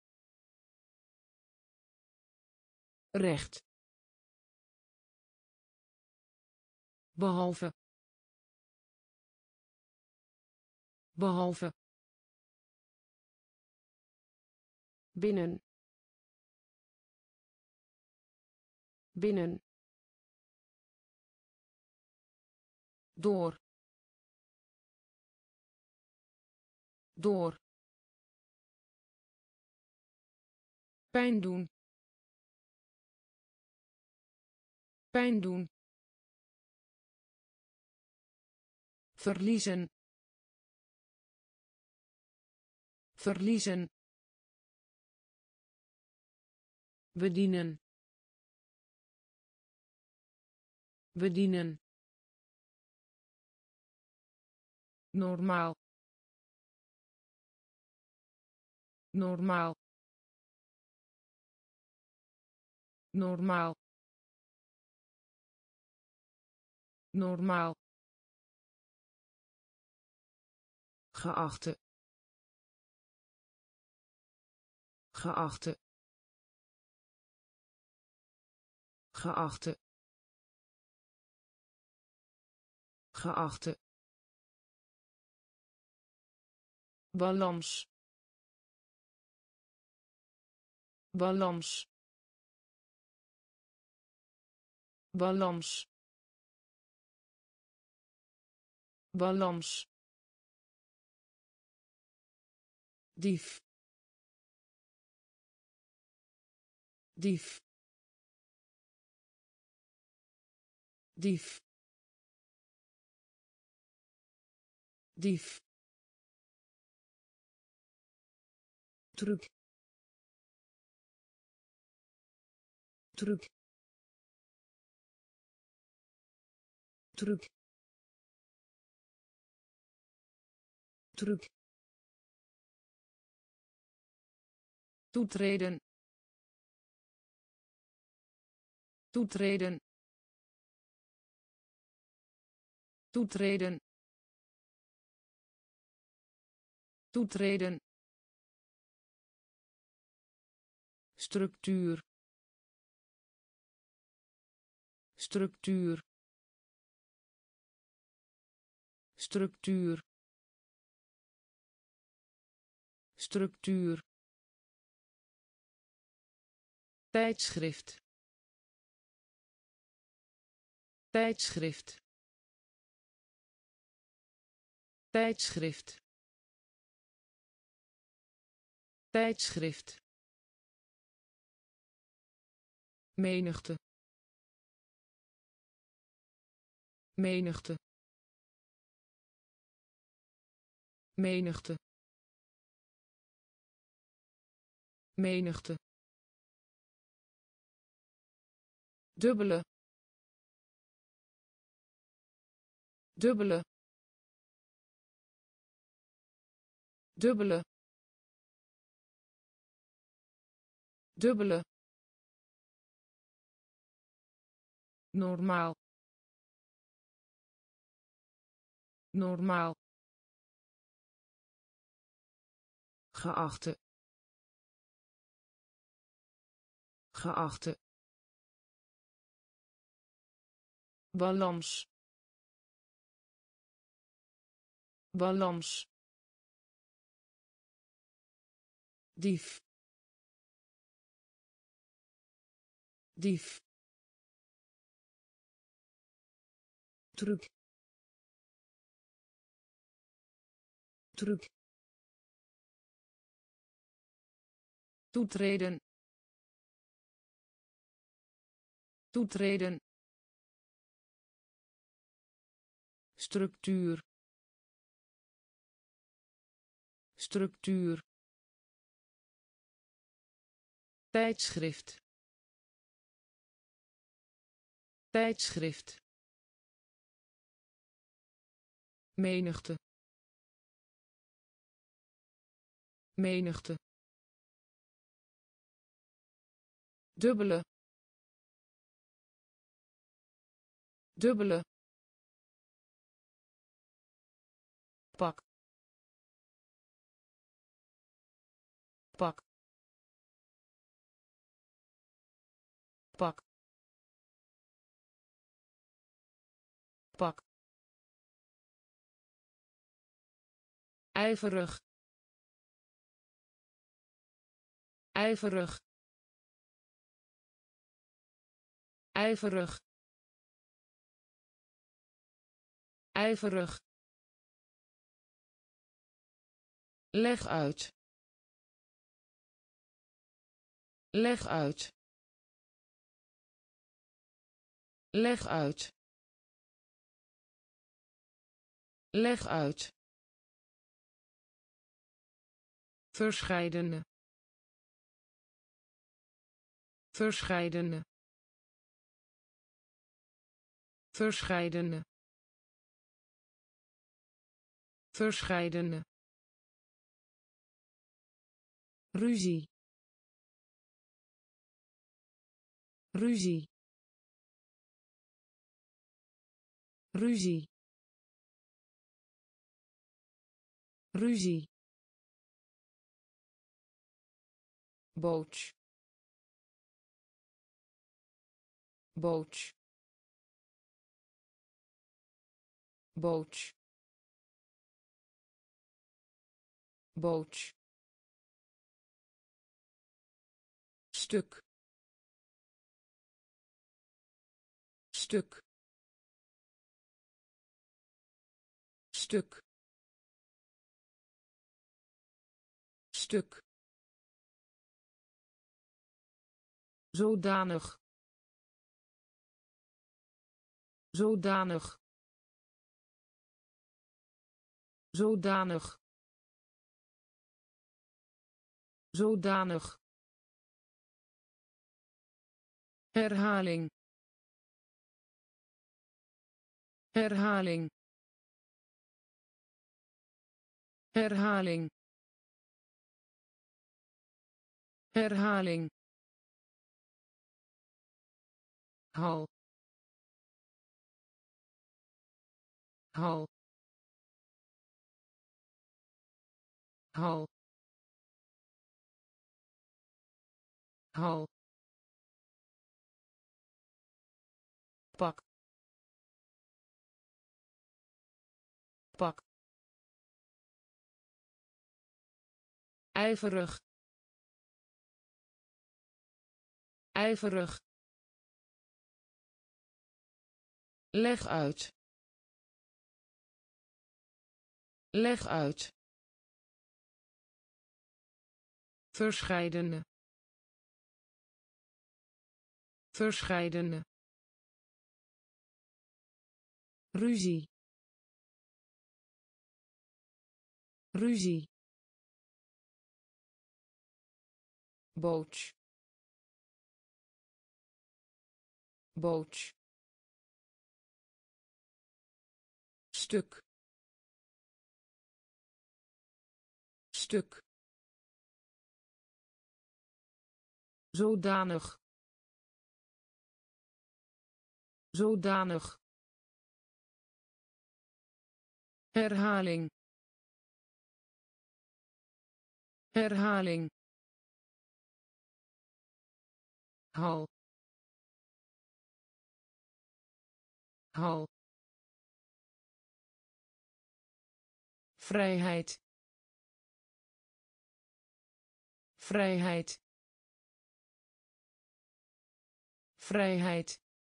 S1: recht, behalve, behalve,
S2: binnen, binnen,
S1: door, door, pijn doen, pijn doen, verliezen, verliezen, bedienen, bedienen, normaal, normaal, normaal, normaal, geachte, geachte, geachte, geachte, balans, balans, balans, balans, dief, dief, dief, dief, truc, truc, truc, truc, toetreden, toetreden, toetreden, toetreden, structuur, structuur, structuur, structuur, tijdschrift, tijdschrift, tijdschrift, tijdschrift, menigte, menigte, menigte, menigte, dubbele, dubbele, dubbele, dubbele, normaal, normaal, geachte, geachte, balans, balans, dief, dief, truc, truc, toetreden, toetreden, structuur, structuur, tijdschrift, tijdschrift, menigte, menigte, dubbele, dubbele, pak pak pak pak ijverig ijverig ijverig ijverig leg uit leg uit leg uit leg uit verscheidene verscheidene verscheidene verscheidene ruzie ruzie ruzie ruzie boot boot boot boot stuk stuk stuk stuk zodanig zodanig zodanig zodanig herhaling herhaling herhaling herhaling hal hal hal hal pak pak ijverig ijverig leg uit leg uit verscheidene verscheidene ruzie ruzie boot boot stuk stuk zodanig zodanig herhaling herhaling hal hal vrijheid vrijheid vrijheid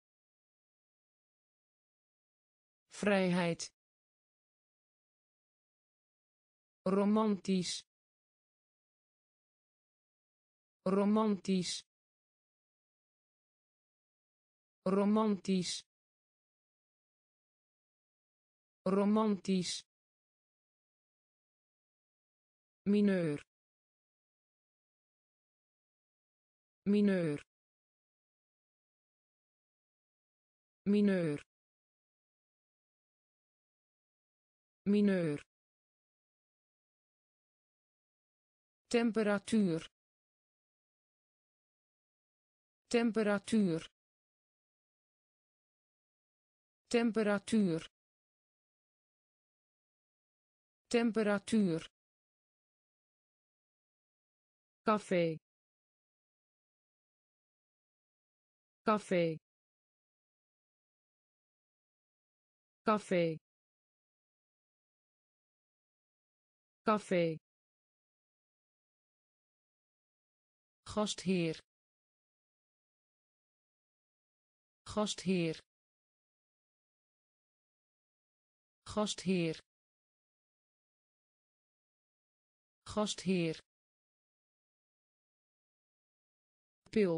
S1: vrijheid romantisch romantisch romantisch romantisch mineur mineur mineur mineur temperatuur temperatuur temperatuur temperatuur
S2: café café café café
S1: gastheer gastheer gastheer gastheer pil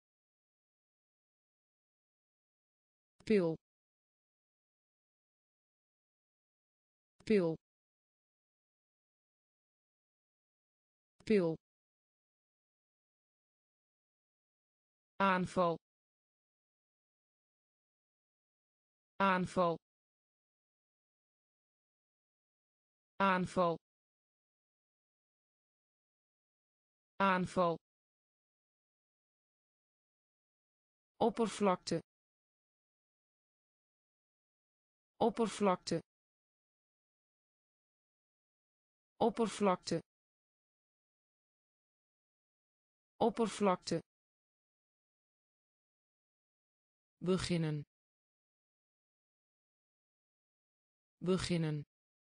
S1: pil pil pil aanval aanval aanval aanval oppervlakte oppervlakte oppervlakte oppervlakte beginnen beginnen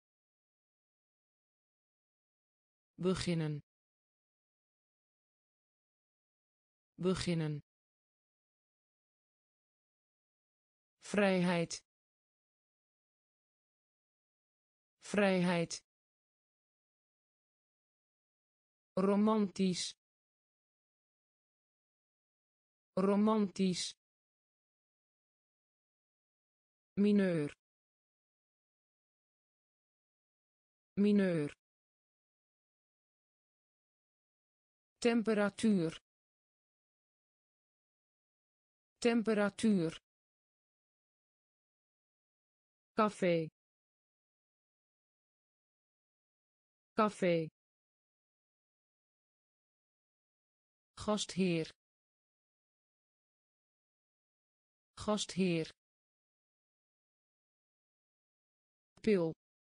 S1: beginnen beginnen vrijheid vrijheid romantisch romantisch mineur mineur temperatuur temperatuur café café gastheer gastheer pil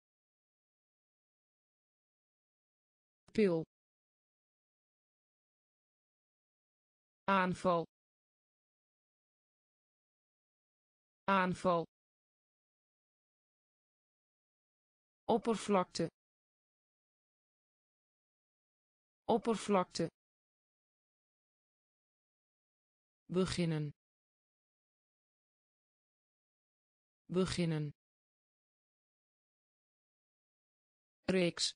S1: pil aanval aanval oppervlakte oppervlakte beginnen beginnen reeks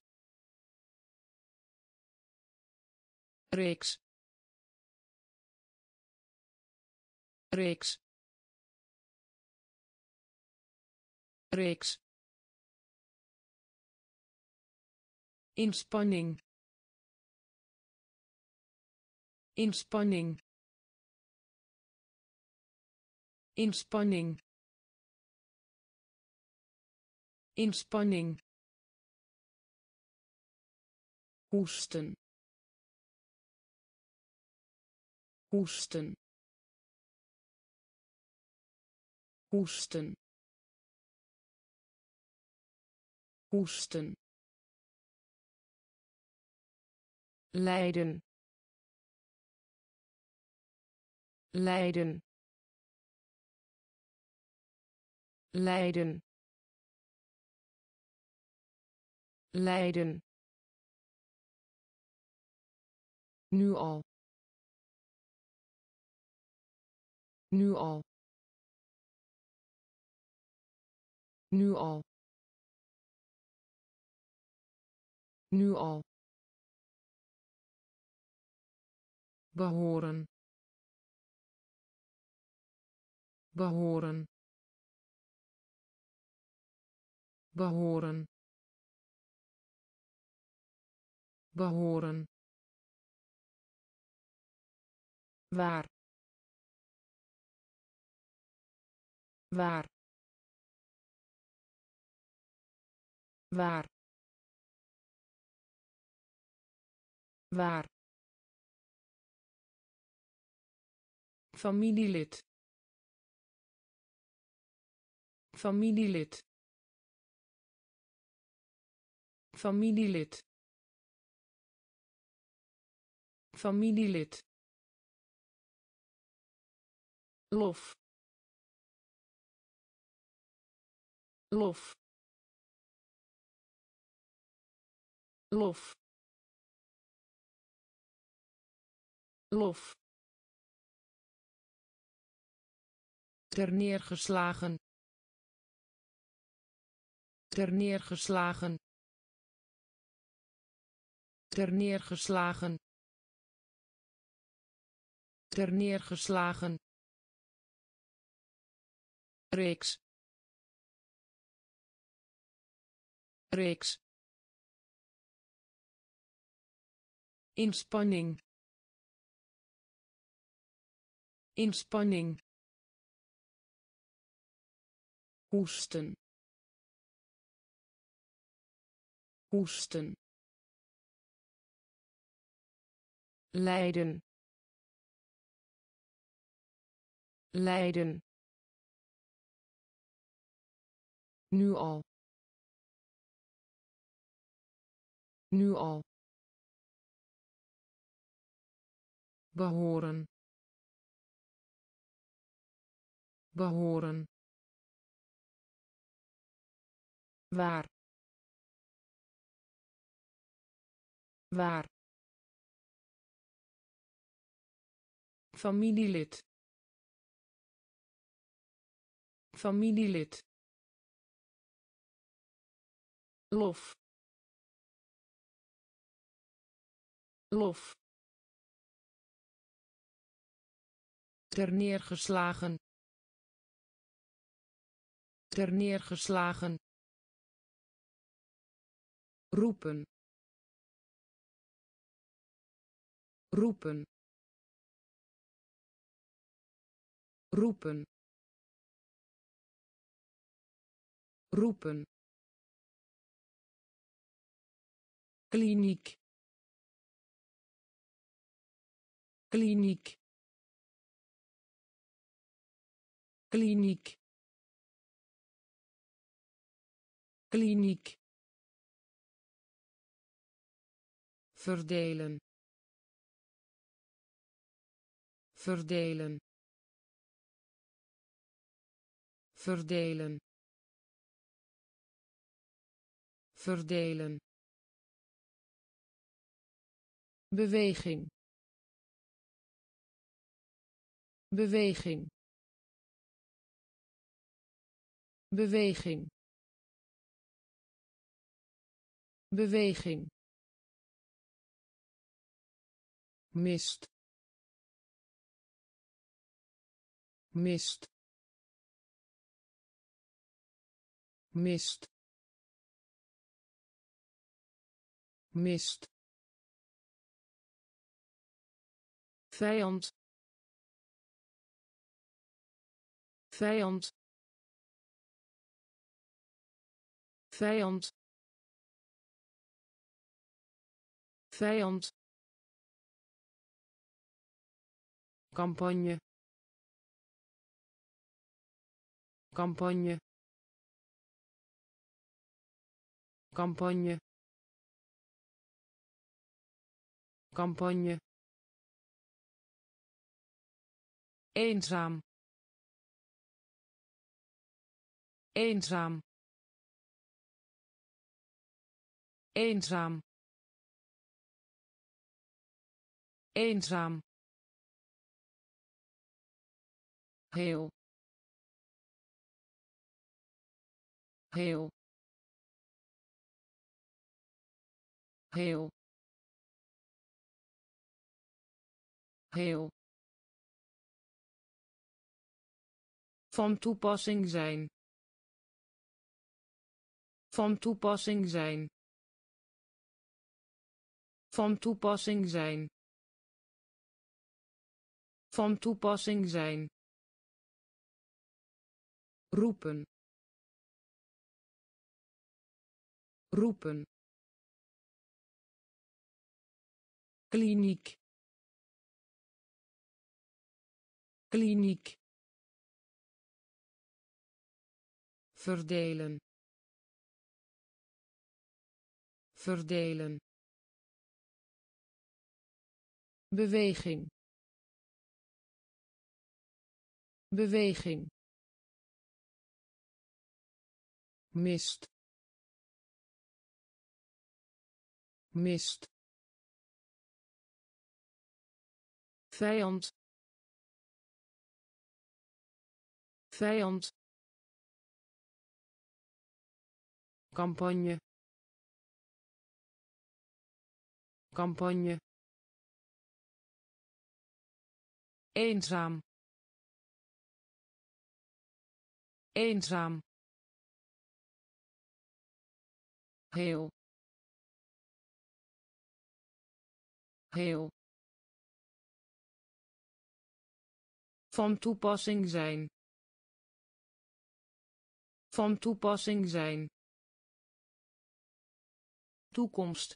S1: reeks reeks reeks inspanning inspanning inspanning inspanning hoesten hoesten hoesten hoesten lijden lijden lijden lijden nu al nu al nu al nu al behoren behoren behoren behoren waar waar waar waar familielid familielid
S2: familielid familielid lof lof lof lof terneergeslagen terneergeslagen terneergeslagen terneergeslagen reeks reeks inspanning inspanning hoesten hoesten lijden lijden nu al nu al behoren behoren
S1: waar waar
S2: familielid familielid lof lof terneergeslagen terneergeslagen roepen roepen roepen roepen kliniek kliniek kliniek kliniek verdelen verdelen verdelen verdelen beweging beweging beweging beweging mist mist mist mist vijand vijand vijand vijand campagne campagne campagne campagne eenzaam eenzaam eenzaam eenzaam heel heel heel heel van toepassing zijn van toepassing zijn van toepassing zijn van toepassing zijn roepen roepen kliniek kliniek verdelen verdelen, beweging, beweging, mist, mist, vijand, vijand, campagne, campagne, eenzaam, eenzaam, heel, heel, van toepassing zijn, van toepassing zijn, toekomst,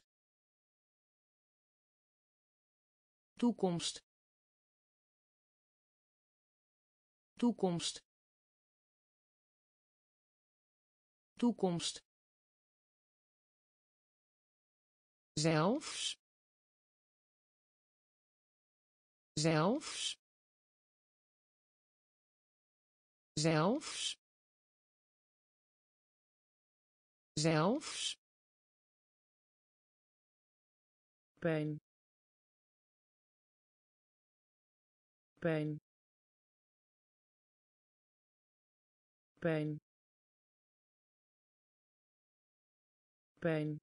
S2: toekomst, toekomst, toekomst, zelfs, zelfs, zelfs, zelfs, pijn, pijn, pijn, pijn,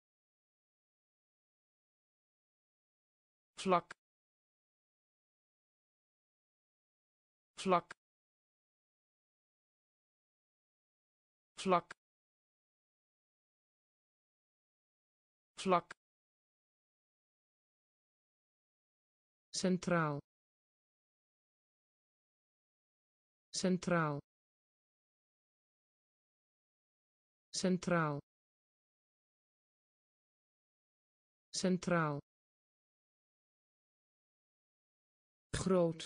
S2: vlak, vlak, vlak, vlak, centraal, centraal, centraal, centraal, groot,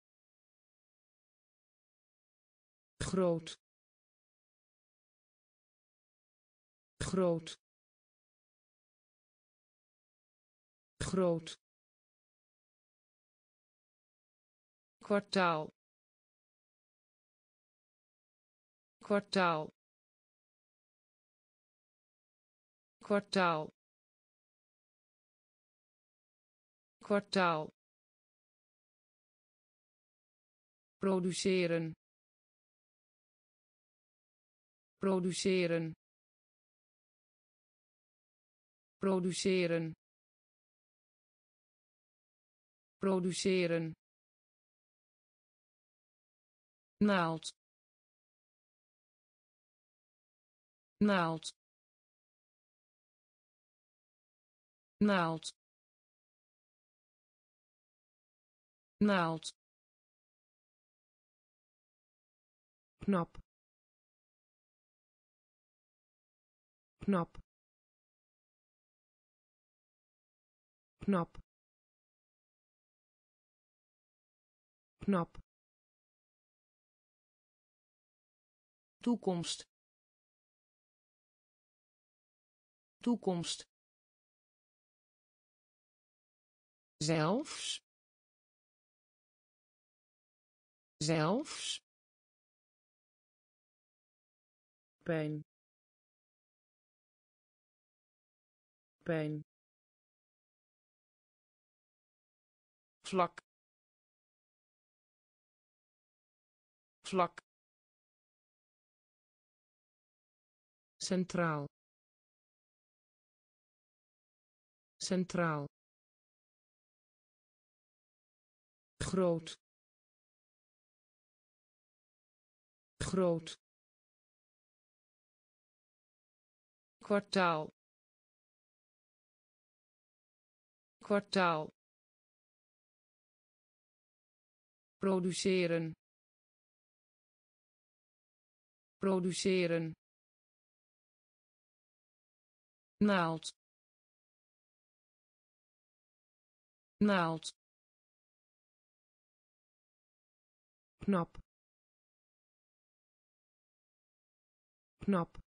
S2: groot, groot, groot, kwartaal, kwartaal, kwartaal, kwartaal, produceren, produceren, produceren, produceren, naald, naald, naald, naald, knap, knap, knap, knap, toekomst, toekomst, zelfs, zelfs, pijn, pijn, vlak, vlak, centraal, centraal, groot, groot, kwartaal, kwartaal, produceren, produceren, naald, naald, knap, knap,